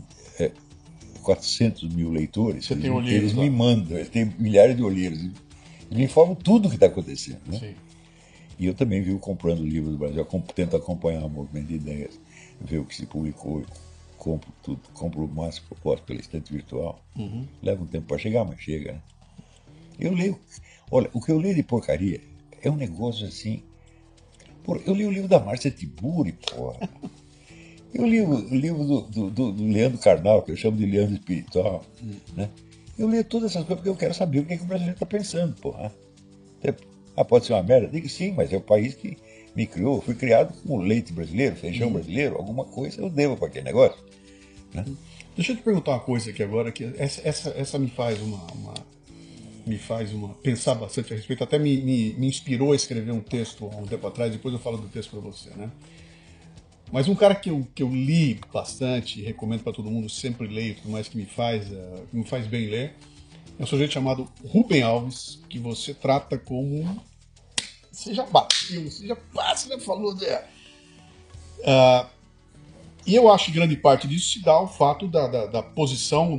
400 mil leitores,
Você tem olheiros
eles
lá?
me mandam, eles têm milhares de olheiros, eles me informam tudo o que está acontecendo. Né?
Sim.
E eu também vivo comprando livros do Brasil, eu tento acompanhar o movimento de ideias, ver o que se publicou, eu compro tudo, compro o máximo que eu posso pela estante virtual. Leva um tempo para chegar, mas chega. Né? Eu leio, olha, o que eu leio de porcaria é um negócio assim. Porra, eu li o livro da Márcia Tiburi, porra. Eu li o livro do Leandro Carnal, que eu chamo de Leandro Espiritual. Né? Eu leio todas essas coisas porque eu quero saber o que o brasileiro está pensando, porra. Pode ser uma merda? Digo sim, mas é o país que me criou. Eu fui criado com leite brasileiro, feijão brasileiro, alguma coisa eu devo para aquele negócio. Né?
Deixa eu te perguntar uma coisa aqui agora, que essa me faz pensar bastante a respeito, até me inspirou a escrever um texto há um tempo atrás, depois eu falo do texto para você, né? Mas um cara que eu li bastante, recomendo para todo mundo, sempre leio, tudo mais que me faz bem ler, é um sujeito chamado Rubem Alves, que você trata como... Você já bateu, você já falou... E eu acho que grande parte disso se dá ao fato da posição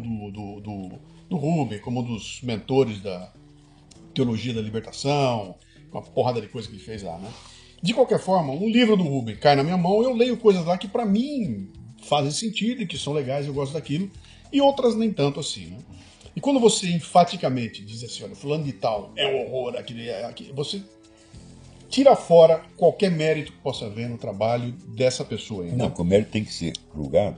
do Rubem como um dos mentores da teologia da libertação, uma porrada de coisa que ele fez lá, né? De qualquer forma, um livro do Rubem cai na minha mão, eu leio coisas lá que para mim fazem sentido e que são legais, eu gosto daquilo, e outras nem tanto assim, né? E quando você enfaticamente diz assim, olha, fulano de tal é um horror, você tira fora qualquer mérito que possa haver no trabalho dessa pessoa.
Não, o mérito tem que ser julgado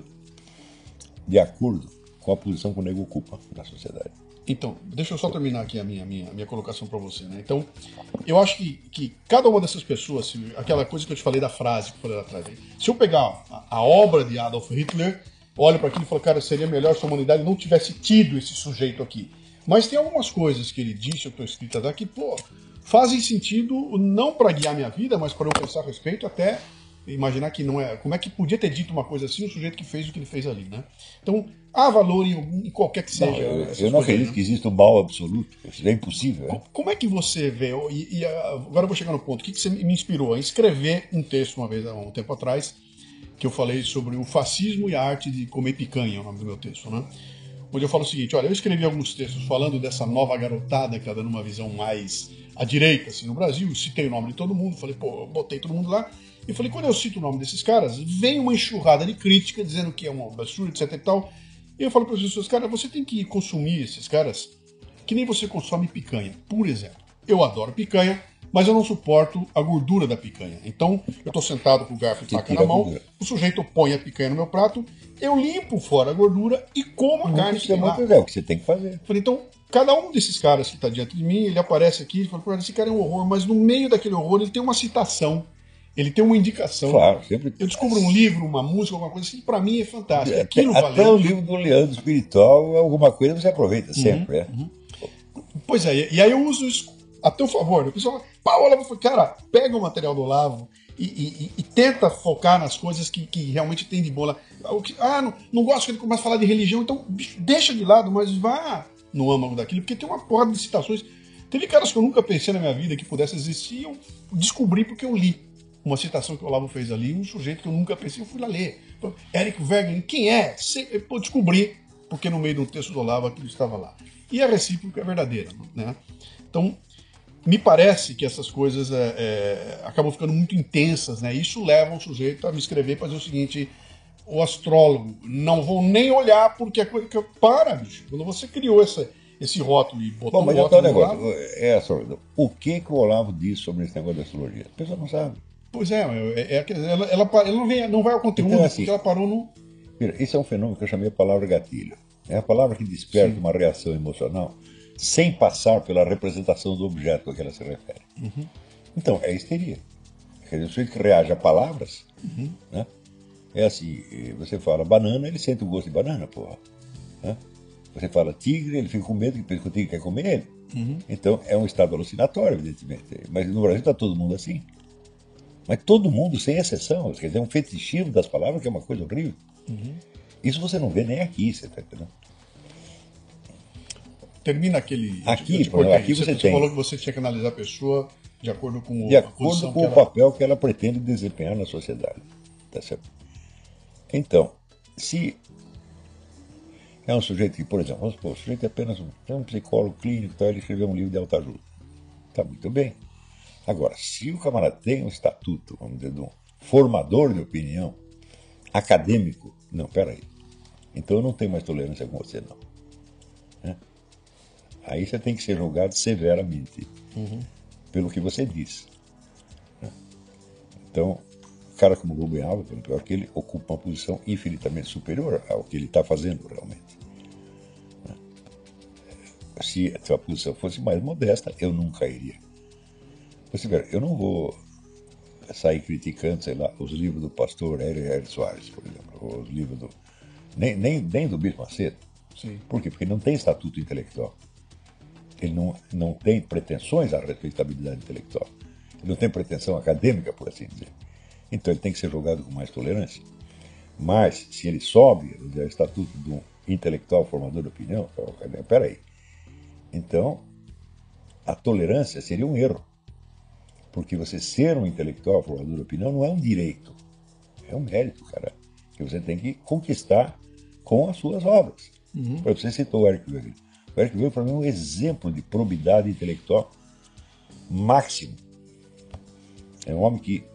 de acordo com a posição que o nego ocupa na sociedade.
Então, deixa eu só terminar aqui a minha colocação para você, né? Então, eu acho que cada uma dessas pessoas, aquela coisa que eu te falei da frase que eu falei lá atrás, se eu pegar a obra de Adolf Hitler, olho para aquilo e falo, cara, seria melhor se a humanidade não tivesse tido esse sujeito aqui. Mas tem algumas coisas que ele disse, eu estou escritas aqui, pô, fazem sentido não para guiar minha vida, mas para eu pensar a respeito, até imaginar que não é... Como é que podia ter dito uma coisa assim um sujeito que fez o que ele fez ali, né? Então, há valor em qualquer que seja...
Eu não acredito que exista um mal absoluto. Isso é impossível. Né?
Como é que você vê... Agora eu vou chegar no ponto. O que você me inspirou a escrever um texto uma vez, há um tempo atrás, que eu falei sobre o fascismo e a arte de comer picanha, é o nome do meu texto, né? Onde eu falo o seguinte, olha, eu escrevi alguns textos falando dessa nova garotada que está dando uma visão mais à direita, assim, no Brasil, citei o nome de todo mundo, falei, pô, eu botei todo mundo lá, e falei, quando eu cito o nome desses caras, vem uma enxurrada de crítica dizendo que é um absurdo, etc e tal, e eu falo para as pessoas, cara, você tem que consumir esses caras que nem você consome picanha, por exemplo. Eu adoro picanha, mas eu não suporto a gordura da picanha. Então, eu estou sentado com o garfo e faca na mão, o sujeito põe a picanha no meu prato, eu limpo fora a gordura e como a carne.
Isso é o que você tem que fazer.
Falei, então, cada um desses caras que está diante de mim, ele aparece aqui e fala, esse cara é um horror, mas no meio daquele horror ele tem uma citação, ele tem uma indicação.
Claro, sempre.
Eu descubro um livro, uma música, alguma coisa assim, para mim é fantástico.
Até o livro do Leandro Espiritual, alguma coisa você aproveita sempre.
Pois é, e aí eu uso isso a teu favor. O pessoal fala, cara, pega o material do Olavo e tenta focar nas coisas que realmente tem de boa. Não gosto que ele comece a falar de religião, então deixa de lado, mas vá no âmago daquilo, porque tem uma porra de citações. Teve caras que eu nunca pensei na minha vida que pudessem existir, eu descobri porque eu li uma citação que o Olavo fez ali, um sujeito que eu nunca pensei, eu fui lá ler. Eric Wegelin, quem é? Eu descobri, porque no meio do texto do Olavo aquilo estava lá. E a recíproca é verdadeira, né? Então, me parece que essas coisas acabam ficando muito intensas, né? Isso leva o sujeito a me escrever para dizer o seguinte, o astrólogo, não vou nem olhar porque é coisa que eu... Para, bicho. Quando você criou esse rótulo e botou
mas
o rótulo no
negócio,
lado...
o que o Olavo disse sobre esse negócio da astrologia? A pessoa não sabe.
Pois ela não vai ao conteúdo,
então, assim,
porque ela parou no...
Esse é um fenômeno que eu chamei a palavra gatilho. É a palavra que desperta uma reação emocional sem passar pela representação do objeto a que ela se refere. Então, é histeria. Quer dizer, o sujeito que reage a palavras, né? É assim, você fala banana, ele sente o gosto de banana, porra. Né? Você fala tigre, ele fica com medo que pensa que o tigre quer comer ele. Então, é um estado alucinatório, evidentemente. Mas no Brasil está todo mundo assim. Mas todo mundo, sem exceção. Quer dizer, é um fetichismo das palavras que é uma coisa horrível. Isso você não vê nem aqui, você está entendendo?
termina aquele...
Aqui,
eu te cortei.
aqui você tem...
falou que você tinha que analisar a pessoa de acordo com,
de acordo com o papel que ela pretende desempenhar na sociedade. Tá certo? Então, se é um sujeito que, por exemplo, vamos supor, o sujeito é apenas um psicólogo clínico, então ele escreveu um livro de autoajuda. Tá muito bem. Agora, se o camarada tem um estatuto, vamos dizer, de um formador de opinião acadêmico, não, peraí. Então eu não tenho mais tolerância com você, não. Né? Aí você tem que ser julgado severamente pelo que você diz. Né? Então, um cara como Rubem Alves, por exemplo, ele ocupa uma posição infinitamente superior ao que ele está fazendo realmente. Né? Se a sua posição fosse mais modesta, eu nunca iria. Você vê, eu não vou sair criticando, sei lá, os livros do pastor Hélio Soares, por exemplo, os livros do... Nem do Bispo Macedo.
Sim.
Por quê? Porque ele não tem estatuto intelectual. Ele não tem pretensões à respeitabilidade intelectual. Ele não tem pretensão acadêmica, por assim dizer. Então ele tem que ser julgado com mais tolerância. Mas, se ele sobe o estatuto de um intelectual formador de opinião, peraí. Então, a tolerância seria um erro. Porque você ser um intelectual formador de opinião não é um direito. É um mérito, cara. Que você tem que conquistar com as suas obras. Você citou o Érico Weber. O Érico Weber, para mim, é um exemplo de probidade intelectual máximo. É um homem que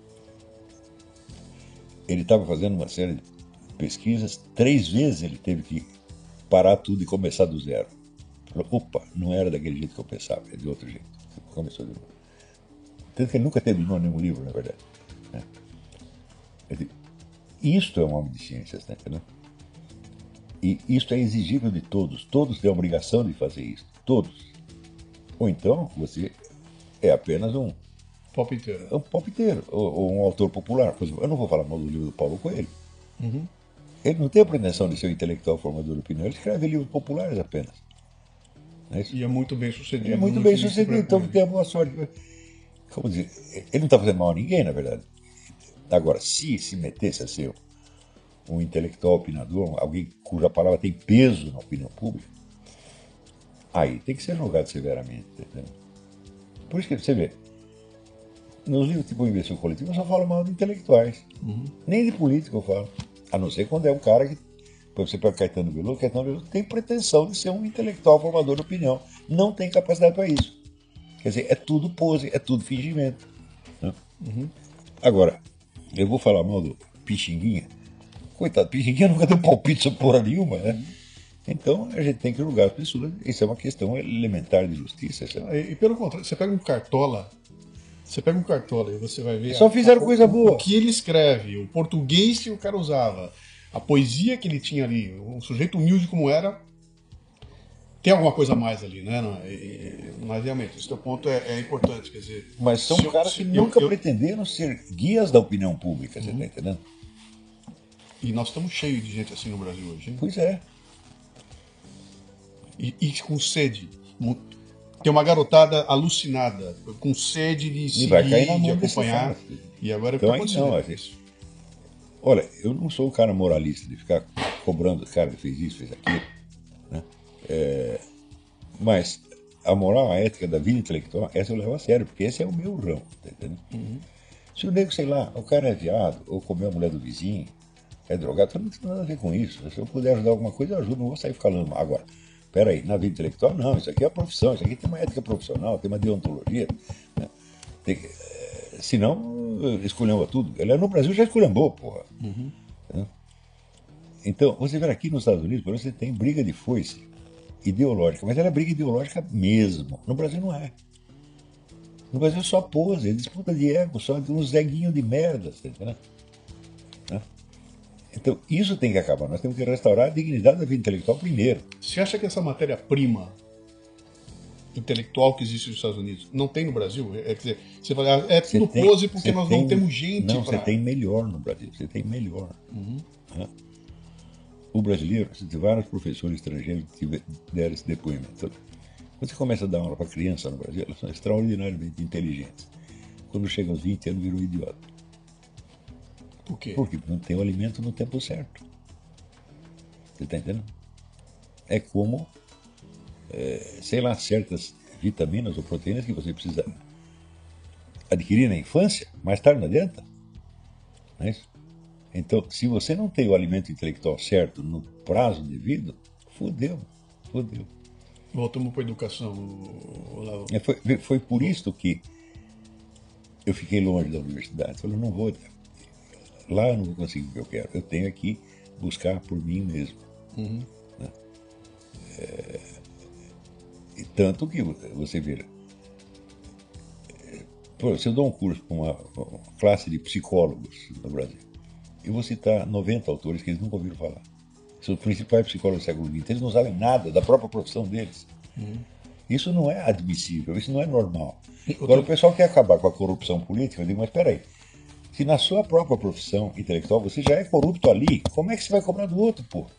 ele estava fazendo uma série de pesquisas, 3 vezes ele teve que parar tudo e começar do zero. Falou, opa, não era daquele jeito que eu pensava, é de outro jeito. Começou de novo. Tanto que ele nunca terminou nenhum livro, na verdade. Né? Isto é um homem de ciências, né? E isto é exigível de todos. Todos têm a obrigação de fazer isso. Todos. Ou então, você é apenas um palpiteiro, ou um autor popular. Por exemplo, eu não vou falar mal do livro do Paulo Coelho. Ele não tem a pretensão de ser um intelectual formador de opinião. Ele escreve livros populares apenas. Não é isso?
E é muito bem sucedido.
É muito bem sucedido, então tem a boa sorte. Como dizer, ele não está fazendo mal a ninguém, na verdade. Agora, se metesse a ser um intelectual opinador, alguém cuja palavra tem peso na opinião pública, aí tem que ser julgado severamente. Entendeu? Por isso que você vê, nos livros tipo Invenção Coletiva eu só falo mal de intelectuais. Nem de político eu falo. A não ser quando é um cara que, por exemplo, Caetano Veloso tem pretensão de ser um intelectual formador de opinião. Não tem capacidade para isso. Quer dizer, é tudo pose, é tudo fingimento. Né? Agora, eu vou falar mal do Pixinguinha. Coitado, Pixinguinha nunca deu palpite sobre porra nenhuma, né? Então a gente tem que julgar as pessoas. Isso é uma questão elementar de justiça.
E pelo contrário, você pega um cartola e você vai ver.
Só fizeram coisa boa.
O que ele escreve, o português que o cara usava, a poesia que ele tinha ali, um sujeito humilde como era, tem alguma coisa a mais ali, né? Mas realmente, esse teu ponto é importante, quer dizer...
Mas são caras que nunca pretenderam ser guias da opinião pública, você está entendendo?
E nós estamos cheios de gente assim no Brasil hoje, hein?
Pois é.
E com sede. Tem uma garotada alucinada, com sede de seguir,
vai cair na mão
de acompanhar. E agora
então,
é
não, isso. Olha, eu não sou o cara moralista de ficar cobrando o cara que fez isso, fez aquilo. Né? Mas a moral, a ética da vida intelectual, essa eu levo a sério, porque esse é o meu ramo, tá entendendo? Se o nego, sei lá, o cara é viado, ou comeu a mulher do vizinho, é drogado, eu não tenho nada a ver com isso. Se eu puder ajudar alguma coisa, eu ajudo, não vou sair falando. Agora, peraí, na vida intelectual, não, isso aqui é a profissão, isso aqui tem uma ética profissional, tem uma deontologia. Né? Senão, esculhamba tudo. No Brasil já esculhambou, porra. Né? Então, você vê aqui nos Estados Unidos, por exemplo, você tem briga de foice ideológica, mas ela é briga ideológica mesmo. No Brasil não é. No Brasil é só pose, é disputa de ego, só de uns zeguinhos de merda, tá entendendo? Né? Então, isso tem que acabar. Nós temos que restaurar a dignidade da vida intelectual primeiro.
Você acha que essa matéria-prima intelectual que existe nos Estados Unidos não tem no Brasil? Quer dizer, você fala, é tudo pose porque nós não temos gente
Não,
pra...
você tem melhor no Brasil. Você tem melhor. Né? O brasileiro, você tem vários professores estrangeiros que deram esse depoimento. Quando você começa a dar aula para criança no Brasil, elas são extraordinariamente inteligentes. Quando chega aos 20 anos, virou idiota.
Por quê?
Porque não tem o alimento no tempo certo. Você está entendendo? É como sei lá, certas vitaminas ou proteínas que você precisa adquirir na infância, mais tarde não adianta. Não é isso? Então, se você não tem o alimento intelectual certo no prazo devido, fodeu.
Voltamos para a educação, Olavo.
Foi por isso que eu fiquei longe da universidade. Falei, não vou, lá eu não vou conseguir o que eu quero. Eu tenho que buscar por mim mesmo. Né? E tanto que você vê, se eu dou um curso para uma classe de psicólogos no Brasil, eu vou citar 90 autores que eles nunca ouviram falar. São os principais psicólogos do século XX. Eles não sabem nada da própria profissão deles. Isso não é admissível, isso não é normal. Agora, o pessoal quer acabar com a corrupção política. Eu digo, mas espera aí. Se na sua própria profissão intelectual você já é corrupto ali, como é que você vai cobrar do outro, pô?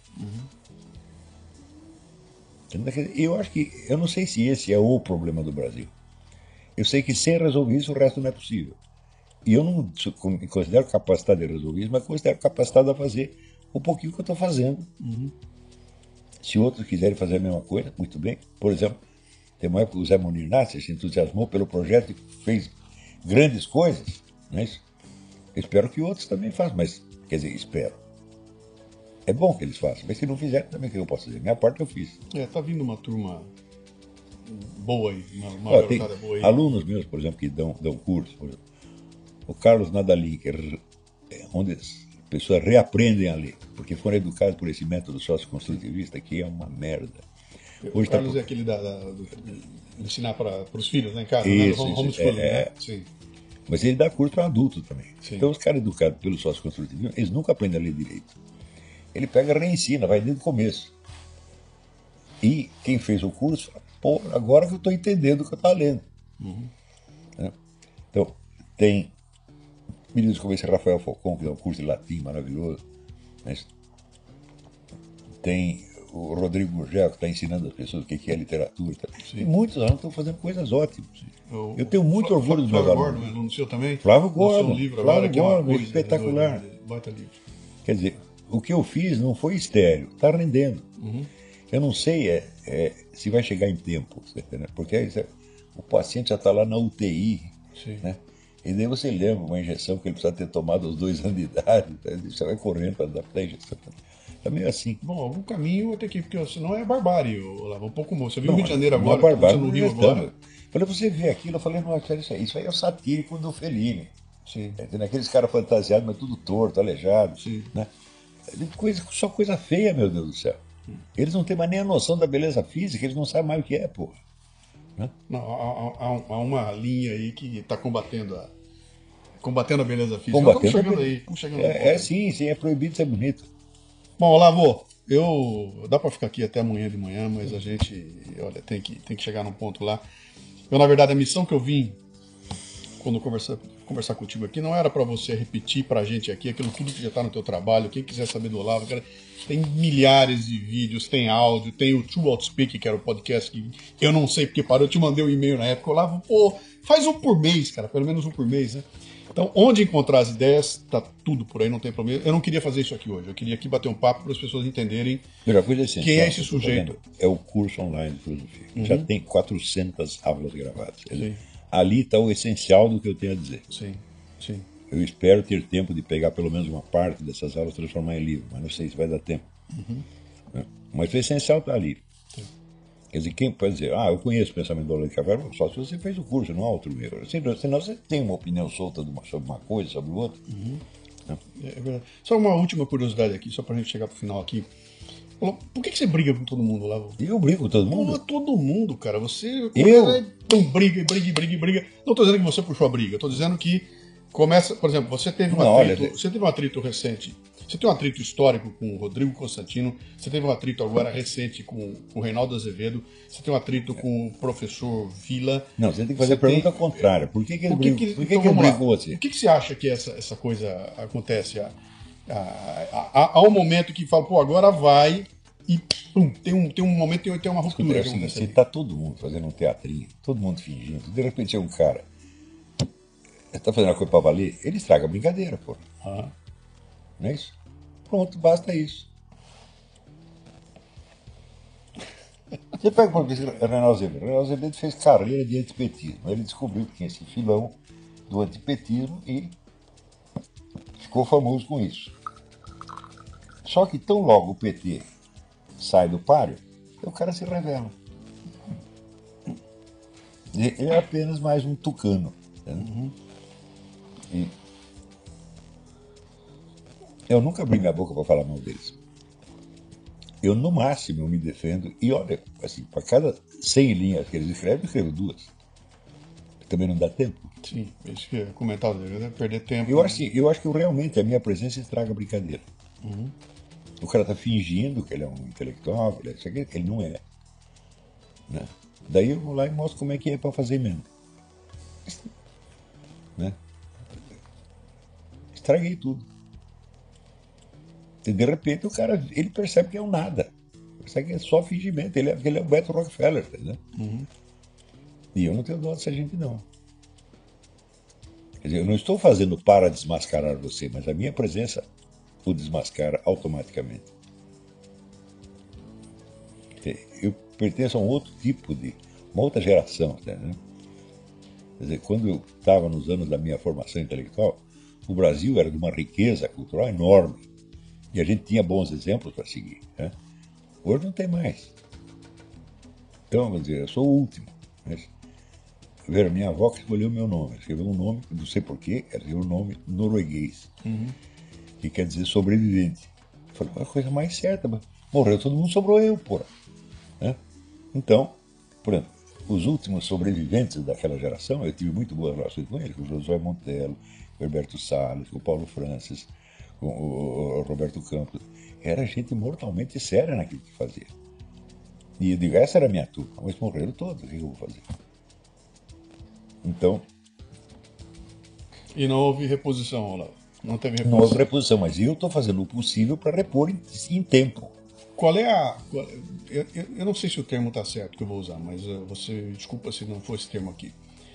Eu acho que, eu não sei se esse é o problema do Brasil. Eu sei que sem resolver isso o resto não é possível. E eu não me considero capacitado de resolver isso, mas considero capacitado a fazer o pouquinho que eu estou fazendo. Se outros quiserem fazer a mesma coisa, muito bem. Por exemplo, tem uma época que o Zé Munir Nasser se entusiasmou pelo projeto e fez grandes coisas. Não é isso? Eu espero que outros também façam, mas, quer dizer, espero. É bom que eles façam, mas se não fizerem, também o que eu posso fazer? Minha parte eu fiz.
Tá vindo uma turma boa aí, uma
tem
garotada boa aí.
alunos meus, por exemplo, que dão curso. Por exemplo, o Carlos Nadalin, que onde as pessoas reaprendem a ler, porque foram educados por esse método socioconstrutivista, que é uma merda.
O Carlos é aquele de ensinar para os filhos, né, em casa,
isso,
né? Homeschooling, né?
Sim. Mas ele dá curso para adulto também.
Sim.
Então, os caras educados pelo socioconstrutivismo, eles nunca aprendem a ler direito. Ele pega e reensina, vai desde o começo. E quem fez o curso fala, pô, agora que eu estou entendendo o que eu estou lendo. Então, tem meninos como esse Rafael Falcão, que dá um curso de latim maravilhoso. Mas tem o Rodrigo Gurgel, que está ensinando as pessoas o que é literatura. E muitos alunos estão fazendo coisas ótimas. Eu tenho muito orgulho dos meus alunos.
Flávio Gordon, no seu também?
Flávio Gordon,
um livro agora, que é uma coisa
espetacular.
Baita livro.
Quer dizer, o que eu fiz não foi estéreo, está rendendo. Eu não sei se vai chegar em tempo, porque o paciente já está lá na UTI, né? E daí você lembra uma injeção que ele precisa ter tomado aos 2 anos de idade, você vai correndo para adaptar a injeção. Tá meio assim.
Bom, algum caminho vai ter que ir, porque senão é barbárie, Olavo, um pouco mais. Você viu o
Não,
Rio de Janeiro
não é
agora,
barbárie,
você no Rio
não é
agora.
Quando você vê aquilo, eu falei, não, isso aí é o satírico do Fellini.
Sim.
Aqueles caras fantasiados, mas tudo torto, aleijado.
Sim.
Né? Só coisa feia, meu Deus do céu. Eles não têm mais nem a noção da beleza física, eles não sabem mais o que é, porra. Né?
Não, há uma linha aí que está combatendo a beleza física. Estamos chegando aí.
Sim, é proibido ser bonito.
Bom, Olavo, dá para ficar aqui até amanhã de manhã, mas a gente, olha, tem que chegar num ponto lá. Na verdade, a missão que eu vim quando conversar contigo aqui não era para você repetir para a gente aqui aquilo tudo que já está no teu trabalho. Quem quiser saber do Olavo, cara, tem milhares de vídeos, tem áudio, tem o True Outspeak, que era o podcast que eu não sei porque parou. Eu te mandei um e-mail na época, Olavo, pô, faz um por mês, cara, pelo menos um por mês, né? Então, onde encontrar as ideias, tá tudo por aí, não tem problema. Eu não queria fazer isso aqui hoje, eu queria aqui bater um papo para as pessoas entenderem quem é esse sujeito.
É o curso online de filosofia. Já tem 400 aulas gravadas. Ali está o essencial do que eu tenho a dizer.
Sim.
Eu espero ter tempo de pegar pelo menos uma parte dessas aulas e transformar em livro, mas não sei se vai dar tempo. Mas o essencial está ali. Quer dizer, quem pode dizer, eu conheço o pensamento do Olavo de Carvalho, só se você fez o curso, não há outro erro. Senão você tem uma opinião solta sobre uma coisa, sobre o outro.
É verdade. Só uma última curiosidade aqui, só pra gente chegar pro final aqui. Por que você briga com todo mundo, Olavo?
Eu brigo com todo mundo?
Pô, todo mundo, cara. Você
Eu?
briga. Não tô dizendo que você puxou a briga, tô dizendo que começa, por exemplo, você teve um atrito recente. Você tem um atrito histórico com o Rodrigo Constantino, você teve um atrito agora recente com o Reinaldo Azevedo, você tem um atrito com o professor Vila.
Não, você tem que fazer a pergunta contrária. Por que ele briga? Por que eu brigo com você?
O que você acha que essa coisa acontece? Há um momento que fala, pô, agora vai e pum, tem um momento e tem uma ruptura.
Se tá todo mundo fazendo um teatrinho, todo mundo fingindo, de repente é um cara tá fazendo uma coisa pra valer, ele estraga a brincadeira, pô. Não é isso? Pronto, basta isso. Você pega, por exemplo, Reinaldo Azevedo. Reinaldo Azevedo fez carreira de antipetismo. Ele descobriu que tinha esse filão do antipetismo e ficou famoso com isso. Só que tão logo o PT sai do páreo, o cara se revela. Ele é apenas mais um tucano. Né? E eu nunca abri minha boca para falar mal deles. Eu, no máximo, me defendo. E olha, assim, para cada 100 linhas que eles escrevem, eu escrevo 2. Também não dá tempo.
Sim, isso que é comentar dele, né? Perder tempo.
Eu acho que realmente a minha presença estraga a brincadeira. O cara tá fingindo que ele é um intelectual, que ele não é. Né? Daí eu vou lá e mostro como é que é para fazer mesmo. Né? Estraguei tudo. E de repente o cara, ele percebe que é um nada. Percebe que é só fingimento. Ele é o Beto Rockefeller, entendeu? E eu não tenho dó dessa gente, não. Quer dizer, eu não estou fazendo para desmascarar você, mas a minha presença o desmascara automaticamente. Eu pertenço a um outro tipo de... uma outra geração, entendeu? Quer dizer, quando eu estava nos anos da minha formação intelectual, o Brasil era de uma riqueza cultural enorme. E a gente tinha bons exemplos para seguir. Né? Hoje não tem mais. Então, quer dizer, eu sou o último. Mas, veja, minha avó que escolheu o meu nome. Ela escreveu um nome, não sei porquê, ela escreveu um nome norueguês. Que quer dizer sobrevivente. Eu falei, a coisa mais certa. Mas morreu todo mundo, sobrou eu, porra. Né? Então, por exemplo, os últimos sobreviventes daquela geração, eu tive muito boas relações com eles, com o Josué Montello, com o Herberto Salles, com o Paulo Francis, com o Roberto Campos. Era gente mortalmente séria naquilo que fazia. E eu digo, essa era a minha turma, mas morreram todos, o que eu vou fazer? Então...
E não houve reposição, Olavo? Não teve reposição?
Não houve reposição, mas eu estou fazendo o possível para repor em tempo.
Qual é a... Eu não sei se o termo está certo que eu vou usar, mas você desculpa se não for esse termo aqui.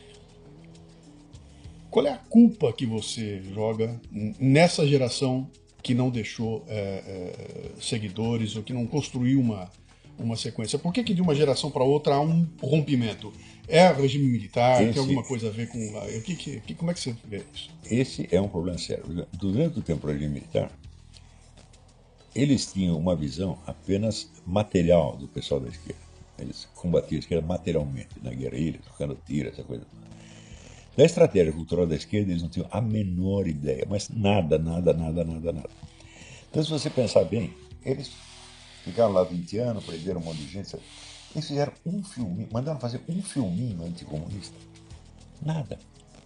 Qual é a culpa que você joga nessa geração que não deixou seguidores ou que não construiu uma sequência? Por que de uma geração para outra há um rompimento? É regime militar? Tem alguma coisa a ver com... como é que você vê isso?
Esse é um problema sério. Durante o tempo do regime militar, eles tinham uma visão apenas material do pessoal da esquerda. Eles combatiam a esquerda materialmente, na guerrilha, trocando tiro, essa coisa. Da estratégia cultural da esquerda, eles não tinham a menor ideia, mas nada. Então, se você pensar bem, eles ficaram lá 20 anos, prenderam um monte de gente. Eles fizeram um filminho, mandaram fazer um filminho anticomunista. Nada.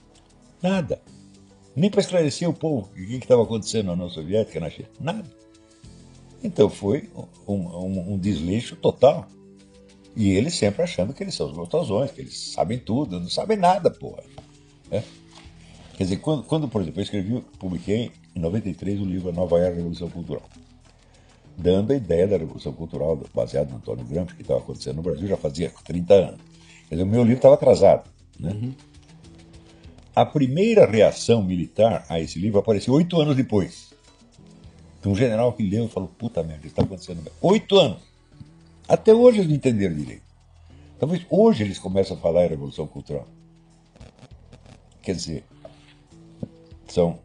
Nem para esclarecer o povo o que estava acontecendo na União Soviética, na China. Nada. Então foi um desleixo total. E eles sempre achando que eles são os gostosões, que eles sabem tudo, não sabem nada, porra. Quer dizer, quando, por exemplo, eu publiquei em 93 o livro A Nova Era da Revolução Cultural, dando a ideia da Revolução Cultural, baseado no Antônio Gramsci, que estava acontecendo no Brasil já fazia 30 anos. Quer dizer, o meu livro estava atrasado. Né? A primeira reação militar a esse livro apareceu 8 anos depois. Então, um general que leu e falou, puta merda, isso está acontecendo. 8 anos. Até hoje eles não entenderam direito. Talvez hoje eles começam a falar em Revolução Cultural. Quer dizer, são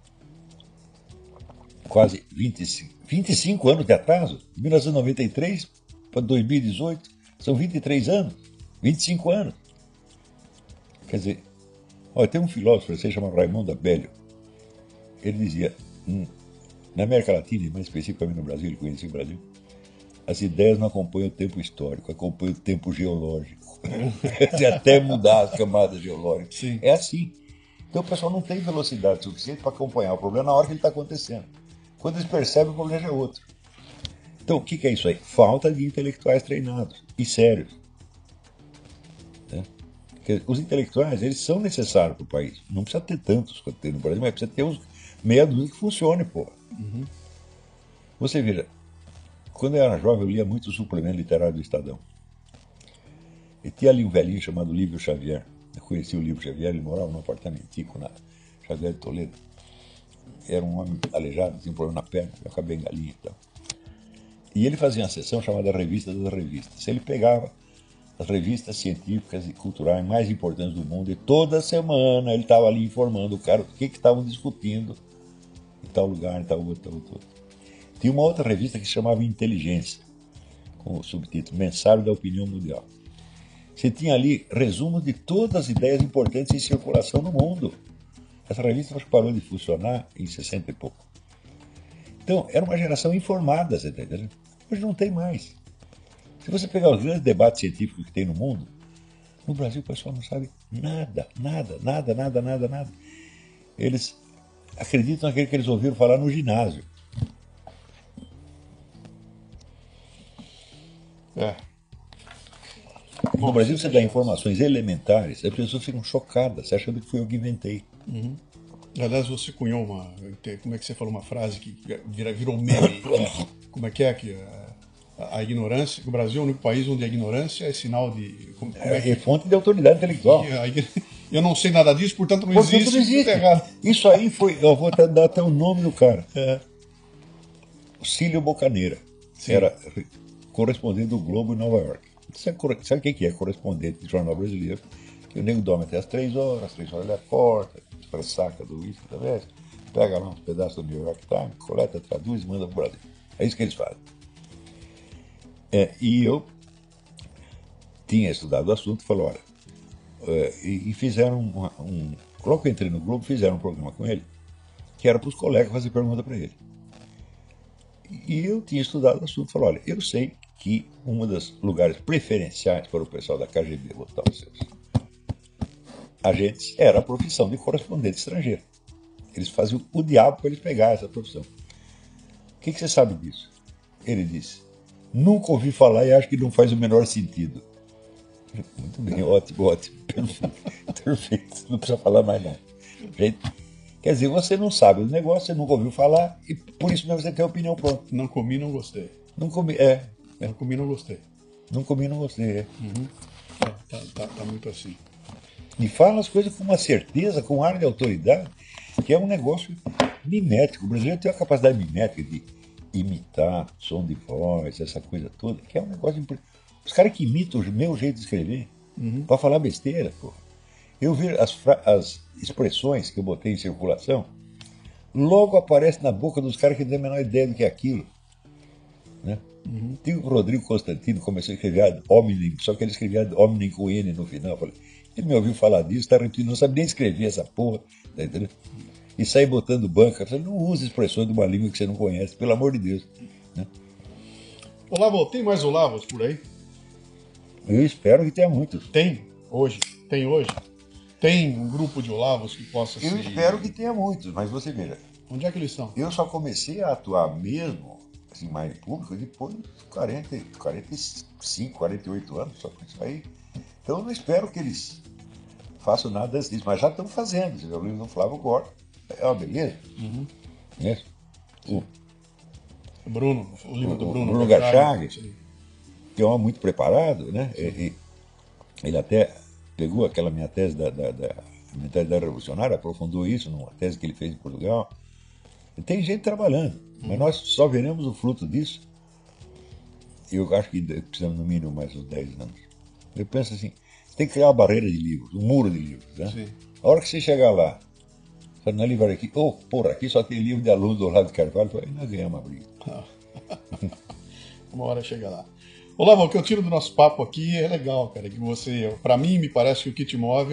quase 25 anos de atraso. De 1993 para 2018, são 23 anos, 25 anos. Quer dizer, olha, tem um filósofo francês chamado Raymond Abelio. Ele dizia, na América Latina, e mais especificamente no Brasil, ele conhecia o Brasil, as ideias não acompanham o tempo histórico, acompanham o tempo geológico. Até mudar as camadas geológicas.
Sim.
É assim. Então o pessoal não tem velocidade suficiente para acompanhar o problema na hora que ele está acontecendo. Quando eles percebem, o problema já é outro. Então o que é isso aí? Falta de intelectuais treinados e sérios. Né? Porque os intelectuais, eles são necessários para o país. Não precisa ter tantos quanto tem no Brasil, mas precisa ter uns meia dúzia que funcione, porra. Você veja, quando eu era jovem, eu lia muito o suplemento literário do Estadão. E tinha ali um velhinho chamado Lívio Xavier. Eu conheci o Lívio Xavier, ele morava num apartamentico na Xavier de Toledo. Era um homem aleijado, tinha um problema na perna, eu acabei em galinha e tal. E ele fazia uma sessão chamada Revista das Revistas. Ele pegava as revistas científicas e culturais mais importantes do mundo e toda semana ele estava ali informando o cara o que estavam discutindo em tal lugar, em tal outro, tal outro. Tinha uma outra revista que se chamava Inteligência, com o subtítulo Mensário da Opinião Mundial. Você tinha ali resumo de todas as ideias importantes em circulação no mundo. Essa revista acho que parou de funcionar em 60 e pouco. Então, era uma geração informada, você está entendendo? Hoje não tem mais. Se você pegar os grandes debates científicos que tem no mundo, no Brasil o pessoal não sabe nada, nada, nada, nada, nada, nada. Eles acreditam naquilo que eles ouviram falar no ginásio. No Brasil você dá informações elementares, as pessoas ficam chocadas, você achando que foi eu que inventei.
Aliás, você cunhou como é que você falou uma frase que virou meme? Como é que a ignorância, o Brasil é o único país onde a ignorância é sinal de...
É fonte de autoridade intelectual.
Eu não sei nada disso, portanto não existe.
Não existe. Isso aí foi, eu vou dar até o nome do cara. O Cílio Bocaneira. Sim. Era correspondente do Globo em Nova York. Sabe o que é correspondente de jornal brasileiro? Que o nego dorme até as 3 horas ele acorda, ressaca do uísque da véspera, pega lá uns pedaços do New York Times, coleta, traduz e manda para o Brasil. É isso que eles fazem. E eu tinha estudado o assunto e falei, olha, e fizeram logo que eu entrei no Globo, fizeram um programa com ele, que era para os colegas fazer pergunta para ele. E eu tinha estudado o assunto e falei, olha, eu sei que um dos lugares preferenciais para o pessoal da KGB botar os seus agentes era a profissão de correspondente estrangeiro. Eles faziam o diabo para eles pegar essa profissão. O que você sabe disso? Ele disse, nunca ouvi falar e acho que não faz o menor sentido. Muito bem, ótimo, perfeito, não precisa falar mais não. Quer dizer, você não sabe do negócio, você nunca ouviu falar e por isso mesmo você tem a opinião pronta.
Não comi, não gostei.
Não comi,
Não comi, não gostei.
Não comi, não gostei,
Tá muito assim.
E fala as coisas com uma certeza, com um ar de autoridade, que é um negócio mimético. O brasileiro tem uma capacidade mimética de imitar som de voz, essa coisa toda, que é um negócio importante. Os caras que imitam o meu jeito de escrever, para falar besteira, pô. Eu vejo as expressões que eu botei em circulação, logo aparece na boca dos caras que não têm a menor ideia do que é aquilo. Né? Tem o Rodrigo Constantino, começou a escrever ad hominem, só que ele escrevia ad hominem com N no final. Eu falei, ele me ouviu falar disso, está repetindo, não sabe nem escrever essa porra, tá entendendo? E sai botando banca. Eu falei, não use expressões de uma língua que você não conhece, pelo amor de Deus. Né?
Olavo, tem mais Olavos por aí?
Eu espero que tenha muitos.
Tem hoje. Tem um grupo de Olavos que possa ser...
Eu espero que tenha muitos, mas você veja.
Onde é que eles estão?
Eu só comecei a atuar mesmo, assim, mais em público, depois dos 45, 48 anos, só com isso aí. Então eu não espero que eles façam nada disso, mas já estão fazendo. Você já ouviu no Flávio Gordo. É uma beleza. Né?
O livro do Bruno
Garchag, que é um homem muito preparado, né? Ele até pegou aquela minha tese da mentalidade revolucionária, aprofundou isso numa tese que ele fez em Portugal. E tem gente trabalhando, mas nós só veremos o fruto disso. Eu acho que precisamos no mínimo mais uns 10 anos. Eu penso assim, você tem que criar uma barreira de livros, um muro de livros. Né?
Sim.
A hora que você chegar lá, na livraria aqui, porra, aqui só tem livro de aluno do Olavo de Carvalho, aí nós ganhamos uma briga.
Uma hora chega lá. Olavo, o que eu tiro do nosso papo aqui é legal, cara, que pra mim, me parece que o que te move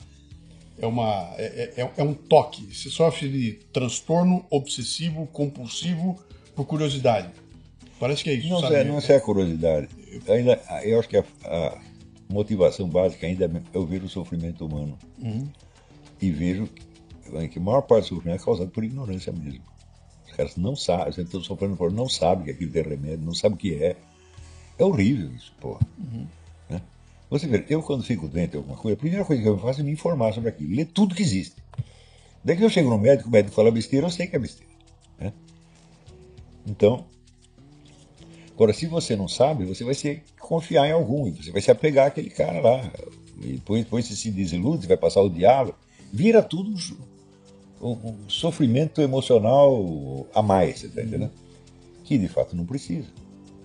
é um toque. Você sofre de transtorno obsessivo compulsivo por curiosidade. Parece que é isso.
Não é a curiosidade. Eu acho que a motivação básica ainda é eu ver o sofrimento humano. E vejo que a maior parte do sofrimento é causado por ignorância mesmo. Os caras não sabem, você está sofrendo por não sabem que aquilo tem remédio, não sabem o que é. É horrível isso, porra. Né? Você vê, eu quando fico doente de alguma coisa, a primeira coisa que eu faço é me informar sobre aquilo, ler tudo que existe. Daí que eu chego no médico, o médico fala besteira, eu sei que é besteira. Né? Então, agora, se você não sabe, você vai se confiar em algum, você vai se apegar àquele cara lá. E depois você se desilude, vai passar o diálogo, vira tudo um sofrimento emocional a mais, você está entendendo? Que de fato não precisa.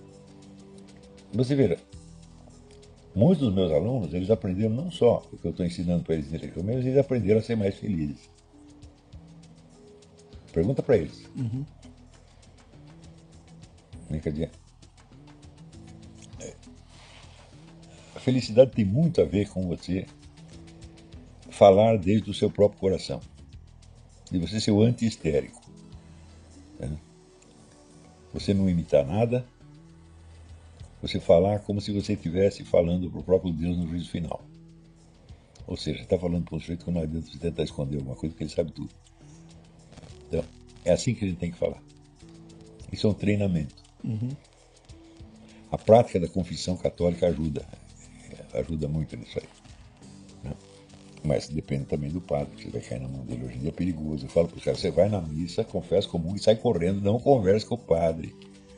Você veja, muitos dos meus alunos, eles aprenderam não só o que eu estou ensinando para eles intelectualmente, mas eles aprenderam a ser mais felizes. Pergunta para eles. Brincadeira. A felicidade tem muito a ver com você falar desde o seu próprio coração. De você ser o anti-histérico. Você não imitar nada. Você falar como se você estivesse falando para o próprio Deus no juízo final. Ou seja, você está falando para um sujeito que não adianta você tentar esconder alguma coisa, porque ele sabe tudo. Então, é assim que a gente tem que falar. Isso é um treinamento. A prática da confissão católica ajuda muito nisso aí. Né? Mas depende também do padre, que você vai cair na mão dele. Hoje em dia é perigoso. Eu falo para os caras, você vai na missa, confessa comum e sai correndo, não conversa com o padre.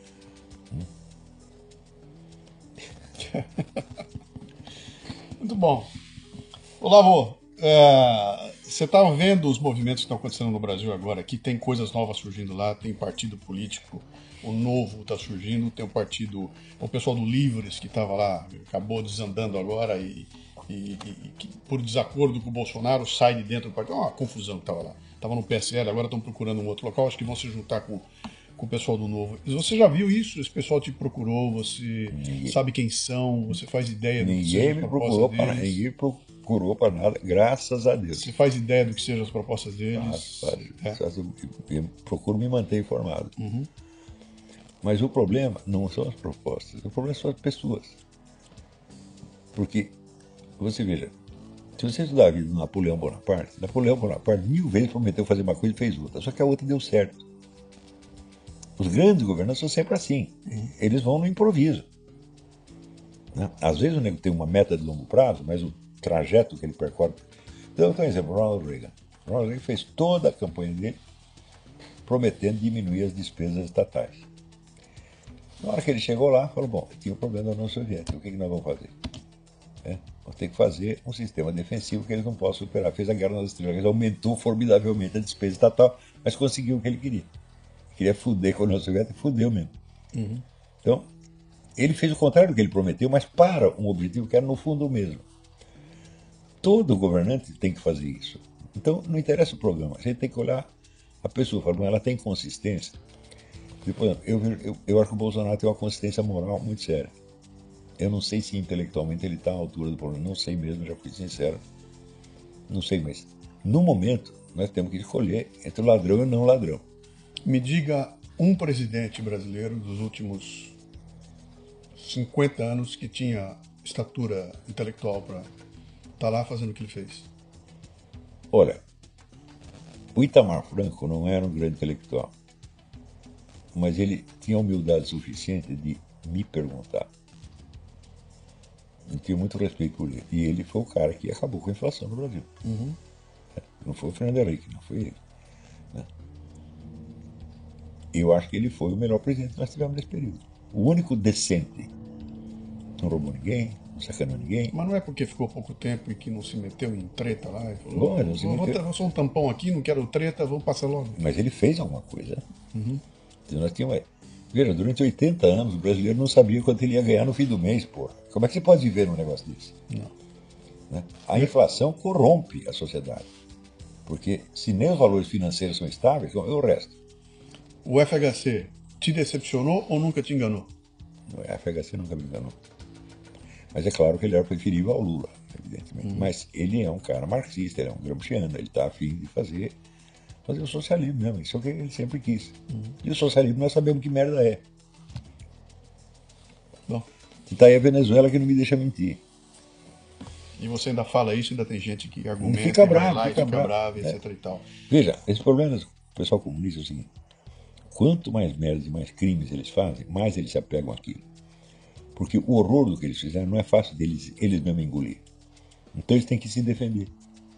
Muito bom. Olavo, você está vendo os movimentos que estão acontecendo no Brasil agora, que tem coisas novas surgindo lá, tem partido político, o Novo está surgindo, tem o pessoal do Livres que estava lá, acabou desandando agora e que, por desacordo com o Bolsonaro, sai de dentro do partido. Uma confusão que estava lá. Estava no PSL, agora estão procurando um outro local, acho que vão se juntar com o pessoal do Novo. Você já viu isso? Esse pessoal te procurou, você sabe quem são, você faz ideia do que sejam as propostas deles?
Ninguém procurou para nada, graças a Deus.
Você faz ideia do que sejam as propostas deles?
Eu procuro me manter informado. Mas o problema não são as propostas, o problema são as pessoas. Porque, você veja, se você estudar a vida do Napoleão Bonaparte 1000 vezes prometeu fazer uma coisa e fez outra, só que a outra deu certo. Os grandes governantes são sempre assim. Eles vão no improviso. Né? Às vezes o nego tem uma meta de longo prazo, mas o trajeto que ele percorre... Então, por exemplo, Ronald Reagan. Ronald Reagan fez toda a campanha dele prometendo diminuir as despesas estatais. Na hora que ele chegou lá, falou, bom, tinha um problema da União Soviética, o que nós vamos fazer? Nós temos que fazer um sistema defensivo que eles não possam superar. Fez a Guerra nas Estrelas, aumentou formidavelmente a despesa estatal, mas conseguiu o que ele queria. Queria fuder com a União Soviética, fudeu mesmo. Então, ele fez o contrário do que ele prometeu, mas para um objetivo que era no fundo o mesmo. Todo governante tem que fazer isso. Então, não interessa o programa, a gente tem que olhar a pessoa, falar, ela tem consistência. Depois, eu acho que o Bolsonaro tem uma consistência moral muito séria. Eu não sei se intelectualmente ele está à altura do problema, não sei mesmo, já fui sincero. Não sei, mas no momento nós temos que escolher entre o ladrão e o não ladrão.
Me diga um presidente brasileiro dos últimos 50 anos que tinha estatura intelectual para estar lá fazendo o que ele fez.
Olha, o Itamar Franco não era um grande intelectual, mas ele tinha humildade suficiente de me perguntar. Eu tinha muito respeito por ele. E ele foi o cara que acabou com a inflação no Brasil. Não foi o Fernando Henrique, não foi ele. Eu acho que ele foi o melhor presidente que nós tivemos nesse período. O único decente. Não roubou ninguém, não sacaneou ninguém.
Mas não é porque ficou pouco tempo e que não se meteu em treta lá e falou,
Bom,
vou só um tampão aqui, não quero treta, vou passar logo.
Mas ele fez alguma coisa. Então nós tínhamos... Veja, durante 80 anos o brasileiro não sabia quanto ele ia ganhar no fim do mês, porra. Como é que você pode viver num negócio desse?
Não.
Né? A inflação corrompe a sociedade. Porque se nem os valores financeiros são estáveis, é o resto.
O FHC te decepcionou ou nunca te enganou?
O FHC nunca me enganou. Mas é claro que ele era preferível ao Lula, evidentemente. Mas ele é um cara marxista, ele é um gramsciano, ele está a fim de fazer o socialismo mesmo. Isso é o que ele sempre quis. E o socialismo nós sabemos que merda é.
Bom.
E está aí a Venezuela que não me deixa mentir.
E você ainda fala isso, ainda tem gente que argumenta,
fica bravo,
vai lá
fica
e fica
bravo,
etc e tal.
Veja, esse problema do pessoal comunista é o seguinte: quanto mais merdas e mais crimes eles fazem, mais eles se apegam àquilo. Porque o horror do que eles fizeram não é fácil deles eles mesmos engolir. Então eles têm que se defender.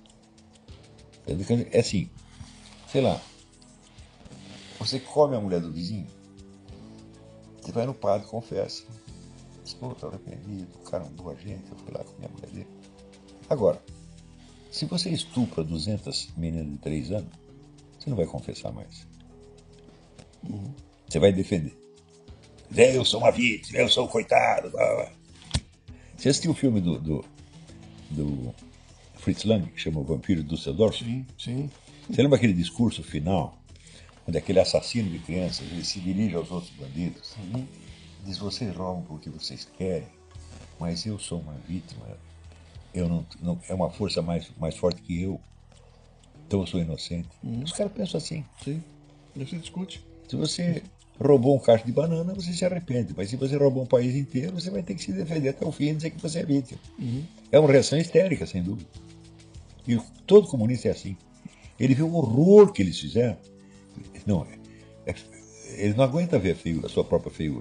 É assim, sei lá, você come a mulher do vizinho, você vai no padre, confessa. Pô, tá arrependido, o cara é uma boa gente, eu fui lá com a minha mulher dele. Agora, se você estupra 200 meninas de 3 anos, você não vai confessar mais. Você vai defender. Eu sou uma vítima, eu sou um coitado. Você assistiu o filme do Fritz Lang, que chama O Vampiro de Düsseldorf?
Sim, sim.
Você lembra aquele discurso final, onde aquele assassino de crianças ele se dirige aos outros bandidos? Diz, vocês roubam porque vocês querem, mas eu sou uma vítima. Eu não é uma força mais forte que eu. Então eu sou inocente. Os caras pensam assim.
Sim. Você discute.
Se você roubou um cacho de banana, você se arrepende. Mas se você roubou um país inteiro, você vai ter que se defender até o fim e dizer que você é vítima. É uma reação histérica, sem dúvida. E todo comunista é assim. Ele vê o horror que eles fizeram. Não, ele não aguenta ver a sua própria feiura.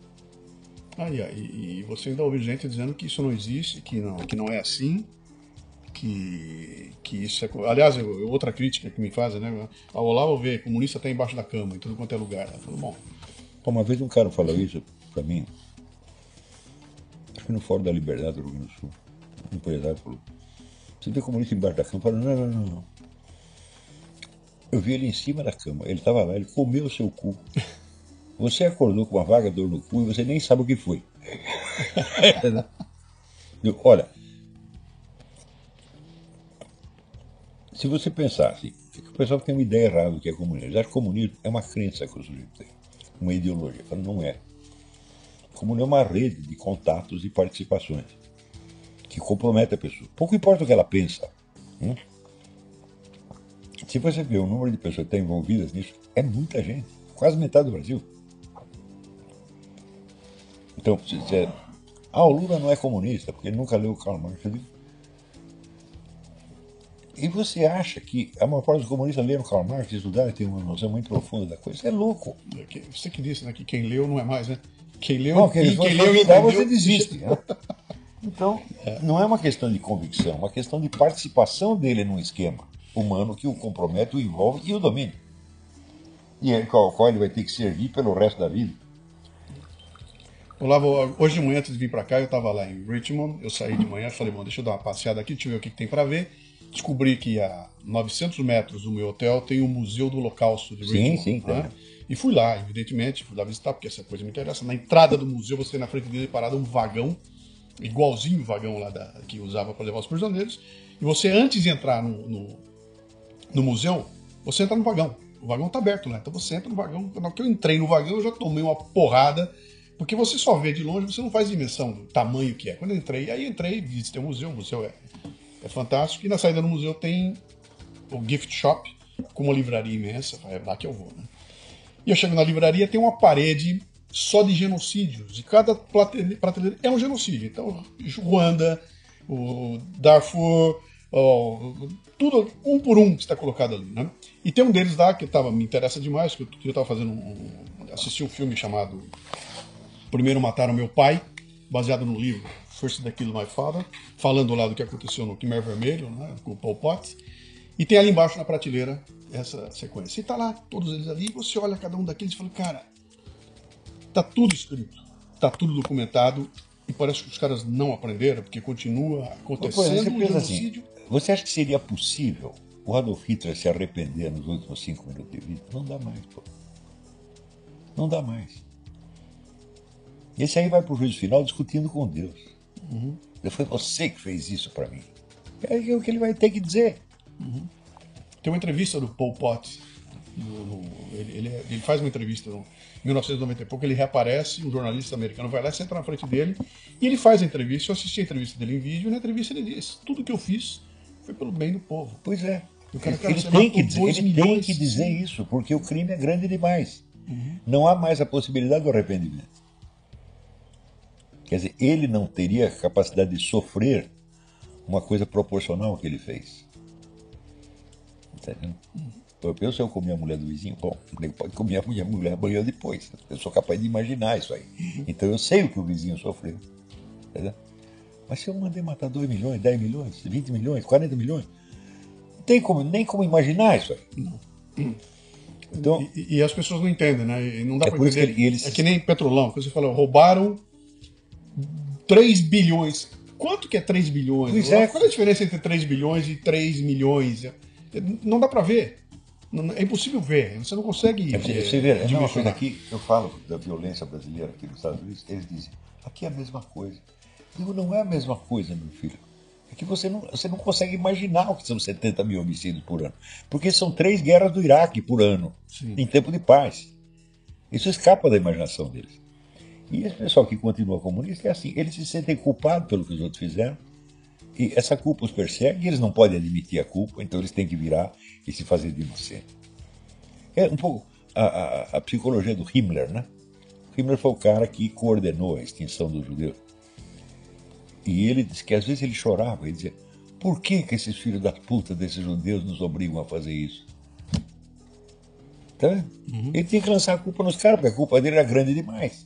E você ainda ouve gente dizendo que isso não existe, que não é assim, que isso é... Aliás, outra crítica que me fazem, né? Ao Olavo vê, comunista está embaixo da cama, em tudo quanto é lugar. Eu falo, bom...
Uma vez um cara falou isso pra mim, acho que no Fórum da Liberdade do Rio Grande do Sul, um empresário falou, você vê comunista embaixo da cama? Eu falei, não. Eu vi ele em cima da cama, ele estava lá, ele comeu o seu cu. Você acordou com uma vaga dor no cu e você nem sabe o que foi. Olha, se você pensar assim, o pessoal tem uma ideia errada do que é comunismo. Eles acham que comunismo é uma crença que o sujeito tem, uma ideologia. Falo, não é. O comunismo é uma rede de contatos e participações que compromete a pessoa. Pouco importa o que ela pensa. Se você vê o número de pessoas que estão envolvidas nisso, é muita gente. Quase metade do Brasil. Então, o Lula não é comunista, porque ele nunca leu Karl Marx. E você acha que a maior parte dos comunistas leram Karl Marx, estudaram, tem uma noção muito profunda da coisa? Isso é louco.
Você que disse, né, que quem leu não é mais, né? Quem leu,
quem leu estudar, você desiste. Né? Então, não é uma questão de convicção, é uma questão de participação dele num esquema humano que o compromete, o envolve e o domina. E ao qual ele vai ter que servir pelo resto da vida.
Olavo, hoje de manhã, antes de vir para cá, eu estava lá em Richmond, eu saí de manhã, falei, bom, deixa eu dar uma passeada aqui, deixa eu ver o que tem para ver. Descobri que a 900 metros do meu hotel tem o Museu do Holocausto de Richmond.
Sim,
né? E fui lá, evidentemente, fui lá visitar, porque essa coisa me interessa. Na entrada do museu, você tem na frente dele parado um vagão, igualzinho o vagão lá que usava para levar os prisioneiros. E você, antes de entrar no museu, você entra no vagão. O vagão está aberto lá, então você entra no vagão. Na hora que eu entrei no vagão, eu já tomei uma porrada, porque você só vê de longe, você não faz dimensão do tamanho que é. Quando eu entrei, visitei o museu é fantástico. E na saída do museu tem o gift shop, com uma livraria imensa, é lá que eu vou, né? E eu chego na livraria, tem uma parede só de genocídios, e cada prateleira é um genocídio. Então, Ruanda, o Darfur, tudo um por um que está colocado ali, né? E tem um deles lá que me interessa demais, que eu estava assisti um filme chamado Primeiro Mataram Meu Pai, baseado no livro First They Killed My Father, falando lá do que aconteceu no Khmer Vermelho, né, com o Pol Pot. E tem ali embaixo na prateleira essa sequência. E tá lá, todos eles ali, e você olha cada um daqueles e fala, cara, tá tudo escrito, tá tudo documentado, e parece que os caras não aprenderam, porque continua acontecendo um genocídio.
Assim, você acha que seria possível o Adolf Hitler se arrepender nos últimos 5 minutos de vida? Não dá mais, pô. Não dá mais. Esse aí vai pro juízo final discutindo com Deus. Foi você que fez isso para mim. É o que ele vai ter que dizer.
Tem uma entrevista do Pol Pot. Ele faz uma entrevista em 1990 e pouco, ele reaparece, um jornalista americano vai lá, senta na frente dele e ele faz a entrevista. Eu assisti a entrevista dele em vídeo e na entrevista ele diz, tudo que eu fiz foi pelo bem do povo.
Pois é.
Cara,
ele tem que dizer isso, porque o crime é grande demais. Não há mais a possibilidade do arrependimento. Quer dizer, ele não teria a capacidade de sofrer uma coisa proporcional ao que ele fez. Entendeu? Eu penso, se eu comer a mulher do vizinho, bom, ele pode comer a mulher amanhã depois. Eu sou capaz de imaginar isso aí. Então eu sei o que o vizinho sofreu. Entendeu? Mas se eu mandei matar 2 milhões, 10 milhões, 20 milhões, 40 milhões, não tem nem como imaginar isso aí.
Não. Então, e as pessoas não entendem, né? E não dá para entender. É que nem Petrolão, que você falou, roubaram 3 bilhões. Quanto que é 3 bilhões? Qual é a diferença entre 3 bilhões e 3 milhões? Não dá para ver. É impossível ver, você não consegue.
Você vê, é a mesma
dimensionar.
coisa aqui, eu falo da violência brasileira aqui nos Estados Unidos, eles dizem, aqui é a mesma coisa. Eu digo, não é a mesma coisa, meu filho. É que você não consegue imaginar o que são 70 mil homicídios por ano. Porque são 3 guerras do Iraque por ano, em tempo de paz. Isso escapa da imaginação deles. E esse pessoal que continua comunista é assim, eles se sentem culpados pelo que os outros fizeram, e essa culpa os persegue, e eles não podem admitir a culpa, então eles têm que virar e se fazer de inocente. É um pouco a psicologia do Himmler, né? O Himmler foi o cara que coordenou a extinção dos judeus. E ele disse que às vezes ele chorava, ele dizia, por que esses filhos da puta desses judeus nos obrigam a fazer isso? Tá? Ele tinha que lançar a culpa nos caras, porque a culpa dele era grande demais.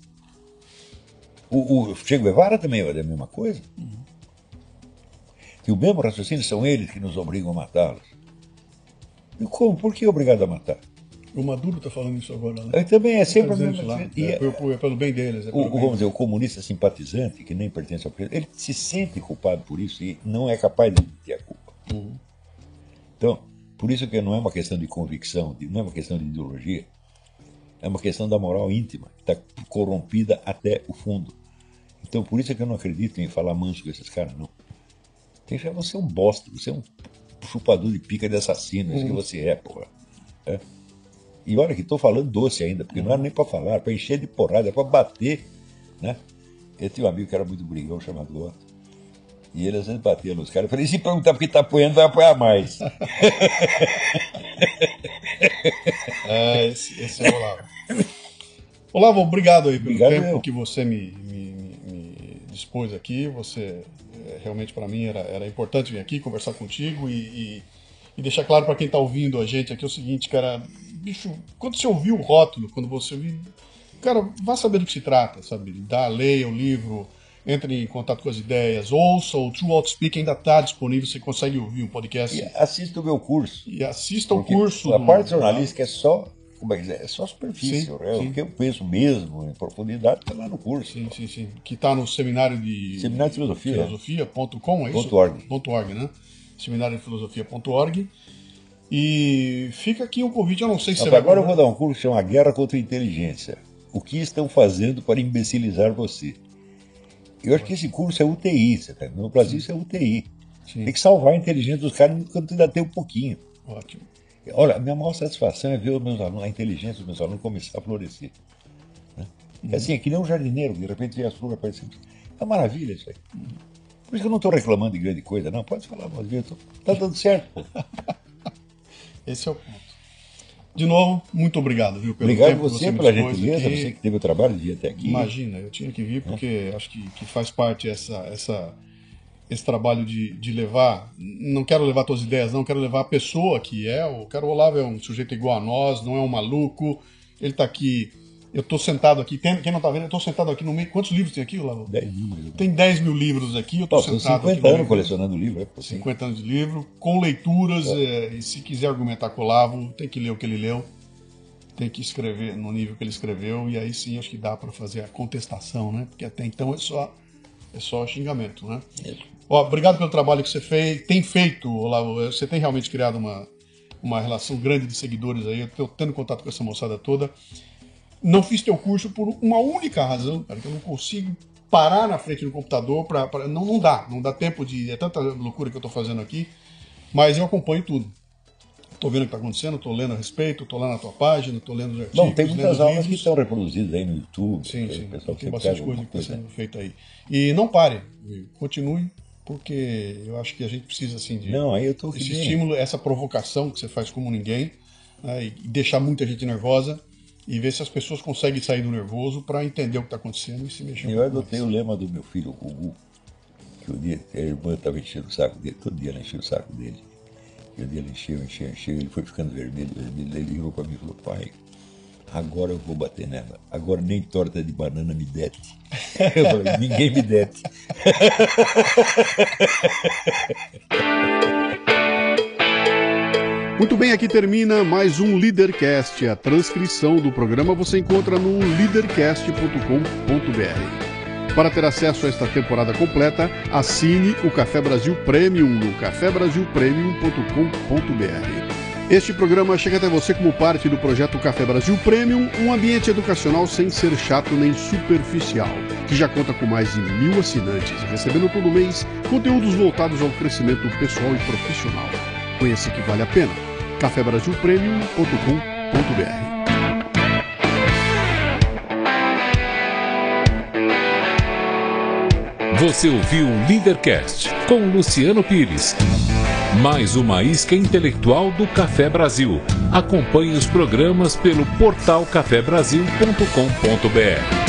O Che Guevara também é a mesma coisa. E o mesmo raciocínio, são eles que nos obrigam a matá-los. E como? Por que é obrigado a matar?
O Maduro está falando isso agora, né?
Ele também é sempre a
Presidente
mesma
lá.
coisa.
É pelo bem deles.
Vamos dizer, o comunista simpatizante, que nem pertence ao presidente, ele se sente culpado por isso e não é capaz de admitir a culpa. Então, por isso que não é uma questão de convicção, não é uma questão de ideologia, é uma questão da moral íntima, que está corrompida até o fundo. Então, por isso é que eu não acredito em falar manso com esses caras, não. Tem que você é um bosta, você é um chupador de pica de assassino, isso que você é, porra. É. E olha que estou falando doce ainda, porque não era nem para falar, para encher de porrada, é para bater, né? Eu tinha um amigo que era muito brigão, chamado Otto, e ele às vezes batia nos caras. Eu falei, se perguntar por que está apoiando, vai apoiar mais.
Esse é o Olavo. Olavo, obrigado aí pelo tempo
eu.
que você me dispôs aqui. Você, realmente, para mim, era importante vir aqui conversar contigo e deixar claro para quem está ouvindo a gente aqui o seguinte, cara, bicho, quando você ouviu o rótulo, quando você ouviu, cara, vá saber do que se trata, sabe? Leia o livro, entre em contato com as ideias, ouça, o True Outspeak ainda está disponível, você consegue ouvir um podcast.
E assista o meu curso.
E assista o curso.
A parte jornalística é só, como é que dizer, é só superfície.
Sim.
O que eu penso mesmo, em profundidade, está lá no curso.
Sim. Que está no seminário de
Filosofia.
Filosofia.com, é isso?
.org.
.org, né? Seminário de Filosofia.org. E fica aqui um convite, eu não sei se você vai...
Agora eu vou dar um curso que chama Guerra contra a Inteligência. O que estão fazendo para imbecilizar você? Eu acho que esse curso é UTI, você tá? No Brasil isso é UTI.
Sim.
Tem que salvar a inteligência dos caras enquanto ainda tem um pouquinho.
Ótimo.
Olha, a minha maior satisfação é ver os meus alunos, a inteligência dos meus alunos começar a florescer. Né? É assim, é que nem um jardineiro, de repente vê as flores aparecendo. É uma maravilha isso aí. Por isso que eu não estou reclamando de grande coisa, não. Pode falar, mas está dando certo. Pô.
Esse é o ponto. De novo, muito obrigado, viu? Pelo
Obrigado
tempo que
você
me
pela
dispôs
gentileza,
aqui.
você que teve o trabalho de ir até aqui.
Imagina, eu tinha que vir porque acho que faz parte esse trabalho de levar, não quero levar tuas ideias, não, quero levar a pessoa que é, o Olavo é um sujeito igual a nós, não é um maluco, ele está aqui, eu estou sentado aqui, quem não está vendo, eu estou sentado aqui no meio, quantos livros tem aqui, Olavo?
10 livros.
Tem 10 mil livros aqui, eu estou
São
sentado
50
aqui no
anos
meio.
colecionando livro. É
50 anos de livro, com leituras, e se quiser argumentar com o Olavo, tem que ler o que ele leu, tem que escrever no nível que ele escreveu, e aí sim acho que dá para fazer a contestação, né? Porque até então é só xingamento, né? Ó, obrigado pelo trabalho que você tem feito, Olavo. Você tem realmente criado uma relação grande de seguidores aí, eu estou tendo contato com essa moçada toda. Não fiz teu curso por uma única razão, cara, que eu não consigo parar na frente do computador, não dá tempo de... É tanta loucura que eu estou fazendo aqui, mas eu acompanho tudo. Estou vendo o que está acontecendo, estou lendo a respeito, estou lá na tua página, estou lendo os artigos.
Não, tem muitas
lendo os
aulas
livros.
que estão reproduzidas aí no YouTube.
Sim.
O pessoal
Tem
que
bastante
pega
coisa
alguma
que está
coisa.
sendo feita aí. E não pare, continue, porque eu acho que a gente precisa assim de
Não, aí eu tô
esse
bem.
estímulo, essa provocação que você faz como ninguém, né, e deixar muita gente nervosa e ver se as pessoas conseguem sair do nervoso para entender o que está acontecendo e se mexer.
Eu adotei o lema do meu filho, o Gugu, que o dia a irmã estava enchendo o saco dele, todo dia ela enchia o saco dele. E um dia ele encheu, ele foi ficando vermelho, ele virou para mim e falou, pai, agora eu vou bater nela, agora nem torta de banana me dete. Eu falei, ninguém me dete.
Muito bem, aqui termina mais um Leadercast. A transcrição do programa você encontra no leadercast.com.br. Para ter acesso a esta temporada completa, assine o Café Brasil Premium no cafebrasilpremium.com.br. Este programa chega até você como parte do projeto Café Brasil Premium, um ambiente educacional sem ser chato nem superficial, que já conta com mais de 1.000 assinantes, recebendo todo mês conteúdos voltados ao crescimento pessoal e profissional. Conheça que vale a pena. cafebrasilpremium.com.br.
Você ouviu o Leadercast com Luciano Pires. Mais uma isca intelectual do Café Brasil. Acompanhe os programas pelo portal cafebrasil.com.br.